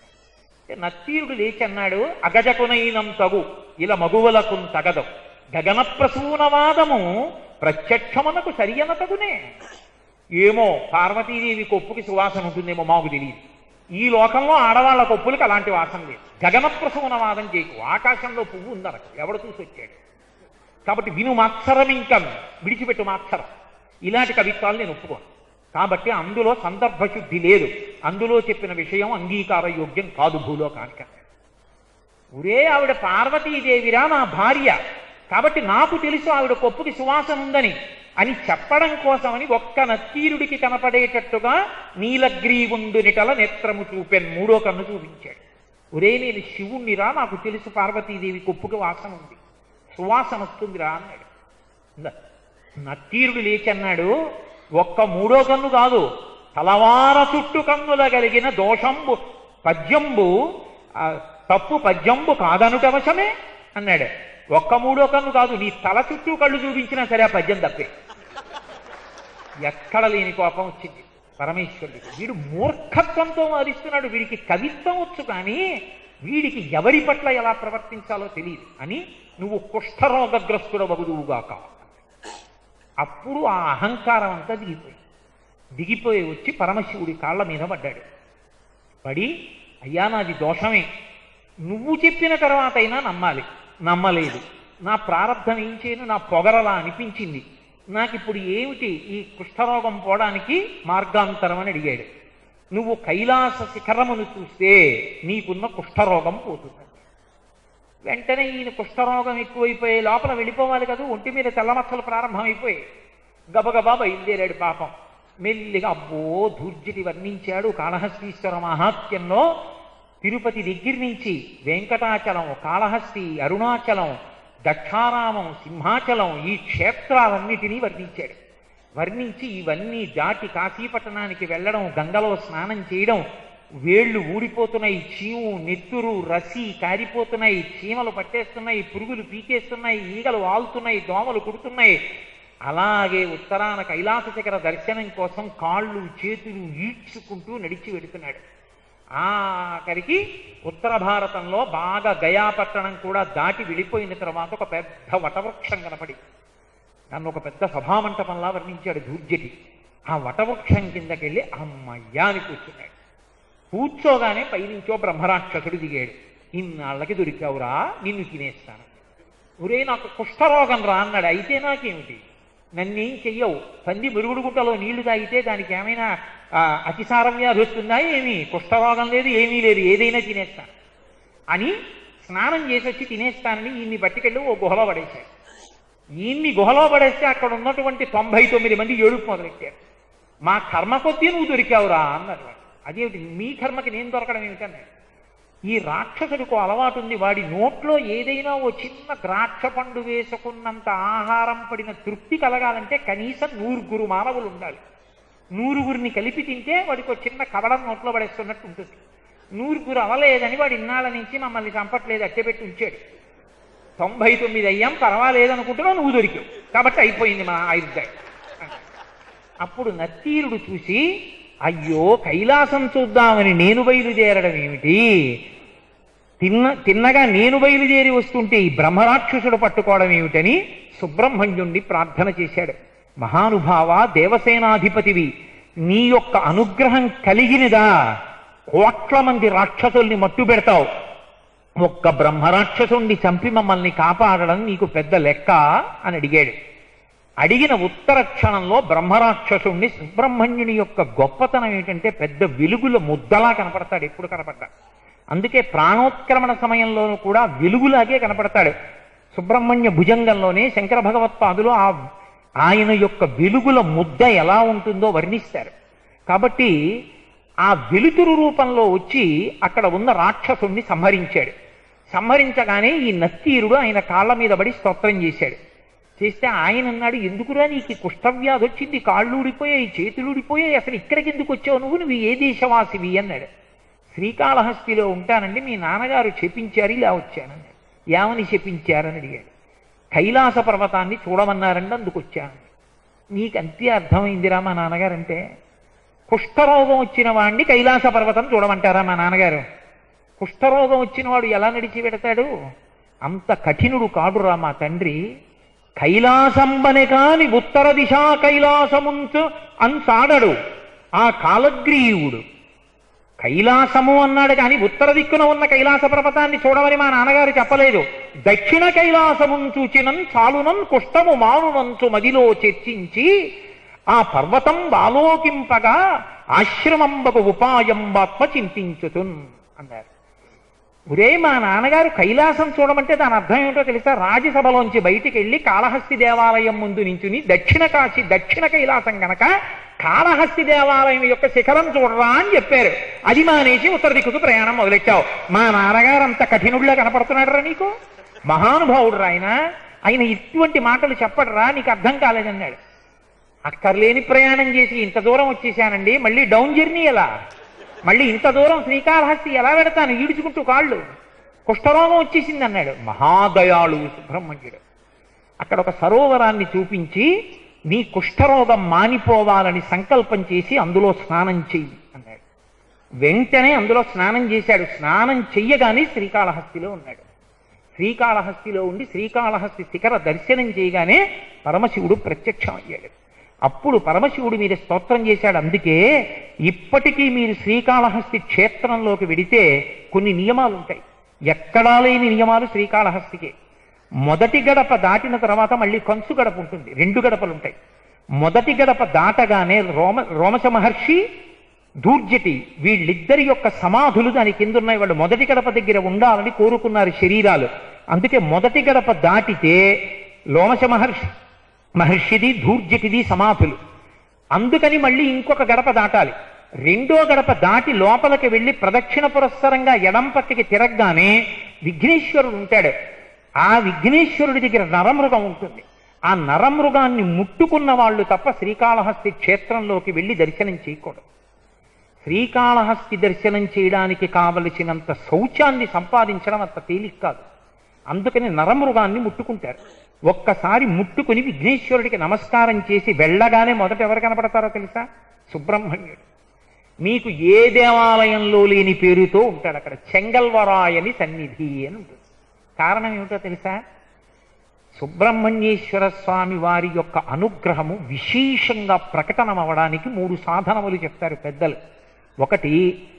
నత్తీరుడు లేచి అన్నాడు, అగజకునైనం తగు ఇలా మగువలకు తగదు, గగన ప్రసూనవాదము ప్రత్యక్షమునకు సరియన తగునే. ఏమో పార్వతీదేవి కొప్పుకి సువాసన ఉంటుందేమో మాకు తెలియదు. ఈ లోకంలో ఆడవాళ్ళ కొప్పులకి అలాంటి వాసన లేదు. గగన ప్రసూనవాదం చేయకు, ఆకాశంలో పువ్వు ఉందనకు, ఎవడు చూసి వచ్చాడు. కాబట్టి విను మాత్సరం, ఇంకా విడిచిపెట్టు మాత్సరం. ఇలాంటి కవిత్వాలు నేను ఒప్పుకోను. కాబట్టి అందులో సందర్భశుద్ధి లేదు, అందులో చెప్పిన విషయం అంగీకార యోగ్యం కాదు భూలోకానిక. ఒరే ఆవిడ పార్వతీదేవిరా నా భార్య, కాబట్టి నాకు తెలుసు ఆవిడ కొప్పుకి సువాసన ఉందని అని చెప్పడం కోసమని ఒక్క నత్తీరుడికి కనపడేటట్టుగా నీలగ్రీవుండునిటల నేత్రము చూపాను, మూడో కన్ను చూపించాడు. ఒరే నేను శివుణ్ణిరా, నాకు తెలుసు పార్వతీదేవి కొప్పుకి వాసన ఉంది, సువాసన వస్తుందిరా అన్నాడు. నత్తీరుడు లేచి అన్నాడు, ఒక్క మూడో కన్ను కాదు, తలవార చుట్టు కన్నుల కలిగిన దోషంబు పద్యంబు తప్పు పద్యంబు కాదనుటవశమే అన్నాడు. ఒక్క మూడో కన్ను కాదు, నీ తల చుట్టూ కళ్ళు చూపించినా సరే ఆ పద్యం తప్పే. ఎక్కడ లేని కోపం వచ్చింది పరమేశ్వరుడికి. వీడు మూర్ఖత్వంతో వాదిస్తున్నాడు, వీడికి కవిత్వం వచ్చు కానీ వీడికి ఎవరి పట్ల ఎలా ప్రవర్తించాలో తెలియదు అని, నువ్వు కుష్ఠరోగగ్రస్తుడ వగుదువుగాక. అప్పుడు ఆ అహంకారం అంతా దిగిపోయి వచ్చి పరమశివుడి కాళ్ళ మీద పడ్డాడు. పడి, అయ్యా నాది దోషమే, నువ్వు చెప్పిన తర్వాత అయినా నమ్మాలి. నమ్మలేదు, నా ప్రారంధం ఏం చేయను, నా పొగరలా అనిపించింది, నాకు ఇప్పుడు ఏమిటి ఈ కుష్ఠరోగం పోవడానికి మార్గాంతరం అని అడిగాడు. నువ్వు కైలాస శిఖరమును చూస్తే నీకున్న కుష్ఠరోగం పోతుంది. వెంటనే ఈయన కుష్ఠరోగం ఎక్కువైపోయే లోపల వెళ్ళిపోవాలి కదా, ఒంటి మీద తెల్లమచ్చలు ప్రారంభమైపోయాయి. గబగబా బయలుదేరాడు పాపం. మెల్లిగా అబ్బో ధూర్జటి వర్ణించాడు కాళహస్తీశ్వర మహాత్మ్యంలో. తిరుపతి దగ్గర నుంచి వెంకటాచలం, కాళహస్తి, అరుణాచలం, దక్షారామం, సింహాచలం ఈ క్షేత్రాలన్నిటినీ వర్ణించాడు. వర్ణించి ఇవన్నీ దాటి కాశీపట్టణానికి వెళ్ళడం, గంగలో స్నానం చేయడం, వేళ్ళు ఊడిపోతున్నాయి, చీము నెత్తురు రసి కారిపోతున్నాయి, చీమలు పట్టేస్తున్నాయి, పురుగులు పీకేస్తున్నాయి, ఈగలు వాలుతున్నాయి, దోమలు కుడుతున్నాయి. అలాగే ఉత్తరాన కైలాస శిఖర దర్శనం కోసం కాళ్ళు చేతులు ఈడ్చుకుంటూ నడిచి వెడుతున్నాడు. ఆఖరికి ఉత్తర భారతంలో బాగా గయాపట్టణం కూడా దాటి వెళ్ళిపోయిన తర్వాత ఒక పెద్ద వటవృక్షం కనపడి నన్ను ఒక పెద్ద సభామంటపంలా వర్ణించాడు ధూర్జటి. ఆ వటవృక్షం కిందకెళ్ళి అమ్మయ్యా అని కూర్చున్నాడు. కూర్చోగానే పైనుంచో బ్రహ్మరాక్షసుడు దిగాడు. ఇన్నాళ్ళకి దొరికావురా, నిన్ను తినేస్తాను. ఒరే నాకు కుష్ఠరోగం రా అన్నాడు. అయితే నాకేమిటి, నన్నేం చెయ్యవు, పంది మురుగుడుగుంటలో నీళ్లు తాగితే దానికి ఏమైనా అతిసారం వ్యాధి వస్తుందా, ఏమీ కుష్ఠరోగం లేదు, ఏమీ లేదు, ఏదైనా తినేస్తాను అని స్నానం చేసి వచ్చి తినేస్తానని ఈయన్ని పట్టుకెళ్ళి ఓ గుహలో పడేశాడు. ఈయన్ని గుహలో పడేస్తే అక్కడ ఉన్నటువంటి 99 మంది ఏడుపు మొదలెట్టారు. మా కర్మ కొద్దీ నువ్వు దొరికావురా అన్నారు. అదేమిటి, మీ కర్మకి నేను దొరకడం ఏమిటన్నాడు. ఈ రాక్షసుడికి అలవాటు ఉంది, వాడి నోట్లో ఏదైనా ఓ చిన్న ద్రాక్ష పండు వేసుకున్నంత ఆహారం పడిన తృప్తి కలగాలంటే కనీసం 100 మానవులు ఉండాలి. 100 కలిపి తింటే వాడికి ఒక చిన్న కవడం నోట్లో పడేస్తున్నట్టు ఉంటుంది. 100 అవలేదని వాడు ఇన్నాళ్ళ నుంచి మమ్మల్ని చంపట్లేదు అట్టెపెట్టి ఉంచాడు. 99 అయ్యాం, పర్వాలేదు అనుకుంటున్నావు, నువ్వు దొరికావు కాబట్టి అయిపోయింది మా ఆయుర్దాయం. అప్పుడు నత్తీరుడు చూసి, అయ్యో కైలాసం చూద్దామని నేను బయలుదేరడం ఏమిటి, తిన్నగా నేను బయలుదేరి వస్తుంటే ఈ బ్రహ్మరాక్షసుడు పట్టుకోవడం ఏమిటని సుబ్రహ్మణ్యుణ్ణి ప్రార్థన చేశాడు. మహానుభావ, దేవసేనాధిపతివి, నీ యొక్క అనుగ్రహం కలిగినదా 1,00,00,000 మంది రాక్షసుల్ని మట్టు పెడతావు, ఒక్క బ్రహ్మరాక్షసుణ్ణి చంపి మమ్మల్ని కాపాడడం నీకు పెద్ద లెక్క అని అడిగాడు. అడిగిన ఉత్తర క్షణంలో బ్రహ్మరాక్షసుణ్ణి, సుబ్రహ్మణ్యుని యొక్క గొప్పతనం ఏంటంటే పెద్ద వెలుగుల ముద్దలా కనపడతాడు, ఎప్పుడు కనపడ్డాడు. అందుకే ప్రాణోత్క్రమణ సమయంలోనూ కూడా వెలుగులాగే కనపడతాడు. సుబ్రహ్మణ్య భుజంగంలోనే శంకర భగవత్పాదులు ఆయన యొక్క వెలుగుల ముద్ద ఎలా ఉంటుందో వర్ణిస్తారు. కాబట్టి ఆ వెలుతురు రూపంలో వచ్చి అక్కడ ఉన్న రాక్షసుణ్ణి సంహరించాడు. సంహరించగానే ఈ నత్తీరుడు ఆయన కాళ్ళ మీద పడి స్తోత్రం చేశాడు. చేస్తే ఆయన అన్నాడు, ఎందుకురా నీకు కుష్ఠవ్యాధి వచ్చింది, కాళ్ళు ఊడిపోయాయి, చేతులు ఊడిపోయాయి, అసలు ఇక్కడికి ఎందుకు వచ్చావు నువ్వు ఏ దేశవాసివి అన్నాడు. శ్రీకాళహస్తిలో ఉంటానండి, మీ నాన్నగారు చెప్పించారు, ఇలా వచ్చానండి. ఏమని చెప్పించారని అడిగాడు. కైలాస పర్వతాన్ని చూడమన్నారండి, అందుకు వచ్చాను. నీకు అంతే అర్థమైందిరా మా నాన్నగారంటే. కుష్ఠరోగం వచ్చిన వాడిని కైలాస పర్వతం చూడమంటారా మా నాన్నగారు? కుష్ఠరోగం వచ్చిన వాడు ఎలా నడిచి పెడతాడు? అంత కఠినుడు కాడురా మా తండ్రి. కైలాసంబనే కాని ఉత్తర దిశా కైలాసముంచు అన్సాడడు ఆ కాలగ్రీవుడు. కైలాసము అన్నాడు కానీ ఉత్తర దిక్కున ఉన్న కైలాస పర్వతాన్ని చూడమని మా నాన్నగారు చెప్పలేదు. దక్షిణ కైలాసమును చూచినన్ చాలునన్ కుష్టము మానునంచు మదిలో చర్చించి ఆ పర్వతం ఆలోకింపగా ఆశ్రమంబకు ఉపాయంబాత్మ చింతించుతున్ అన్నారు. ఒరే మా నాన్నగారు కైలాసం చూడమంటే దాని అర్థం ఏమిటో తెలుసా? రాజ్యసభలోంచి బయటికి వెళ్ళి కాళహస్తి దేవాలయం ముందు నించుని దక్షిణ కాశీ దక్షిణ కైలాసం గనక కాళహస్తి దేవాలయం యొక్క శిఖరం చూడరా అని చెప్పారు. అది మానేసి ఉత్తర దిక్కుకు ప్రయాణం మొదలెట్టావు. మా నాన్నగారు అంత కఠినుడిలా కనపడుతున్నాడు రా నీకు? మహానుభావుడు రా ఆయన. ఆయన ఇటువంటి మాటలు చెప్పడరా, నీకు అర్థం కాలేదన్నాడు. అక్కర్లేని ప్రయాణం చేసి ఇంత దూరం వచ్చేసానండి, మళ్ళీ డౌన్ జర్నీ ఎలా? మళ్ళీ ఇంత దూరం శ్రీకాళహస్తి ఎలా పెడతాను ఈడ్చుకుంటూ కాళ్ళు? కుష్ఠరోగం వచ్చేసింది అన్నాడు. మహాదయాళు సుబ్రహ్మణ్యుడు. అక్కడ ఒక సరోవరాన్ని చూపించి నీ కుష్ఠరోగం మానిపోవాలని సంకల్పం చేసి అందులో స్నానం చెయ్యి అన్నాడు. వెంటనే అందులో స్నానం చేశాడు. స్నానం చెయ్యగానే శ్రీకాళహస్తిలో ఉన్నాడు. శ్రీకాళహస్తిలో ఉండి శ్రీకాళహస్తి శిఖర దర్శనం చేయగానే పరమశివుడు ప్రత్యక్షం అయ్యాడు. అప్పుడు పరమశివుడు మీద స్తోత్రం చేశాడు. అందుకే ఇప్పటికీ మీరు శ్రీకాళహస్తి క్షేత్రంలోకి వెడితే కొన్ని నియమాలు ఉంటాయి. ఎక్కడా లేని నియమాలు శ్రీకాళహస్తికే. మొదటి గడప దాటిన తర్వాత మళ్ళీ కంచు గడప ఉంటుంది, 2 గడపలు ఉంటాయి. మొదటి గడప దాటగానే రోమశ మహర్షి దూర్జటి వీళ్ళిద్దరి యొక్క సమాధులు దాని కింద ఉన్నాయి. వాళ్ళు మొదటి గడప దగ్గర ఉండాలని కోరుకున్నారు శరీరాలు. అందుకే మొదటి గడప దాటితే లోమశ మహర్షిది ధూర్జటిది సమాధులు. అందుకని మళ్ళీ ఇంకొక గడప దాటాలి. 2వ గడప దాటి లోపలికి వెళ్ళి ప్రదక్షిణ పురస్సరంగా ఎడం పక్కకి తిరగగానే విఘ్నేశ్వరుడు ఉంటాడు. ఆ విఘ్నేశ్వరుడి దగ్గర నరమృగం ఉంటుంది. ఆ నరమృగాన్ని ముట్టుకున్న వాళ్ళు తప్ప శ్రీకాళహస్తి క్షేత్రంలోకి వెళ్ళి దర్శనం చేయకూడదు. శ్రీకాళహస్తి దర్శనం చేయడానికి కావలసినంత శౌచాన్ని సంపాదించడం అంత తేలిక కాదు. అందుకని నరమృగాన్ని ముట్టుకుంటారు. ఒక్కసారి ముట్టుకుని విఘ్నేశ్వరుడికి నమస్కారం చేసి వెళ్ళగానే మొదట ఎవరు కనపడతారో తెలుసా? సుబ్రహ్మణ్యుడు. మీకు ఏ దేవాలయంలో లేని పేరుతో ఉంటాడు అక్కడ. చెంగల్వరాయని సన్నిధి అని ఉంటుంది. కారణం ఏమిటో తెలుసా? సుబ్రహ్మణ్యేశ్వర స్వామి వారి యొక్క అనుగ్రహము విశేషంగా ప్రకటనమవడానికి 3 సాధనములు చెప్తారు పెద్దలు. ఒకటి,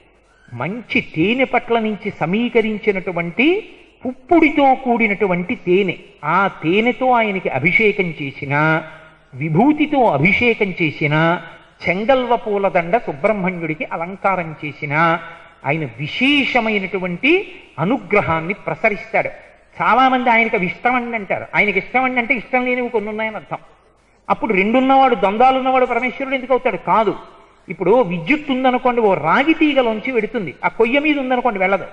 మంచి తేనె పట్ల నుంచి సమీకరించినటువంటి పుప్పుడితో కూడినటువంటి తేనె. ఆ తేనెతో ఆయనకి అభిషేకం చేసిన, విభూతితో అభిషేకం చేసిన, చెంగల్వ పూలదండ సుబ్రహ్మణ్యుడికి అలంకారం చేసిన ఆయన విశేషమైనటువంటి అనుగ్రహాన్ని ప్రసరిస్తాడు. చాలామంది ఆయనకి అవి ఇష్టమండి అంటారు. ఆయనకి ఇష్టమండి అంటే ఇష్టం లేనివి కొన్ని ఉన్నాయని అర్థం. అప్పుడు 2 ఉన్నవాడు, ద్వంద్వాలున్నవాడు పరమేశ్వరుడు ఎందుకు అవుతాడు? కాదు. ఇప్పుడు విద్యుత్ ఉందనుకోండి, ఓ రాగి తీగలోంచి వెడుతుంది, ఆ కొయ్య మీద ఉందనుకోండి వెళ్ళదు.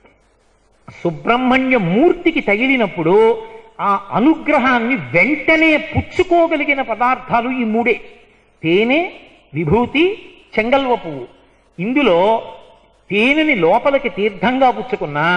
సుబ్రహ్మణ్య మూర్తికి తగిలినప్పుడు ఆ అనుగ్రహాన్ని వెంటనే పుచ్చుకోగలిగిన పదార్థాలు ఈ 3. తేనె, విభూతి, చెంగల్వ పువ్వు. ఇందులో తేనెని లోపలికి తీర్థంగా పుచ్చుకున్నా,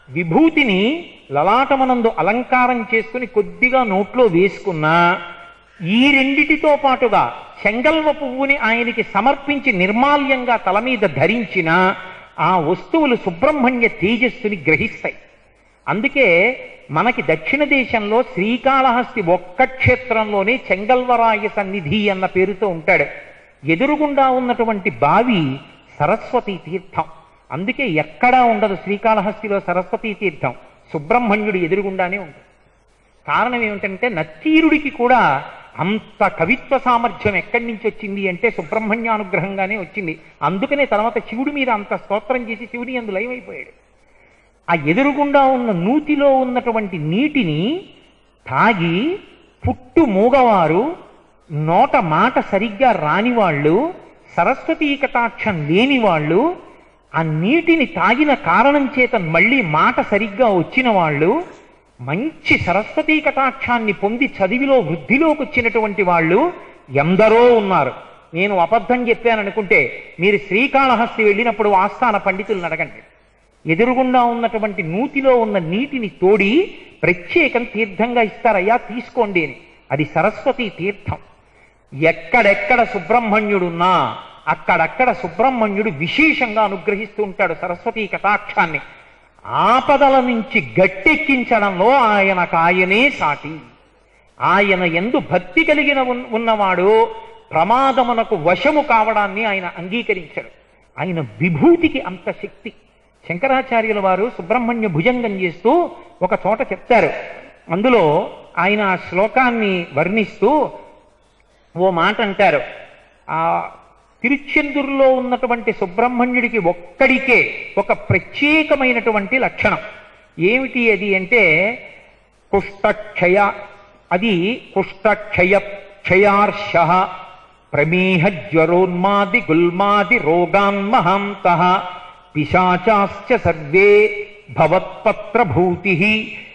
విభూతిని లలాటమనందు అలంకారం చేసుకుని కొద్దిగా నోట్లో వేసుకున్నా ఈ రెండిటితో పాటుగా చెంగల్వ పువ్వుని ఆయనకి సమర్పించి నిర్మాల్యంగా తల మీద ధరించిన ఆ వస్తువులు సుబ్రహ్మణ్య తేజస్సుని గ్రహిస్తాయి. అందుకే మనకి దక్షిణ దేశంలో శ్రీకాళహస్తి ఒక్క క్షేత్రంలోనే చెంగల్వరాయ సన్నిధి అన్న పేరుతో ఉంటాడు. ఎదురుగుండా ఉన్నటువంటి బావి సరస్వతీ తీర్థం. అందుకే ఎక్కడా ఉండదు శ్రీకాళహస్తిలో సరస్వతీ తీర్థం, సుబ్రహ్మణ్యుడు ఎదురుగుండానే ఉంటుంది. కారణం ఏమిటంటే నత్తీరుడికి కూడా అంత కవిత్వ సామర్థ్యం ఎక్కడి నుంచి వచ్చింది అంటే సుబ్రహ్మణ్యానుగ్రహంగానే వచ్చింది. అందుకనే తర్వాత శివుడి మీద అంత స్తోత్రం చేసి శివుని యందు లయమైపోయాడు. ఆ ఎదురుగుండా ఉన్న నూతిలో ఉన్నటువంటి నీటిని తాగి పుట్టు మూగవారు, నోట మాట సరిగ్గా రానివాళ్ళు, సరస్వతీ కటాక్షం లేని వాళ్ళు, ఆ నీటిని తాగిన కారణం చేత మళ్ళీ మాట సరిగ్గా వచ్చిన వాళ్ళు, మంచి సరస్వతీ కటాక్షాన్ని పొంది చదివిలో వృద్ధిలోకి వచ్చినటువంటి వాళ్ళు ఎందరో ఉన్నారు. నేను అబద్ధం చెప్పాననుకుంటే మీరు శ్రీకాళహస్తి వెళ్ళినప్పుడు ఆస్థాన పండితులను అడగండి. ఎదురుగుండా ఉన్నటువంటి నూతిలో ఉన్న నీటిని తోడి ప్రత్యేకం తీర్థంగా ఇస్తారయ్యా తీసుకోండి అని. అది సరస్వతీ తీర్థం. ఎక్కడెక్కడ సుబ్రహ్మణ్యుడున్నా అక్కడక్కడ సుబ్రహ్మణ్యుడు విశేషంగా అనుగ్రహిస్తూ ఉంటాడు సరస్వతీ కటాక్షాన్ని. ఆపదల నుంచి గట్టెక్కించడంలో ఆయనకాయనే సాటి. ఆయన యందు భక్తి కలిగిన ఉన్నవాడు ప్రమాదమునకు వశము కావడాన్ని ఆయన అంగీకరించాడు. ఆయన విభూతికి అంత శక్తి. శంకరాచార్యుల వారు సుబ్రహ్మణ్య భుజంగం చేస్తూ ఒక చోట చెప్తారు. అందులో ఆయన ఆ శ్లోకాన్ని వర్ణిస్తూ ఓ మాట అంటారు. ఆ తిరుచెందూరులో ఉన్నటువంటి సుబ్రహ్మణ్యుడికి ఒక్కడికే ఒక ప్రత్యేకమైనటువంటి లక్షణం. ఏమిటి అది అంటే కుష్ఠక్షయ, అది కుష్ఠక్షయ క్షయార్ష ప్రమేహ జ్వరోన్మాది గుల్మాది రోగాన్మహాంత పిశాచాశ్చ సర్వే భవత్పత్రభూతి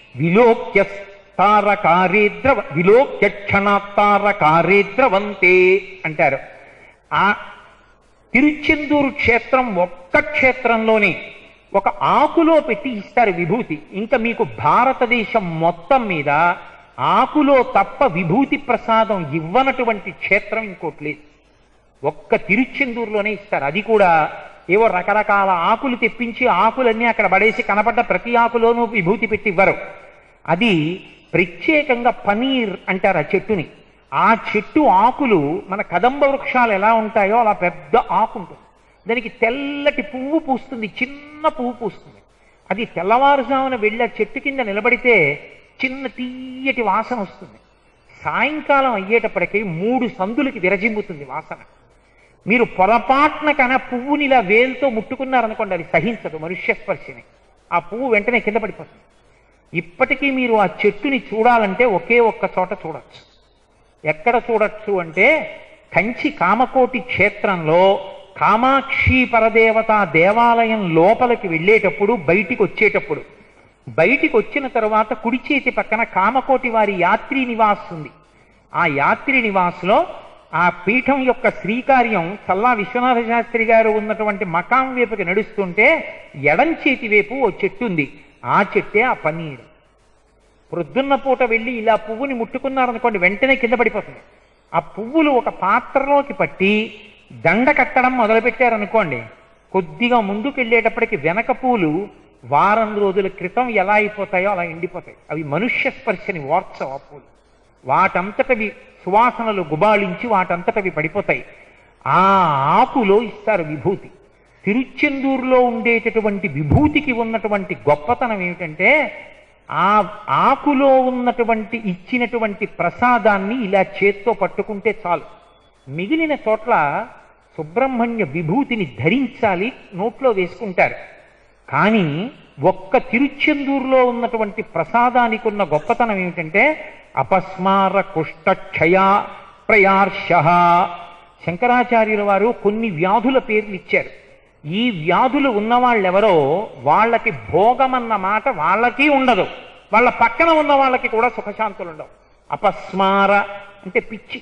విలోక్య క్షణాత్తారకారేద్రవంతే అంటారు. ఆ తిరుచెందూరు క్షేత్రం ఒక్క క్షేత్రంలోనే ఒక ఆకులో పెట్టి ఇస్తారు విభూతి. ఇంకా మీకు భారతదేశం మొత్తం మీద ఆకులో తప్ప విభూతి ప్రసాదం ఇవ్వనటువంటి క్షేత్రం ఇంకోటి లేదు. ఒక్క తిరుచెందూరులోనే ఇస్తారు. అది కూడా ఏవో రకరకాల ఆకులు తెప్పించి ఆకులన్నీ అక్కడ పడేసి కనపడ్డ ప్రతి ఆకులోనూ విభూతి పెట్టి ఇవ్వరు. అది ప్రత్యేకంగా పనీర్ అంటారు ఆ చెట్టుని. ఆ చెట్టు ఆకులు మన కదంబ వృక్షాలు ఎలా ఉంటాయో అలా పెద్ద ఆకు ఉంటుంది. దానికి తెల్లటి పువ్వు పూస్తుంది, చిన్న పువ్వు పూస్తుంది. అది తెల్లవారుజామున వెళ్ళి ఆ చెట్టు కింద నిలబడితే చిన్న తీయటి వాసన వస్తుంది. సాయంకాలం అయ్యేటప్పటికీ 3 సందులకి విరజిమ్ముతుంది వాసన. మీరు పొరపాటున కన్నా పువ్వుని ఇలా వేలుతో ముట్టుకున్నారనుకోండి, అది సహించదు మనుష్య స్పర్శని. ఆ పువ్వు వెంటనే కింద పడిపోతుంది. ఇప్పటికీ మీరు ఆ చెట్టుని చూడాలంటే ఒకే ఒక్క చోట చూడొచ్చు. ఎక్కడ చూడొచ్చు అంటే కంచి కామకోటి క్షేత్రంలో కామాక్షి పరదేవత దేవాలయం లోపలికి వెళ్ళేటప్పుడు బయటికి వచ్చిన తర్వాత కుడి చేతి పక్కన కామకోటి వారి యాత్రీ నివాస్ ఉంది. ఆ యాత్రీ నివాస్లో ఆ పీఠం యొక్క శ్రీకార్యం చల్లా విశ్వనాథ శాస్త్రి గారు ఉన్నటువంటి మకాం వైపుకి నడుస్తుంటే ఎడం చేతి వైపు ఓ చెట్టు ఉంది. ఆ చెట్టే ఆ పన్నీరు. ప్రొద్దున్న పూట వెళ్ళి ఇలా పువ్వుని ముట్టుకున్నారనుకోండి వెంటనే కింద పడిపోతుంది. ఆ పువ్వులు ఒక పాత్రలోకి పట్టి దండ కట్టడం మొదలుపెట్టారనుకోండి, కొద్దిగా ముందుకు వెళ్ళేటప్పటికి వెనక పూలు వారం రోజుల క్రితం ఎలా అయిపోతాయో అలా ఎండిపోతాయి. అవి మనుష్య స్పర్శని ఓర్చవు. ఆ పూలు వాటంతటవి సువాసనలు గుబాళించి వాటంతటవి పడిపోతాయి. ఆ ఆకులో ఇస్తారు విభూతి. తిరుచెందూరులో ఉండేటటువంటి విభూతికి ఉన్నటువంటి గొప్పతనం ఏమిటంటే ఆ ఆకులో ఉన్నటువంటి ఇచ్చినటువంటి ప్రసాదాన్ని ఇలా చేత్తో పట్టుకుంటే చాలు. మిగిలిన చోట్ల సుబ్రహ్మణ్య విభూతిని ధరించాలి, నోట్లో వేసుకుంటారు. కానీ ఒక్క తిరుచెందూరులో ఉన్నటువంటి ప్రసాదానికి ఉన్న గొప్పతనం ఏమిటంటే అపస్మార కుష్ఠక్షయ ప్రయార్ష. శంకరాచార్యుల వారు కొన్ని వ్యాధుల పేర్లు ఇచ్చారు. ఈ వ్యాధులు ఉన్నవాళ్ళెవరో వాళ్ళకి భోగమన్న మాట వాళ్ళకి ఉండదు, వాళ్ళ పక్కన ఉన్న వాళ్ళకి కూడా సుఖశాంతులు ఉండవు. అపస్మార అంటే పిచ్చి,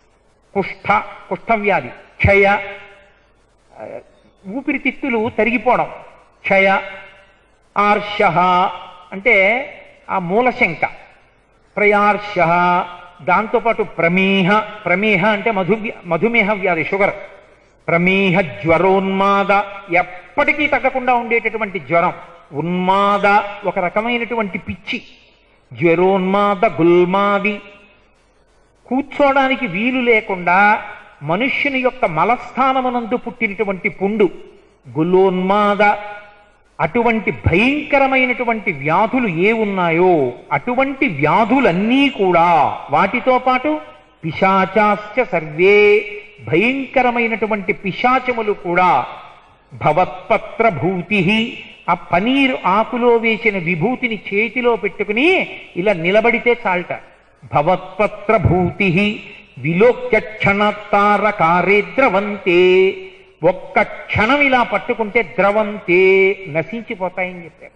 కుష్ఠవ్యాధి, క్షయ ఊపిరితిత్తులు తరిగిపోవడం, క్షయ ఆర్ష అంటే ఆ మూలశంక, ప్రయార్ష దాంతోపాటు ప్రమేహ, ప్రమేహ అంటే మధుమేహ వ్యాధి, షుగర్, ప్రమేహ జ్వరోన్మాద ఎప్పటికీ తగ్గకుండా ఉండేటటువంటి జ్వరం, ఉన్మాద ఒక రకమైనటువంటి పిచ్చి, జ్వరోన్మాద గుల్మాది కూర్చోడానికి వీలు లేకుండా మనుష్యుని యొక్క మలస్థానమునందు పుట్టినటువంటి పుండు, గులోన్మాద అటువంటి భయంకరమైనటువంటి వ్యాధులు ఏ ఉన్నాయో అటువంటి వ్యాధులన్నీ కూడా, వాటితో పాటు పిశాచాశ్చ సర్వే భయంకరమైనటువంటి పిశాచములు కూడా, భవత్పత్ర భూతి ఆ పనీరు ఆకులో వేసిన విభూతిని చేతిలో పెట్టుకుని ఇలా నిలబడితే చాలట, భవత్పత్ర భూతి విలోక్య క్షణతారకారే ద్రవంతే, ఒక్క క్షణం ఇలా పట్టుకుంటే ద్రవంతే నశించిపోతాయని చెప్పారు.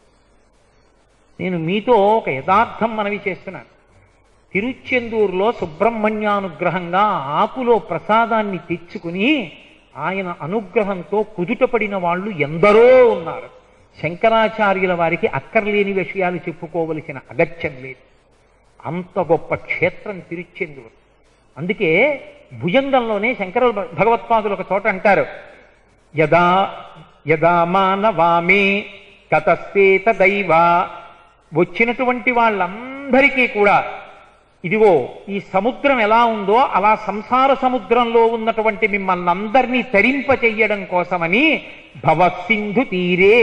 నేను మీతో ఒక యథార్థం మనవి చేస్తున్నాను. తిరుచెందూరులో సుబ్రహ్మణ్యానుగ్రహంగా ఆకులో ప్రసాదాన్ని తెచ్చుకుని ఆయన అనుగ్రహంతో కుదుటపడిన వాళ్ళు ఎందరో ఉన్నారు. శంకరాచార్యుల వారికి అక్కర్లేని విషయాలు చెప్పుకోవలసిన అగత్యం లేదు. అంత గొప్ప క్షేత్రం తిరుచెందూరు. అందుకే భుజంగంలోనే శంకర భగవత్పాదులు ఒక చోట అంటారు, యదా యదా మానవామే కతస్తేత దైవ, వచ్చినటువంటి వాళ్ళందరికీ కూడా ఇదిగో ఈ సముద్రం ఎలా ఉందో అలా సంసార సముద్రంలో ఉన్నటువంటి మిమ్మల్ని అందరినీ తరింప చెయ్యడం కోసమని భవసింధు తీరే,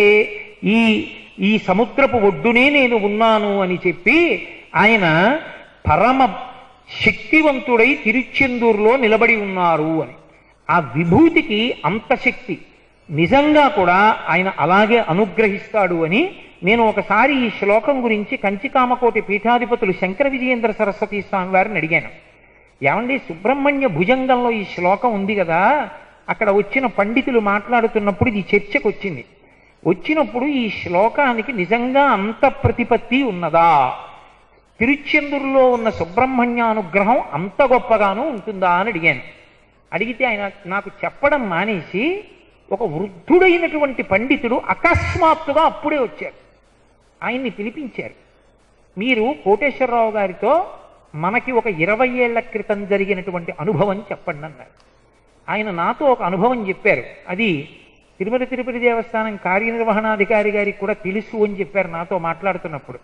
ఈ సముద్రపు ఒడ్డునే నేను ఉన్నాను అని చెప్పి ఆయన పరమ శక్తివంతుడై తిరుచెందూరులో నిలబడి ఉన్నారు అని. ఆ విభూతికి అంత శక్తి, నిజంగా కూడా ఆయన అలాగే అనుగ్రహిస్తాడు అని నేను ఒకసారి ఈ శ్లోకం గురించి కంచికామకోటి పీఠాధిపతులు శంకర విజయేంద్ర సరస్వతి స్వామి వారిని అడిగాను. ఏమండి, సుబ్రహ్మణ్య భుజంగంలో ఈ శ్లోకం ఉంది కదా, అక్కడ వచ్చిన పండితులు మాట్లాడుతున్నప్పుడు ఇది చర్చకు వచ్చింది. వచ్చినప్పుడు ఈ శ్లోకానికి నిజంగా అంత ప్రతిపత్తి ఉన్నదా, తిరుచెందూరులో ఉన్న సుబ్రహ్మణ్యానుగ్రహం అంత గొప్పగానూ ఉంటుందా అని అడిగాను. అడిగితే ఆయన నాకు చెప్పడం మానేసి ఒక వృద్ధుడైనటువంటి పండితుడు అకస్మాత్తుగా అప్పుడే వచ్చారు. ఆయన్ని పిలిపించారు. మీరు కోటేశ్వరరావు గారితో మనకి ఒక 20 ఏళ్ల క్రితం జరిగినటువంటి అనుభవం చెప్పండి అన్నారు. ఆయన నాతో ఒక అనుభవం చెప్పారు. అది తిరుపతి దేవస్థానం కార్యనిర్వహణాధికారి గారికి కూడా తెలుసు అని చెప్పారు నాతో మాట్లాడుతున్నప్పుడు.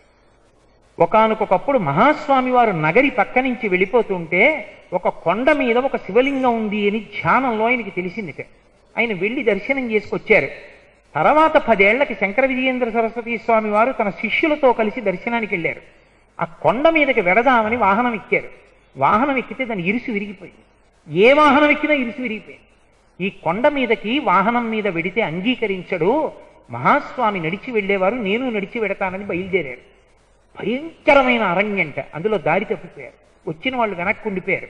ఒకానొకప్పుడు మహాస్వామి వారు నగరి పక్క నుంచి వెళ్ళిపోతుంటే ఒక కొండ మీద ఒక శివలింగం ఉంది అని ధ్యానంలో ఆయనకి తెలిసిందిట. ఆయన వెళ్ళి దర్శనం చేసుకొచ్చారు. తర్వాత 10 ఏళ్లకి శంకర విజయేంద్ర సరస్వతి స్వామి వారు తన శిష్యులతో కలిసి దర్శనానికి వెళ్ళారు. ఆ కొండ మీదకి వెడదామని వాహనం ఎక్కారు. వాహనం ఎక్కితే దాని ఇరుసు విరిగిపోయింది. ఏ వాహనం ఎక్కినా ఇరుసు విరిగిపోయింది. ఈ కొండ మీదకి వాహనం మీద వెడితే అంగీకరించడు, మహాస్వామి నడిచి వెళ్ళేవారు, నేను నడిచి వెడతానని బయలుదేరారు. భయంకరమైన అరణ్యంట, అందులో దారి తప్పిపోయారు. వచ్చిన వాళ్ళు వెనక్కి ఉండిపోయారు.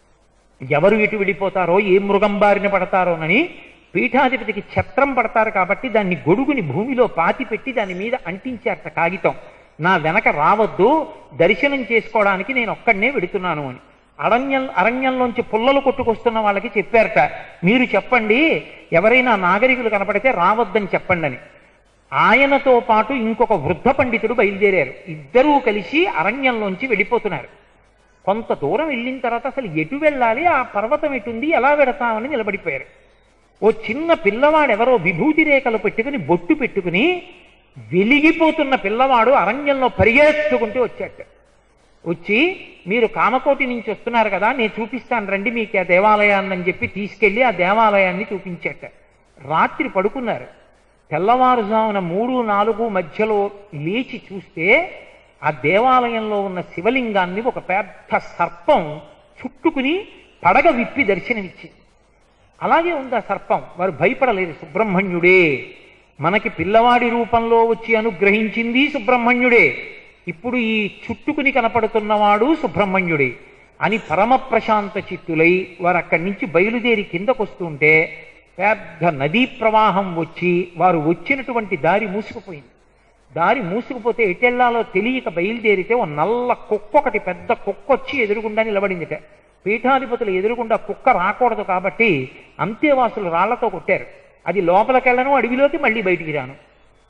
ఎవరు ఎటు వెళ్ళిపోతారో, ఏ మృగం బారిన పడతారోనని పీఠాధిపతికి ఛత్రం పడతారు కాబట్టి దాన్ని గొడుగుని భూమిలో పాతి పెట్టి దాని మీద అంటించారట కాగితం, నా వెనక రావద్దు, దర్శనం చేసుకోవడానికి నేను ఒక్కడనే వెడుతున్నాను అని. అరణ్యంలోంచి పుల్లలు కొట్టుకొస్తున్న వాళ్ళకి చెప్పారట, మీరు చెప్పండి ఎవరైనా నాగరికులు కనపడితే రావద్దని చెప్పండి అని. ఆయనతో పాటు ఇంకొక వృద్ధ పండితుడు బయలుదేరారు. ఇద్దరూ కలిసి అరణ్యంలోంచి వెళ్ళిపోతున్నారు. కొంత దూరం వెళ్ళిన తర్వాత అసలు ఎటు వెళ్ళాలి, ఆ పర్వతం ఎటుంది, ఎలా వెడతామని నిలబడిపోయారు. ఓ చిన్న పిల్లవాడు ఎవరో విభూతి రేఖలు పెట్టుకుని బొట్టు పెట్టుకుని వెలిగిపోతున్న పిల్లవాడు అరణ్యంలో పరిగెత్తుకుంటూ వచ్చాట. వచ్చి మీరు కామకోటి నుంచి వస్తున్నారు కదా, నేను చూపిస్తాను రండి మీకు ఆ దేవాలయాన్ని అని చెప్పి తీసుకెళ్ళి ఆ దేవాలయాన్ని చూపించాట. రాత్రి పడుకున్నారు. తెల్లవారుజామున 3-4 మధ్యలో లేచి చూస్తే ఆ దేవాలయంలో ఉన్న శివలింగాన్ని ఒక పెద్ద సర్పం చుట్టుకుని పడగ విప్పి దర్శనమిచ్చింది. అలాగే ఉంది ఆ సర్పం. వారు భయపడలేదు. సుబ్రహ్మణ్యుడే, మనకి పిల్లవాడి రూపంలో వచ్చి అనుగ్రహించింది సుబ్రహ్మణ్యుడే, ఇప్పుడు ఈ చుట్టుకుని కనపడుతున్నవాడు సుబ్రహ్మణ్యుడే అని పరమ ప్రశాంత చిత్తులై వారు అక్కడి నుంచి బయలుదేరి కిందకొస్తుంటే పెద్ద నదీ ప్రవాహం వచ్చి వారు వచ్చినటువంటి దారి మూసుకుపోయింది. దారి మూసుకుపోతే ఎటెళ్లాలో తెలియక బయలుదేరితే ఓ నల్ల కుక్క, ఒకటి పెద్ద కుక్క వచ్చి ఎదురుగుండా నిలబడిందిట. పీఠాధిపతులు ఎదురుగుండా కుక్క రాకూడదు కాబట్టి అంతేవాసులు రాళ్లతో కొట్టారు. అది లోపలికెళ్ళను, అడవిలోకి మళ్ళీ బయటికి రాను.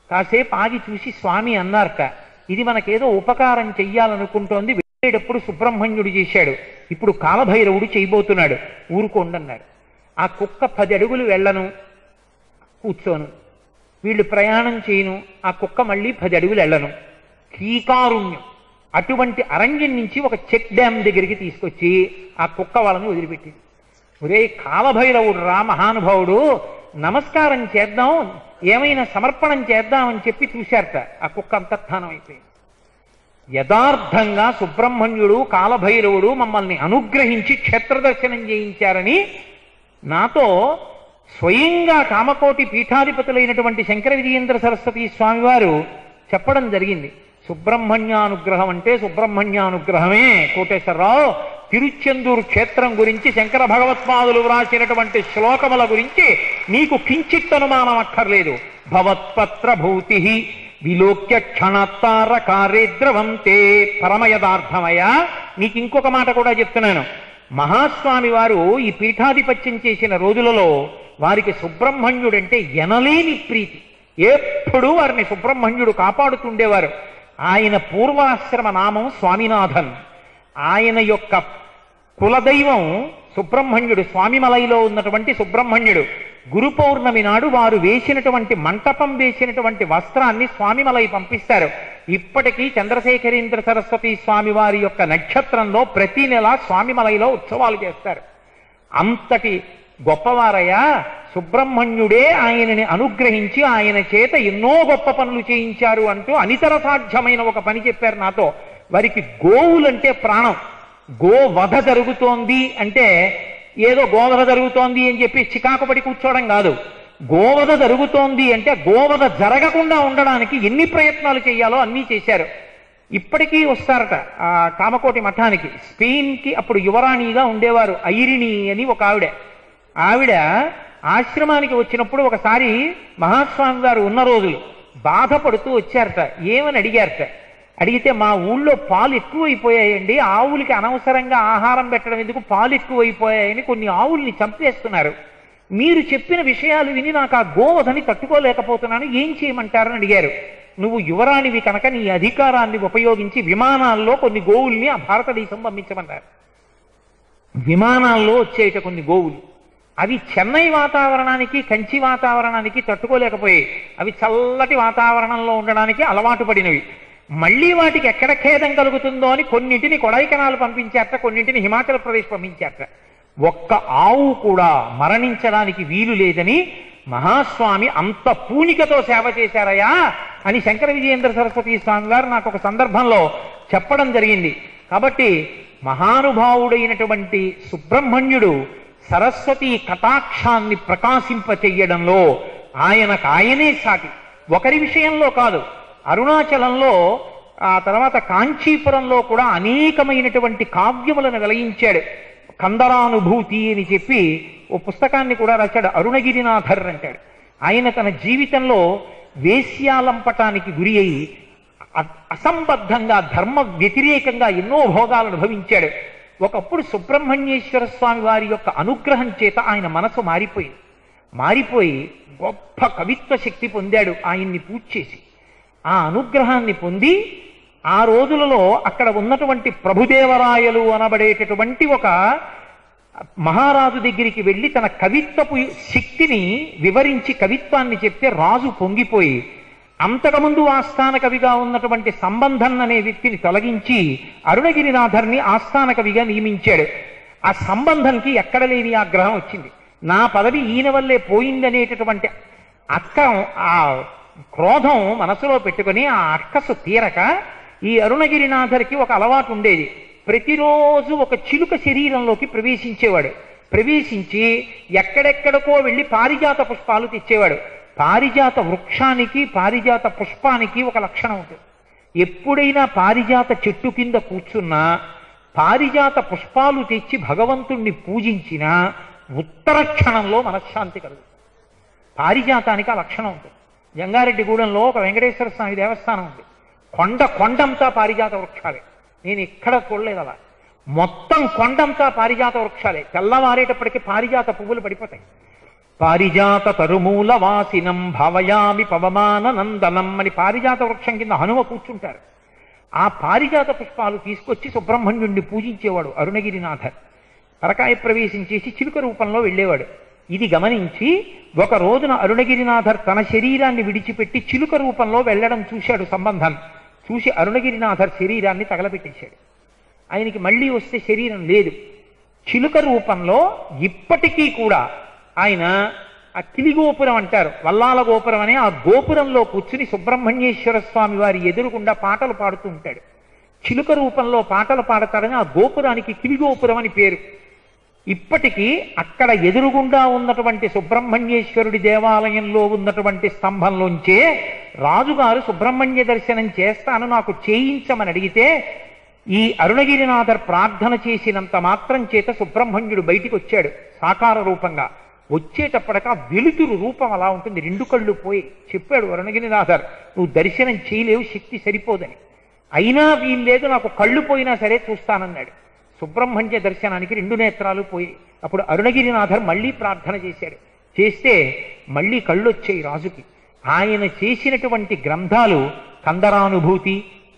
కాసేపు ఆగి చూసి స్వామి అన్నారట, ఇది మనకేదో ఉపకారం చెయ్యాలనుకుంటోంది, వెళ్ళేటప్పుడు సుబ్రహ్మణ్యుడు చేశాడు, ఇప్పుడు కాలభైరవుడు చేయబోతున్నాడు, ఊరుకోండన్నాడు. ఆ కుక్క 10 అడుగులు వెళ్ళను, కూర్చోను, వీళ్ళు ప్రయాణం చేయను, ఆ కుక్క మళ్ళీ 10 అడుగులు వెళ్ళను. కీకారుణ్యం. అటువంటి అరణ్యం నుంచి ఒక చెక్ డ్యామ్ దగ్గరికి తీసుకొచ్చి ఆ కుక్క వాళ్ళని వదిలిపెట్టింది. ఒరే కాలభైరవుడు రా మహానుభావుడు, నమస్కారం చేద్దాం, ఏమైనా సమర్పణం చేద్దామని చెప్పి చూశారట. ఆ కుక్క అంతర్ధానం అయిపోయింది. యథార్థంగా సుబ్రహ్మణ్యుడు కాలభైరవుడు మమ్మల్ని అనుగ్రహించి క్షేత్రదర్శనం చేయించారని నాతో స్వయంగా కామకోటి పీఠాధిపతులైనటువంటి శంకర విజయేంద్ర సరస్వతి స్వామివారు చెప్పడం జరిగింది. సుబ్రహ్మణ్యానుగ్రహం అంటే సుబ్రహ్మణ్యానుగ్రహమే. కోటేశ్వరరావు తిరుచెందూరు క్షేత్రం గురించి శంకర భగవత్పాదులు వ్రాసినటువంటి శ్లోకముల గురించి నీకు కించిత్ అనుమానం అక్కర్లేదు. భవత్పత్ర భూతి విలోక్య క్షణత్తార కార్యద్రవంతే పరమయదార్థమయ. నీకు ఇంకొక మాట కూడా చెప్తున్నాను. మహాస్వామి వారు ఈ పీఠాధిపత్యం చేసిన రోజులలో వారికి సుబ్రహ్మణ్యుడంటే ఎనలేని ప్రీతి. ఎప్పుడూ వారిని సుబ్రహ్మణ్యుడు కాపాడుతుండేవారు. ఆయన పూర్వాశ్రమ నామం స్వామినాథన్. ఆయన యొక్క కులదైవం సుబ్రహ్మణ్యుడు, స్వామిమలైలో ఉన్నటువంటి సుబ్రహ్మణ్యుడు. గురు పౌర్ణమి నాడు వారు వేసినటువంటి మంటపం వేసినటువంటి వస్త్రాన్ని స్వామిమలై పంపిస్తారు. ఇప్పటికీ చంద్రశేఖరేంద్ర సరస్వతి స్వామి వారి యొక్క నక్షత్రంలో ప్రతి నెల స్వామిమలైలో ఉత్సవాలు చేస్తారు. అంతటి గొప్పవారయ్యా. సుబ్రహ్మణ్యుడే ఆయనని అనుగ్రహించి ఆయన చేత ఎన్నో గొప్ప పనులు చేయించారు అంటూ అనితర సాధ్యమైన ఒక పని చెప్పారు నాతో. వారికి గోవులంటే ప్రాణం. గోవధ జరుగుతోంది అంటే ఏదో గోవధ జరుగుతోంది అని చెప్పి చికాకు పడి కూర్చోవడం కాదు. గోవధ జరుగుతోంది అంటే గోవధ జరగకుండా ఉండడానికి ఎన్ని ప్రయత్నాలు చేయాలో అన్నీ చేశారు. ఇప్పటికీ వస్తారట ఆ కామకోటి మఠానికి. స్పెయిన్కి అప్పుడు యువరాణిగా ఉండేవారు ఐరిణి అని ఒక ఆవిడ ఆశ్రమానికి వచ్చినప్పుడు ఒకసారి మహాస్వామి గారు ఉన్న రోజులు బాధపడుతూ వచ్చారట. ఏమని అడిగారట. అడిగితే మా ఊళ్ళో పాలు ఎక్కువైపోయాయండి, ఆవులకి అనవసరంగా ఆహారం పెట్టడం ఎందుకు, పాలు ఎక్కువైపోయాయని కొన్ని ఆవుల్ని చంపేస్తున్నారు. మీరు చెప్పిన విషయాలు విని నాకు ఆ గోవధని తట్టుకోలేకపోతున్నాను, ఏం చేయమంటారని అడిగారు. నువ్వు యువరాణివి కనుక నీ అధికారాన్ని ఉపయోగించి విమానాల్లో కొన్ని గోవుల్ని ఆ భారతదేశం పంపించమన్నారు. విమానాల్లో వచ్చేట కొన్ని గోవులు అవి చెన్నై వాతావరణానికి కంచి వాతావరణానికి తట్టుకోలేకపోయాయి. అవి చల్లటి వాతావరణంలో ఉండడానికి అలవాటు పడినవి. మళ్ళీ వాటికి ఎక్కడ ఖేదం కలుగుతుందో అని కొన్నింటిని కొడైకెనాల్ పంపించారట, కొన్నింటిని హిమాచల్ ప్రదేశ్ పంపించారట. ఒక్క ఆవు కూడా మరణించడానికి వీలు లేదని మహాస్వామి అంత పూనికతో సేవ చేశారయా అని శంకర విజయేంద్ర సరస్వతి స్వామి గారు నాకు ఒక సందర్భంలో చెప్పడం జరిగింది. కాబట్టి మహానుభావుడైనటువంటి సుబ్రహ్మణ్యుడు సరస్వతి కటాక్షాన్ని ప్రకాశింపచెయ్యడంలో ఆయనే సాటి. ఒకరి విషయంలో కాదు, అరుణాచలంలో ఆ తర్వాత కాంచీపురంలో కూడా అనేకమైనటువంటి కావ్యములను వెలయించాడు. కందరానుభూతి అని చెప్పి ఓ పుస్తకాన్ని కూడా రాశాడు. అరుణగిరినాథర్ అంటాడు. ఆయన తన జీవితంలో వేశ్యాలంపటానికి గురి అయి అసంబద్ధంగా ధర్మ వ్యతిరేకంగా ఎన్నో భోగాలు అనుభవించాడు. ఒకప్పుడు సుబ్రహ్మణ్యేశ్వర స్వామి వారి యొక్క అనుగ్రహం చేత ఆయన మనసు మారిపోయి గొప్ప కవిత్వ శక్తి పొందాడు. ఆయన్ని పూజ చేసి ఆ అనుగ్రహాన్ని పొంది ఆ రోజులలో అక్కడ ఉన్నటువంటి ప్రభుదేవరాయలు అనబడేటటువంటి ఒక మహారాజు దగ్గరికి వెళ్ళి తన కవిత్వపు శక్తిని వివరించి కవిత్వాన్ని చెప్తే రాజు పొంగిపోయి అంతకుముందు ఆస్థాన కవిగా ఉన్నటువంటి సంబంధం అనే వ్యక్తిని తొలగించి అరుణగిరినాథర్ని ఆస్థాన కవిగా నియమించాడు. ఆ సంబంధంకి ఎక్కడ లేని ఆగ్రహం వచ్చింది. నా పదవి ఈయన వల్లే పోయిందనేటటువంటి ఆ క్రోధం మనసులో పెట్టుకుని ఆ అక్కసు తీరక ఈ అరుణగిరినాథర్కి ఒక అలవాటు ఉండేది. ప్రతిరోజు ఒక చిలుక శరీరంలోకి ప్రవేశించేవాడు. ప్రవేశించి ఎక్కడెక్కడికో వెళ్ళి పారిజాత పుష్పాలు తెచ్చేవాడు. పారిజాత వృక్షానికి పారిజాత పుష్పానికి ఒక లక్షణం ఉంటుంది. ఎప్పుడైనా పారిజాత చెట్టు కింద కూర్చున్నా పారిజాత పుష్పాలు తెచ్చి భగవంతుణ్ణి పూజించినా ఉత్తర క్షణంలో మనశ్శాంతి కలుగుతుంది. పారిజాతానికి ఆ లక్షణం ఉంటుంది. జంగారెడ్డిగూడెంలో ఒక వెంకటేశ్వర స్వామి దేవస్థానం ఉంది. కొండంతా పారిజాత వృక్షాలే. నేను ఎక్కడ చూడలేదు అలా. మొత్తం కొండంతా పారిజాత వృక్షాలే. తెల్లవారేటప్పటికీ పారిజాత పువ్వులు పడిపోతాయి. పారిజాత తరుమూల వాసినం భావయామి పవమాన నందనం అని పారిజాత వృక్షం కింద హనుమ కూర్చుంటారు. ఆ పారిజాత పుష్పాలు తీసుకొచ్చి సుబ్రహ్మణ్యుణ్ణి పూజించేవాడు అరుణగిరినాథర్. పరకాయ ప్రవేశం చేసి చిలుక రూపంలో వెళ్ళేవాడు. ఇది గమనించి ఒక రోజున అరుణగిరినాథర్ తన శరీరాన్ని విడిచిపెట్టి చిలుక రూపంలో వెళ్ళడం చూశాడు సంబంధం. చూసి అరుణగిరినాథర్ శరీరాన్ని తగలబెట్టేశాడు. ఆయనకి మళ్ళీ వస్తే శరీరం లేదు. చిలుక రూపంలో ఇప్పటికీ కూడా ఆయన ఆ కిలిగోపురం అంటారు, వల్లాల గోపురం అనే ఆ గోపురంలో కూర్చుని సుబ్రహ్మణ్యేశ్వర స్వామి వారి ఎదురుగుండా పాటలు పాడుతూ ఉంటాడు. చిలుక రూపంలో పాటలు పాడతాడని ఆ గోపురానికి కిలిగోపురం అని పేరు. ఇప్పటికీ అక్కడ ఎదురుగుండా ఉన్నటువంటి సుబ్రహ్మణ్యేశ్వరుడి దేవాలయంలో ఉన్నటువంటి స్తంభంలోంచే రాజుగారు సుబ్రహ్మణ్య దర్శనం చేస్తాను నాకు చేయించమని అడిగితే ఈ అరుణగిరినాథర్ ప్రార్థన చేసినంత మాత్రం చేత సుబ్రహ్మణ్యుడు బయటికి వచ్చాడు సాకార రూపంగా. వచ్చేటప్పటిక వెలుతురు రూపం అలా ఉంటుంది, రెండు కళ్ళు పోయి చెప్పాడు అరుణగిరినాథర్, నువ్వు దర్శనం చేయలేవు, శక్తి సరిపోదని. అయినా వీల్లేదు, నాకు కళ్ళు పోయినా సరే చూస్తానన్నాడు. సుబ్రహ్మణ్య దర్శనానికి రెండు నేత్రాలు పోయి అప్పుడు అరుణగిరినాథర్ మళ్ళీ ప్రార్థన చేశాడు. చేస్తే మళ్ళీ కళ్ళు వచ్చాయి రాజుకి. ఆయన చేసినటువంటి గ్రంథాలు కందరానుభూతి,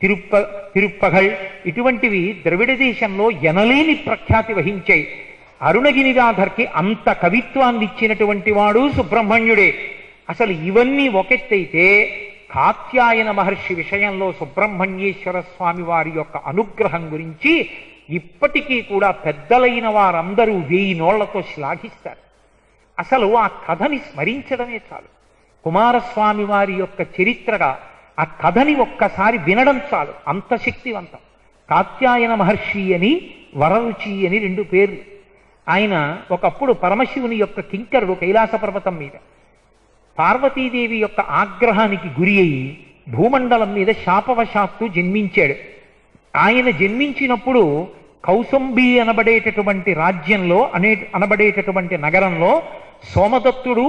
తిరుప్పగల్ ఇటువంటివి ద్రవిడ దేశంలో ఎనలేని ప్రఖ్యాతి వహించాయి. అరుణగిరినాథర్కి అంత కవిత్వాన్ని ఇచ్చినటువంటి వాడు సుబ్రహ్మణ్యుడే. అసలు ఇవన్నీ ఒకెత్తైతే కాత్యాయన మహర్షి విషయంలో సుబ్రహ్మణ్యేశ్వర స్వామి వారి యొక్క అనుగ్రహం గురించి ఇప్పటికీ కూడా పెద్దలైన వారందరూ 1000 నోళ్లతో శ్లాఘిస్తారు. అసలు ఆ కథని స్మరించడమే చాలు. కుమారస్వామి వారి యొక్క చరిత్రగా ఆ కథని ఒక్కసారి వినడం చాలు, అంత శక్తివంతం. కాత్యాయన మహర్షి అని వరరుచి అని 2 పేర్లు. ఆయన ఒకప్పుడు పరమశివుని యొక్క కింకరుడు కైలాస పర్వతం మీద. పార్వతీదేవి యొక్క ఆగ్రహానికి గురి అయి భూమండలం మీద శాపవశాత్తు జన్మించాడు. ఆయన జన్మించినప్పుడు కౌసంబి అనబడేటటువంటి రాజ్యంలో అనబడేటటువంటి నగరంలో సోమదత్తుడు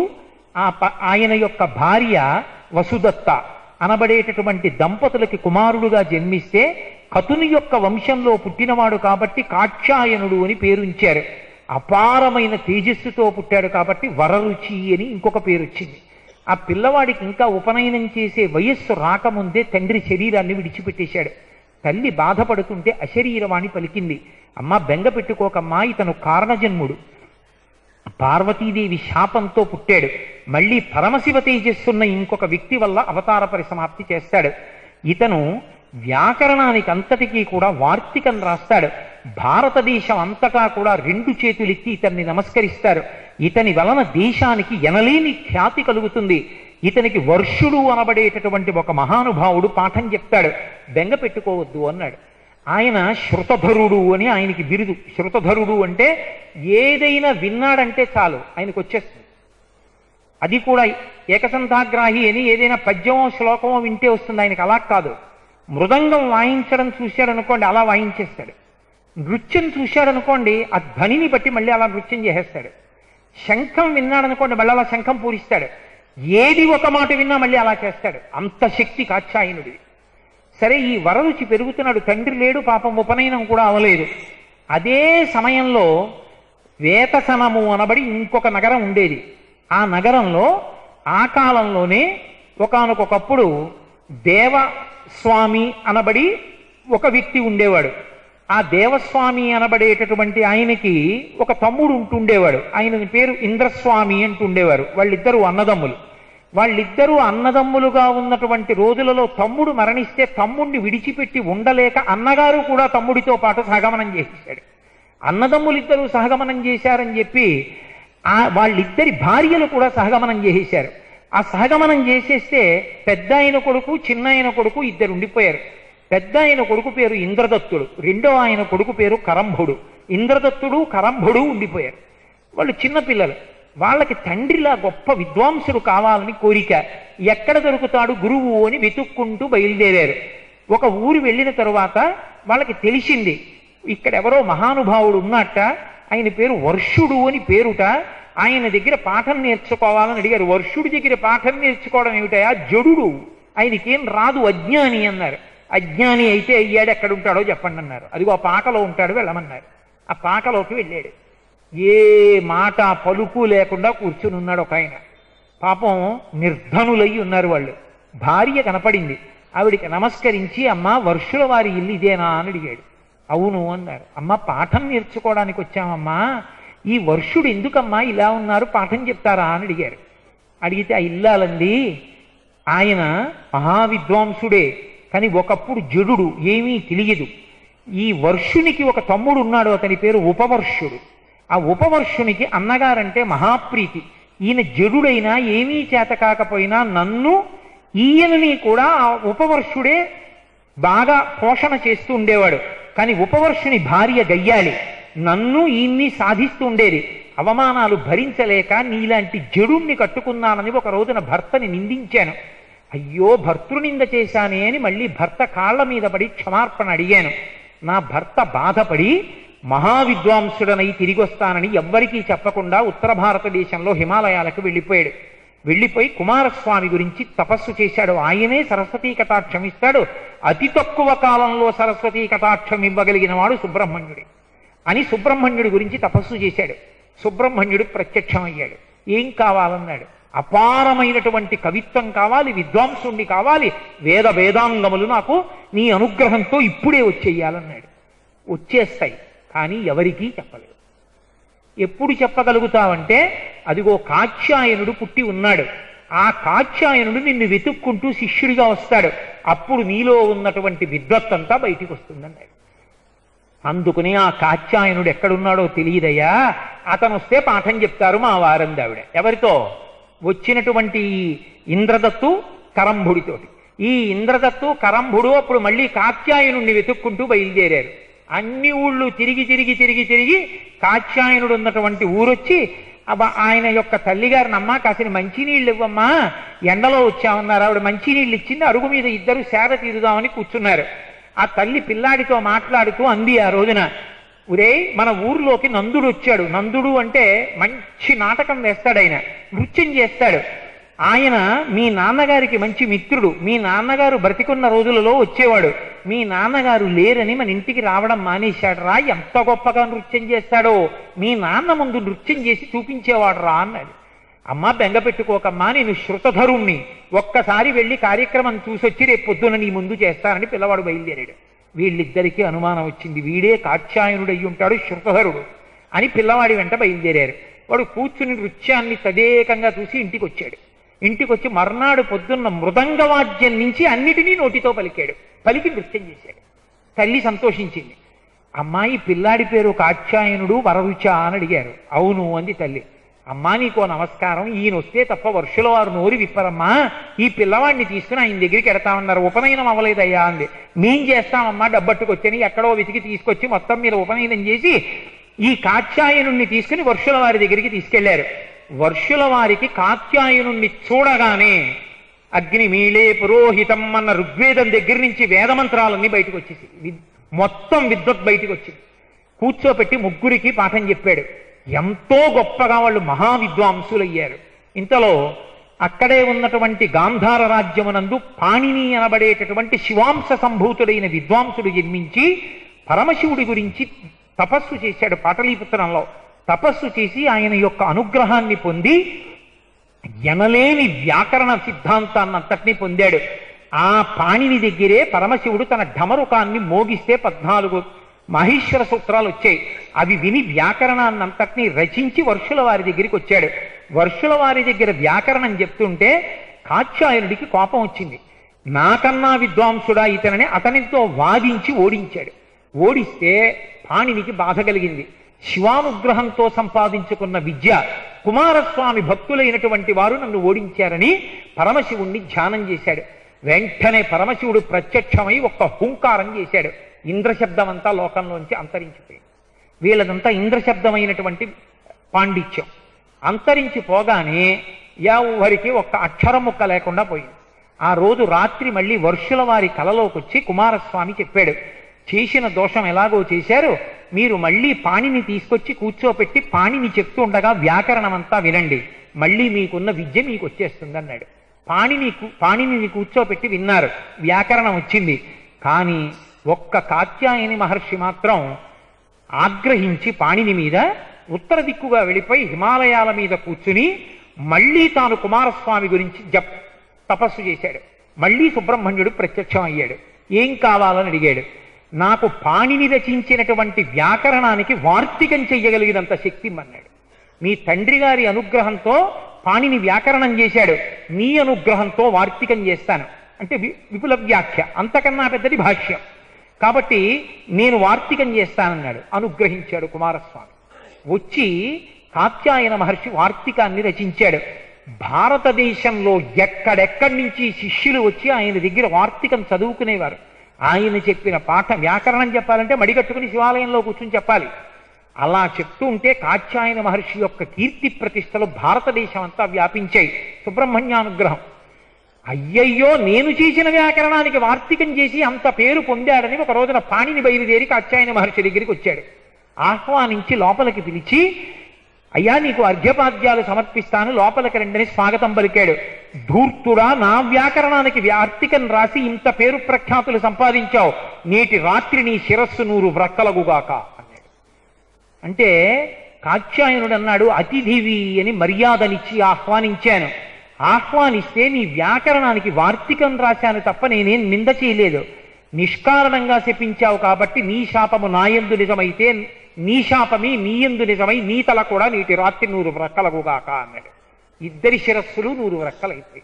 ఆయన యొక్క భార్య వసుదత్త అనబడేటటువంటి దంపతులకి కుమారుడుగా జన్మిస్తే కతుని యొక్క వంశంలో పుట్టినవాడు కాబట్టి కాక్షాయనుడు అని పేరుంచారు. అపారమైన తేజస్సుతో పుట్టాడు కాబట్టి వరరుచి అని ఇంకొక పేరు వచ్చింది. ఆ పిల్లవాడికి ఇంకా ఉపనయనం చేసే వయస్సు రాకముందే తండ్రి శరీరాన్ని విడిచిపెట్టేశాడు. తల్లి బాధపడుతుంటే అశరీరవాణి పలికింది, అమ్మ బెంగ పెట్టుకోకమ్మా, ఇతను కారణజన్ముడు, పార్వతీదేవి శాపంతో పుట్టాడు, మళ్ళీ పరమశివ తేజస్సున్న ఇంకొక వ్యక్తి వల్ల అవతార పరిసమాప్తి చేస్తాడు. ఇతను వ్యాకరణానికి అంతటికీ కూడా వార్తికం రాస్తాడు. భారతదేశం అంతటా కూడా 2 చేతులెత్తి ఇతన్ని నమస్కరిస్తారు. ఇతని వలన దేశానికి ఎనలేని ఖ్యాతి కలుగుతుంది. ఇతనికి వర్షుడు అనబడేటటువంటి ఒక మహానుభావుడు పాఠం చెప్తాడు, బెంగ పెట్టుకోవద్దు అన్నాడు. ఆయన శృతధరుడు అని ఆయనకి బిరుదు. శృతధరుడు అంటే ఏదైనా విన్నాడంటే చాలు ఆయనకు వచ్చేస్తుంది. అది కూడా ఏకసంధాగ్రాహి అని ఏదైనా పద్యమో శ్లోకమో వింటే వస్తుంది, ఆయనకి అలా కాదు. మృదంగం వాయించడం చూశాడనుకోండి అలా వాయించేస్తాడు. నృత్యం చూశాడనుకోండి ఆ ధ్వనిని బట్టి మళ్ళీ అలా నృత్యం చేసేస్తాడు. శంఖం విన్నాడనుకోండి మళ్ళీ అలా శంఖం పూరిస్తాడు. ఏది ఒక మాట విన్నా మళ్ళీ అలా చేస్తాడు. అంత శక్తి కాత్యాయనుడి. సరే, ఈ వరరుచి పెరుగుతున్నాడు, తండ్రి లేడు, పాపం ఉపనయనం కూడా అవలేదు. అదే సమయంలో వేతసనము అనబడి ఇంకొక నగరం ఉండేది. ఆ నగరంలో ఆ కాలంలోనే ఒకానొకప్పుడు దేవస్వామి అనబడి ఒక వ్యక్తి ఉండేవాడు. ఆ దేవస్వామి అనబడేటటువంటి ఆయనకి ఒక తమ్ముడు ఉంటుండేవాడు. ఆయన పేరు ఇంద్రస్వామి అంటుండేవారు. వాళ్ళిద్దరూ అన్నదమ్ములు. వాళ్ళిద్దరూ అన్నదమ్ములుగా ఉన్నటువంటి రోజులలో తమ్ముడు మరణిస్తే తమ్ముడిని విడిచిపెట్టి ఉండలేక అన్నగారు కూడా తమ్ముడితో పాటు సహగమనం చేసేశాడు. అన్నదమ్ములిద్దరూ సహగమనం చేశారని చెప్పి వాళ్ళిద్దరి భార్యలు కూడా సహగమనం చేసేశారు. ఆ సహగమనం చేసేస్తే పెద్ద ఆయన కొడుకు చిన్న ఆయన కొడుకు 2 ఉండిపోయారు. పెద్ద ఆయన కొడుకు పేరు ఇంద్రదత్తుడు, రెండో ఆయన కొడుకు పేరు కరంభుడు. ఇంద్రదత్తుడు కరంభుడు ఉండిపోయారు. వాళ్ళు చిన్నపిల్లలు. వాళ్ళకి తండ్రిలా గొప్ప విద్వాంసుడు కావాలని కోరిక. ఎక్కడ దొరుకుతాడు గురువు అని వెతుక్కుంటూ బయలుదేరారు. ఒక ఊరు వెళ్ళిన తరువాత వాళ్ళకి తెలిసింది ఇక్కడెవరో మహానుభావుడు ఉన్నట్ట, ఆయన పేరు వర్షుడు అని పేరుట, ఆయన దగ్గర పాఠం నేర్చుకోవాలని అడిగారు. వర్షుడి దగ్గర పాఠం నేర్చుకోవడం ఏమిటయా, జడుడు, ఆయనకేం రాదు, అజ్ఞాని అన్నారు. అజ్ఞాని అయితే అయ్యాడు, ఎక్కడుంటాడో చెప్పండి అన్నారు. అదిగో ఆ పాకలో ఉంటాడు, వెళ్ళమన్నారు. ఆ పాకలోకి వెళ్ళాడు. ఏ మాట పలుకు లేకుండా కూర్చుని ఉన్నాడు ఒక ఆయన. పాపం నిర్ధనులై ఉన్నారు వాళ్ళు. భార్య కనపడింది. ఆవిడికి నమస్కరించి, అమ్మ వర్షుల వారి ఇల్లు ఇదేనా అని అడిగాడు. అవును అన్నారు. అమ్మ పాఠం నేర్చుకోవడానికి వచ్చామమ్మా, ఈ వర్షుడు ఎందుకమ్మా ఇలా ఉన్నారు, పాఠం చెప్తారా అని అడిగారు. అడిగితే ఆ ఇల్లాలంది, ఆయన మహావిద్వాంసుడే, కానీ ఒకప్పుడు జడుడు, ఏమీ తెలియదు. ఈ వర్షునికి ఒక తమ్ముడు ఉన్నాడు, అతని పేరు ఉపవర్షుడు. ఆ ఉపవర్షునికి అన్నగారంటే మహాప్రీతి. ఈయన జడుడైనా ఏమీ చేత కాకపోయినా నన్ను ఈయనని కూడా ఆ ఉపవర్షుడే బాగా పోషణ చేస్తూ ఉండేవాడు. కానీ ఉపవర్షుని భార్య గయ్యాలి, నన్ను ఈయన్ని సాధిస్తూ ఉండేది. అవమానాలు భరించలేక నీలాంటి జడుణ్ణి కట్టుకున్నానని ఒక రోజున భర్తని నిందించాను. అయ్యో భర్తృనింద చేశానే అని మళ్ళీ భర్త కాళ్ల మీద పడి క్షమార్పణ అడిగాను. నా భర్త బాధపడి మహావిద్వాంసుడనై తిరిగి వస్తానని ఎవ్వరికీ చెప్పకుండా ఉత్తర భారతదేశంలో హిమాలయాలకు వెళ్ళిపోయాడు. వెళ్ళిపోయి కుమారస్వామి గురించి తపస్సు చేశాడు. ఆయనే సరస్వతీ కటాక్షం ఇస్తాడు. అతి తక్కువ కాలంలో సరస్వతీ కటాక్షం ఇవ్వగలిగిన వాడు సుబ్రహ్మణ్యుడే అని సుబ్రహ్మణ్యుడి గురించి తపస్సు చేశాడు. సుబ్రహ్మణ్యుడు ప్రత్యక్షమయ్యాడు. ఏం కావాలన్నాడు. అపారమైనటువంటి కవిత్వం కావాలి, విద్వాంసుణ్ణి కావాలి, వేదాంగములు నాకు నీ అనుగ్రహంతో ఇప్పుడే వచ్చేయాలన్నాడు. వచ్చేస్తాయి, కానీ ఎవరికీ చెప్పలేదు. ఎప్పుడు చెప్పగలుగుతావంటే, అదిగో కాత్యాయనుడు పుట్టి ఉన్నాడు, ఆ కాత్యాయనుడు నిన్ను వెతుక్కుంటూ శిష్యుడిగా వస్తాడు, అప్పుడు నీలో ఉన్నటువంటి విద్వత్తంతా బయటికి వస్తుందన్నాడు. అందుకుని ఆ కాత్యాయనుడు ఎక్కడున్నాడో తెలియదయ్యా, అతను వస్తే పాఠం చెప్తారు మా వారంది ఆవిడ. ఎవరితో? వచ్చినటువంటి ఇంద్రదత్తు కరంభుడితోటి. ఈ ఇంద్రదత్తు కరంభుడు అప్పుడు మళ్ళీ కాత్యాయనుడిని వెతుక్కుంటూ బయలుదేరారు. అన్ని ఊళ్ళు తిరిగి తిరిగి తిరిగి తిరిగి కాత్యాయనుడు ఉన్నటువంటి ఊరొచ్చి, ఆయన యొక్క తల్లిగారిని, అమ్మా కాసిన మంచినీళ్ళు ఇవ్వమ్మా, ఎండలో వచ్చామన్నారు. ఆవిడ మంచినీళ్ళు ఇచ్చింది. అరుగు మీద ఇద్దరు సేద తీరుదామని కూర్చున్నారు. ఆ తల్లి పిల్లాడితో మాట్లాడుతూ అంది ఆ రోజున, ఒరే మన ఊర్లోకి నందుడు వచ్చాడు. నందుడు అంటే మంచి నాటకం వేస్తాడు, ఆయన నృత్యం చేస్తాడు. ఆయన మీ నాన్నగారికి మంచి మిత్రుడు. మీ నాన్నగారు బ్రతికున్న రోజులలో వచ్చేవాడు. మీ నాన్నగారు లేరని మన ఇంటికి రావడం మానేశాడు రా, ఎంత గొప్పగా నృత్యం చేస్తాడో, మీ నాన్న ముందు నృత్యం చేసి చూపించేవాడు రా అన్నాడు. అమ్మ బెంగ పెట్టుకోకమ్మా, నేను శృతధరుణ్ణి, ఒక్కసారి వెళ్ళి కార్యక్రమం చూసొచ్చి రేపు పొద్దున నీ ముందు చేస్తానని పిల్లవాడు బయలుదేరాడు. వీళ్ళిద్దరికీ అనుమానం వచ్చింది, వీడే కాత్యాయనుడు అయ్యి ఉంటాడు శృతధరుడు అని పిల్లవాడి వెంట బయలుదేరారు. వాడు కూర్చుని నృత్యాన్ని తదేకంగా చూసి ఇంటికి వచ్చాడు. ఇంటికి వచ్చి మర్నాడు పొద్దున్న మృదంగవాద్యం నుంచి అన్నిటినీ నోటితో పలికి నృత్యం చేశాడు. తల్లి సంతోషించింది. అమ్మాయి పిల్లాడి పేరు కాత్యాయనుడు వరరుచ అని అడిగారు. అవును అంది తల్లి. అమ్మా నీకో నమస్కారం, ఈయన వస్తే తప్ప వర్షుల వారు నోరు విప్పరమ్మా, ఈ పిల్లవాడిని తీసుకుని ఆయన దగ్గరికి ఎడతామన్నారు. ఉపనయనం అవ్వలేదయ్యా అంది. మేం చేస్తామమ్మా, డబ్బట్టుకొచ్చని ఎక్కడో వెతికి తీసుకొచ్చి మొత్తం మీద ఉపనయనం చేసి ఈ కాత్యాయనుణ్ణి తీసుకుని వర్షుల వారి దగ్గరికి తీసుకెళ్లారు. వర్షుల వారికి కాత్యాయనుణ్ణి చూడగానే అగ్నిమీళే పురోహితం అన్న ఋగ్వేదం దగ్గర నుంచి వేదమంత్రాలన్నీ బయటకు వచ్చేసి మొత్తం విద్వత్ బయటకు వచ్చింది. కూర్చోపెట్టి ముగ్గురికి పాఠం చెప్పాడు. ఎంతో గొప్పగా వాళ్ళు మహావిద్వాంసులయ్యారు. ఇంతలో అక్కడే ఉన్నటువంటి గాంధార రాజ్యమునందు పాణిని అనబడేటటువంటి శివాంశ సంభూతుడైన విద్వాంసుడు జన్మించి పరమశివుడి గురించి తపస్సు చేశాడు. పాటలీపుత్రంలో తపస్సు చేసి ఆయన యొక్క అనుగ్రహాన్ని పొంది ఎనలేని వ్యాకరణ సిద్ధాంతాన్నంతటినీ పొందాడు. ఆ పాణిని దగ్గరే పరమశివుడు తన ఢమరుకాన్ని మోగిస్తే 14 మహేశ్వర సూత్రాలు వచ్చాయి. అవి విని వ్యాకరణాన్నంతటినీ రచించి వర్షుల వారి దగ్గరికి వచ్చాడు. వర్షుల వారి దగ్గర వ్యాకరణం చెప్తుంటే కాత్యాయనుడికి కోపం వచ్చింది. నాకన్నా విద్వాంసుడా ఇతనని అతనితో వాదించి ఓడించాడు. ఓడిస్తే పాణినికి బాధ కలిగింది. శివానుగ్రహంతో సంపాదించుకున్న విద్య, కుమారస్వామి భక్తులైనటువంటి వారు నన్ను ఓడించారని పరమశివుణ్ణి ధ్యానం చేశాడు. వెంటనే పరమశివుడు ప్రత్యక్షమై ఒక్క హుంకారం చేశాడు. ఇంద్రశబ్దం అంతా లోకంలోంచి అంతరించిపోయింది. వీళ్ళదంతా ఇంద్రశబ్దమైనటువంటి పాండిత్యం. అంతరించిపోగానే ఎవరికి ఒక్క అక్షరం ముక్క లేకుండా పోయింది. ఆ రోజు రాత్రి మళ్ళీ వర్షుల వారి కలలోకి వచ్చి కుమారస్వామి చెప్పాడు, చేసిన దోషం ఎలాగో చేశారు, మీరు మళ్ళీ పాణిని తీసుకొచ్చి కూర్చోపెట్టి పాణిని చెప్తూ ఉండగా వ్యాకరణం అంతా వినండి, మళ్ళీ మీకున్న విద్య మీకు వచ్చేస్తుంది అన్నాడు. పాణిని కూర్చోపెట్టి విన్నారు, వ్యాకరణం వచ్చింది. కానీ ఒక్క కాత్యాయని మహర్షి మాత్రం ఆగ్రహించి పాణిని మీద ఉత్తర దిక్కుగా వెళ్ళిపోయి హిమాలయాల మీద కూర్చుని మళ్ళీ తాను కుమారస్వామి గురించి తపస్సు చేశాడు. మళ్ళీ సుబ్రహ్మణ్యుడు ప్రత్యక్షం అయ్యాడు. ఏం కావాలని అడిగాడు. నాకు పాణిని రచించినటువంటి వ్యాకరణానికి వార్తికం చెయ్యగలిగినంత శక్తి అన్నాడు. నీ తండ్రి గారి అనుగ్రహంతో పాణిని వ్యాకరణం చేశాడు, నీ అనుగ్రహంతో వార్తికం చేస్తాను అంటే విపుల వ్యాఖ్య, అంతకన్నా పెద్దది భాష్యం. కాబట్టి నేను వార్తికం చేస్తానన్నాడు. అనుగ్రహించాడు కుమారస్వామి. వచ్చి కాత్యాయన మహర్షి వార్తికాన్ని రచించాడు. భారతదేశంలో ఎక్కడెక్కడి నుంచి శిష్యులు వచ్చి ఆయన దగ్గర వార్తికం చదువుకునేవారు. ఆయన చెప్పిన పాఠ వ్యాకరణం చెప్పాలంటే మడిగట్టుకుని శివాలయంలో కూర్చుని చెప్పాలి. అలా చెప్తూ ఉంటే కాత్యాయన మహర్షి యొక్క కీర్తి ప్రతిష్టలు భారతదేశం అంతా వ్యాపించాయి. సుబ్రహ్మణ్యానుగ్రహం. అయ్యయ్యో, నేను చేసిన వ్యాకరణానికి వార్తికం చేసి అంత పేరు పొందాడని ఒక రోజున పాణిని బయలుదేరి కాత్యాయన మహర్షి దగ్గరికి వచ్చాడు. ఆహ్వానించి లోపలికి పిలిచి, అయ్యా నీకు అర్ఘ్యపాద్యాలు సమర్పిస్తాను, లోపలికి రెండని స్వాగతం పలికాడు. ధూర్తుడా, నా వ్యాకరణానికి వార్తికం రాసి ఇంత పేరు ప్రఖ్యాతులు సంపాదించావు, నేటి రాత్రి నీ శిరస్సు 100 వ్రక్కలగుగాక అన్నాడు. అంటే కాత్యాయనుడు అన్నాడు, అతిథివి అని మర్యాదనిచ్చి ఆహ్వానించాను. ఆహ్వానిస్తే నీ వ్యాకరణానికి వార్తికం రాశాను తప్ప నేనేం నింద చేయలేదు. నిష్కారణంగా శపించావు కాబట్టి నీ శాపము నాయందు నిజమైతే నీ శాపమి నీయందు నిజమై నీ తల కూడా నీటి రాత్రి 100 వ్రక్కలగుగాక అన్నాడు. ఇద్దరి శిరస్సులు 100 వ్రక్కలైతాయి.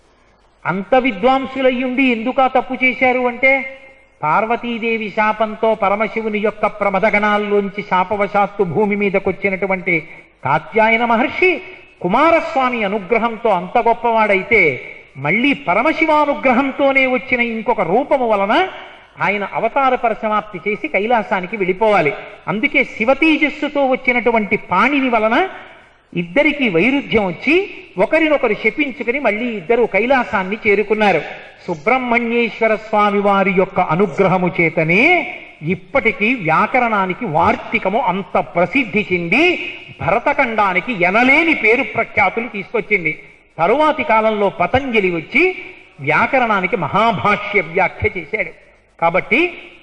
అంత విద్వాంసులయ్యుండి ఎందుకు తప్పు చేశారు అంటే, పార్వతీదేవి శాపంతో పరమశివుని యొక్క ప్రమదగణాల్లోంచి శాపవశాత్తు భూమి మీదకొచ్చినటువంటి కాత్యాయన మహర్షి కుమారస్వామి అనుగ్రహంతో అంత గొప్పవాడైతే, మళ్ళీ పరమశివానుగ్రహంతోనే వచ్చిన ఇంకొక రూపము వలన ఆయన అవతార పరిసమాప్తి చేసి కైలాసానికి వెళ్ళిపోవాలి. అందుకే శివతేజస్సుతో వచ్చినటువంటి పాణిని వలన ఇద్దరికి వైరుధ్యం వచ్చి ఒకరినొకరు శపించుకుని మళ్ళీ ఇద్దరు కైలాసాన్ని చేరుకున్నారు. సుబ్రహ్మణ్యేశ్వర స్వామి వారి యొక్క అనుగ్రహము చేతనే ఇప్పటికీ వ్యాకరణానికి వార్తికము అంత ప్రసిద్ధి చెంది భరతఖండానికి ఎనలేని పేరు ప్రఖ్యాతులు తీసుకొచ్చింది. తరువాతి కాలంలో పతంజలి వచ్చి వ్యాకరణానికి మహాభాష్య వ్యాఖ్య చేశాడు. కాబట్టి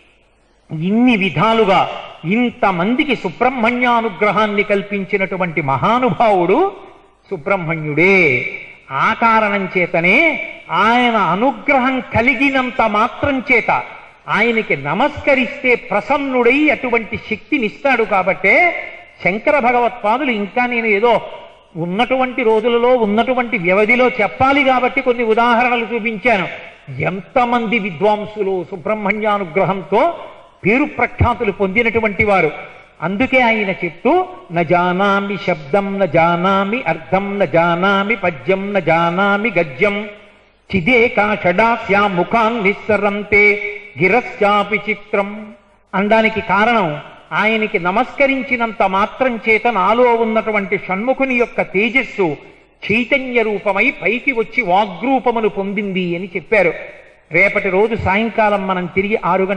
ఇన్ని విధాలుగా ఇంతమందికి సుబ్రహ్మణ్యానుగ్రహాన్ని కల్పించినటువంటి మహానుభావుడు సుబ్రహ్మణ్యుడే. ఆ కారణం చేతనే ఆయన అనుగ్రహం కలిగినంత మాత్రం చేత ఆయనకి నమస్కరిస్తే ప్రసన్నుడై అటువంటి శక్తినిస్తాడు. కాబట్టే శంకర భగవత్పాదులు, ఇంకా నేను ఏదో ఉన్నటువంటి రోజులలో ఉన్నటువంటి వ్యవధిలో చెప్పాలి కాబట్టి కొన్ని ఉదాహరణలు చూపించాను. ఎంతమంది విద్వాంసులు సుబ్రహ్మణ్యానుగ్రహంతో పేరు ప్రఖ్యాతులు పొందినటువంటి వారు. అందుకే ఆయన చెప్తూ, న జానామి శబ్దం న జానామి అర్థం న జానామి పద్యం న జానామి గద్యం చిదేకా షడాస్యా ముఖాన్ నిస్సరంతే గిరశ్చాపి చిత్రం అనడానికి కారణం, ఆయనకి నమస్కరించినంత మాత్రం చేత నాలో ఉన్నటువంటి షణ్ముఖుని యొక్క తేజస్సు చైతన్య రూపమై పైకి వచ్చి వాగ్రూపమును పొందింది అని చెప్పారు. రేపటి రోజు సాయంకాలం మనం తిరిగి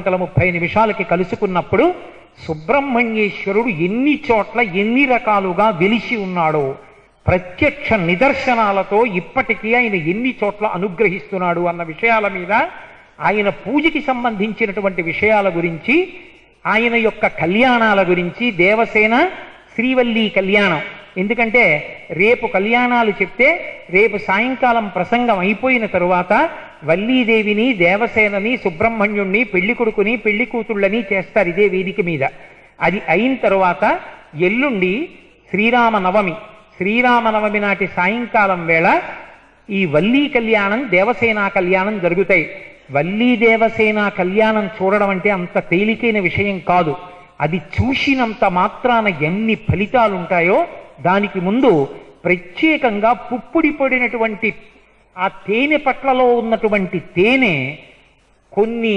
6:30 కలుసుకున్నప్పుడు సుబ్రహ్మణ్యేశ్వరుడు ఎన్ని చోట్ల ఎన్ని రకాలుగా వెలిసి ఉన్నాడో, ప్రత్యక్ష నిదర్శనాలతో ఇప్పటికీ ఆయన ఎన్ని చోట్ల అనుగ్రహిస్తున్నాడు అన్న విషయాల మీద, ఆయన పూజకి సంబంధించినటువంటి విషయాల గురించి, ఆయన యొక్క కళ్యాణాల గురించి, దేవసేన శ్రీవల్లి కళ్యాణం. ఎందుకంటే రేపు కళ్యాణాలు చెప్తే రేపు సాయంకాలం ప్రసంగం అయిపోయిన తరువాత వల్లీదేవిని, దేవసేనని, సుబ్రహ్మణ్యుణ్ణి, పెళ్లి కొడుకుని, పెళ్లి కూతుళ్ళని చేస్తారు ఇదే వేదిక మీద. అది అయిన తరువాత ఎల్లుండి శ్రీరామనవమి. శ్రీరామనవమి నాటి సాయంకాలం వేళ ఈ వల్లీ కళ్యాణం, దేవసేనా కళ్యాణం జరుగుతాయి. వల్లీ దేవసేన కళ్యాణం చూడడం అంటే అంత తేలికైన విషయం కాదు. అది చూసినంత మాత్రాన ఎన్ని ఫలితాలుంటాయో దానికి ముందు ప్రత్యేకంగా పుప్పుడి పడినటువంటి ఆ తేనె పట్లలో ఉన్నటువంటి తేనె కొన్ని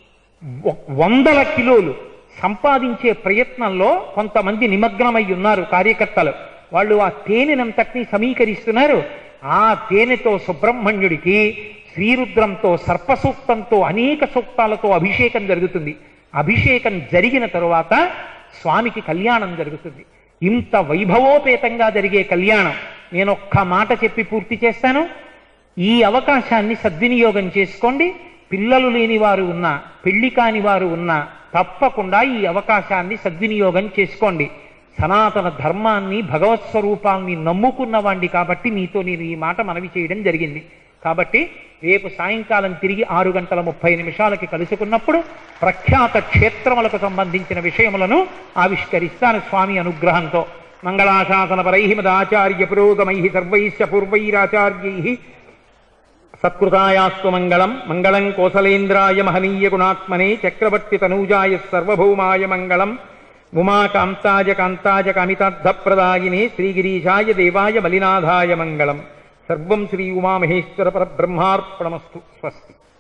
100 కిలోలు సంపాదించే ప్రయత్నంలో కొంతమంది నిమగ్నమై ఉన్నారు కార్యకర్తలు. వాళ్ళు ఆ తేనెనంతటినీ సమీకరిస్తున్నారు. ఆ తేనెతో సుబ్రహ్మణ్యుడికి శ్రీరుద్రంతో, సర్పసూక్తంతో, అనేక సూక్తాలతో అభిషేకం జరుగుతుంది. అభిషేకం జరిగిన తరువాత స్వామికి కళ్యాణం జరుగుతుంది. ఇంత వైభవోపేతంగా జరిగే కళ్యాణం నేను ఒక్క మాట చెప్పి పూర్తి చేస్తాను. ఈ అవకాశాన్ని సద్వినియోగం చేసుకోండి. పిల్లలు లేని వారు ఉన్నా, పెళ్లి కాని వారు ఉన్నా తప్పకుండా ఈ అవకాశాన్ని సద్వినియోగం చేసుకోండి. సనాతన ధర్మాన్ని, భగవత్ స్వరూపాన్ని నమ్ముకున్నవాణ్ణి కాబట్టి నీతో నేను ఈ మాట మనవి చేయడం జరిగింది. కాబట్టి రేపు సాయంకాలం తిరిగి 6:30 కలుసుకున్నప్పుడు ప్రఖ్యాత క్షేత్రములకు సంబంధించిన విషయములను ఆవిష్కరిస్తాను స్వామి అనుగ్రహంతో. మంగళాశాసనపరై మదాచార్య పురోగమై సర్వైశ్చ పూర్వైరాచార్యై సత్కృతాయాస్తు మంగళం. మంగళం కోసలేంద్రాయ మహనీయ గుణాత్మనే చక్రవర్తి తనూజాయ సర్వభౌమాయ మంగళం. ఉమాకాంతాయ కాంతాయ కామితార్థప్రదాయినే శ్రీగిరీశాయ దేవాయ మలినాథాయ మంగళం. సర్వం శ్రీ ఉమామహేశ్వర పరబ్రహ్మార్పణమస్తు. స్వస్తి.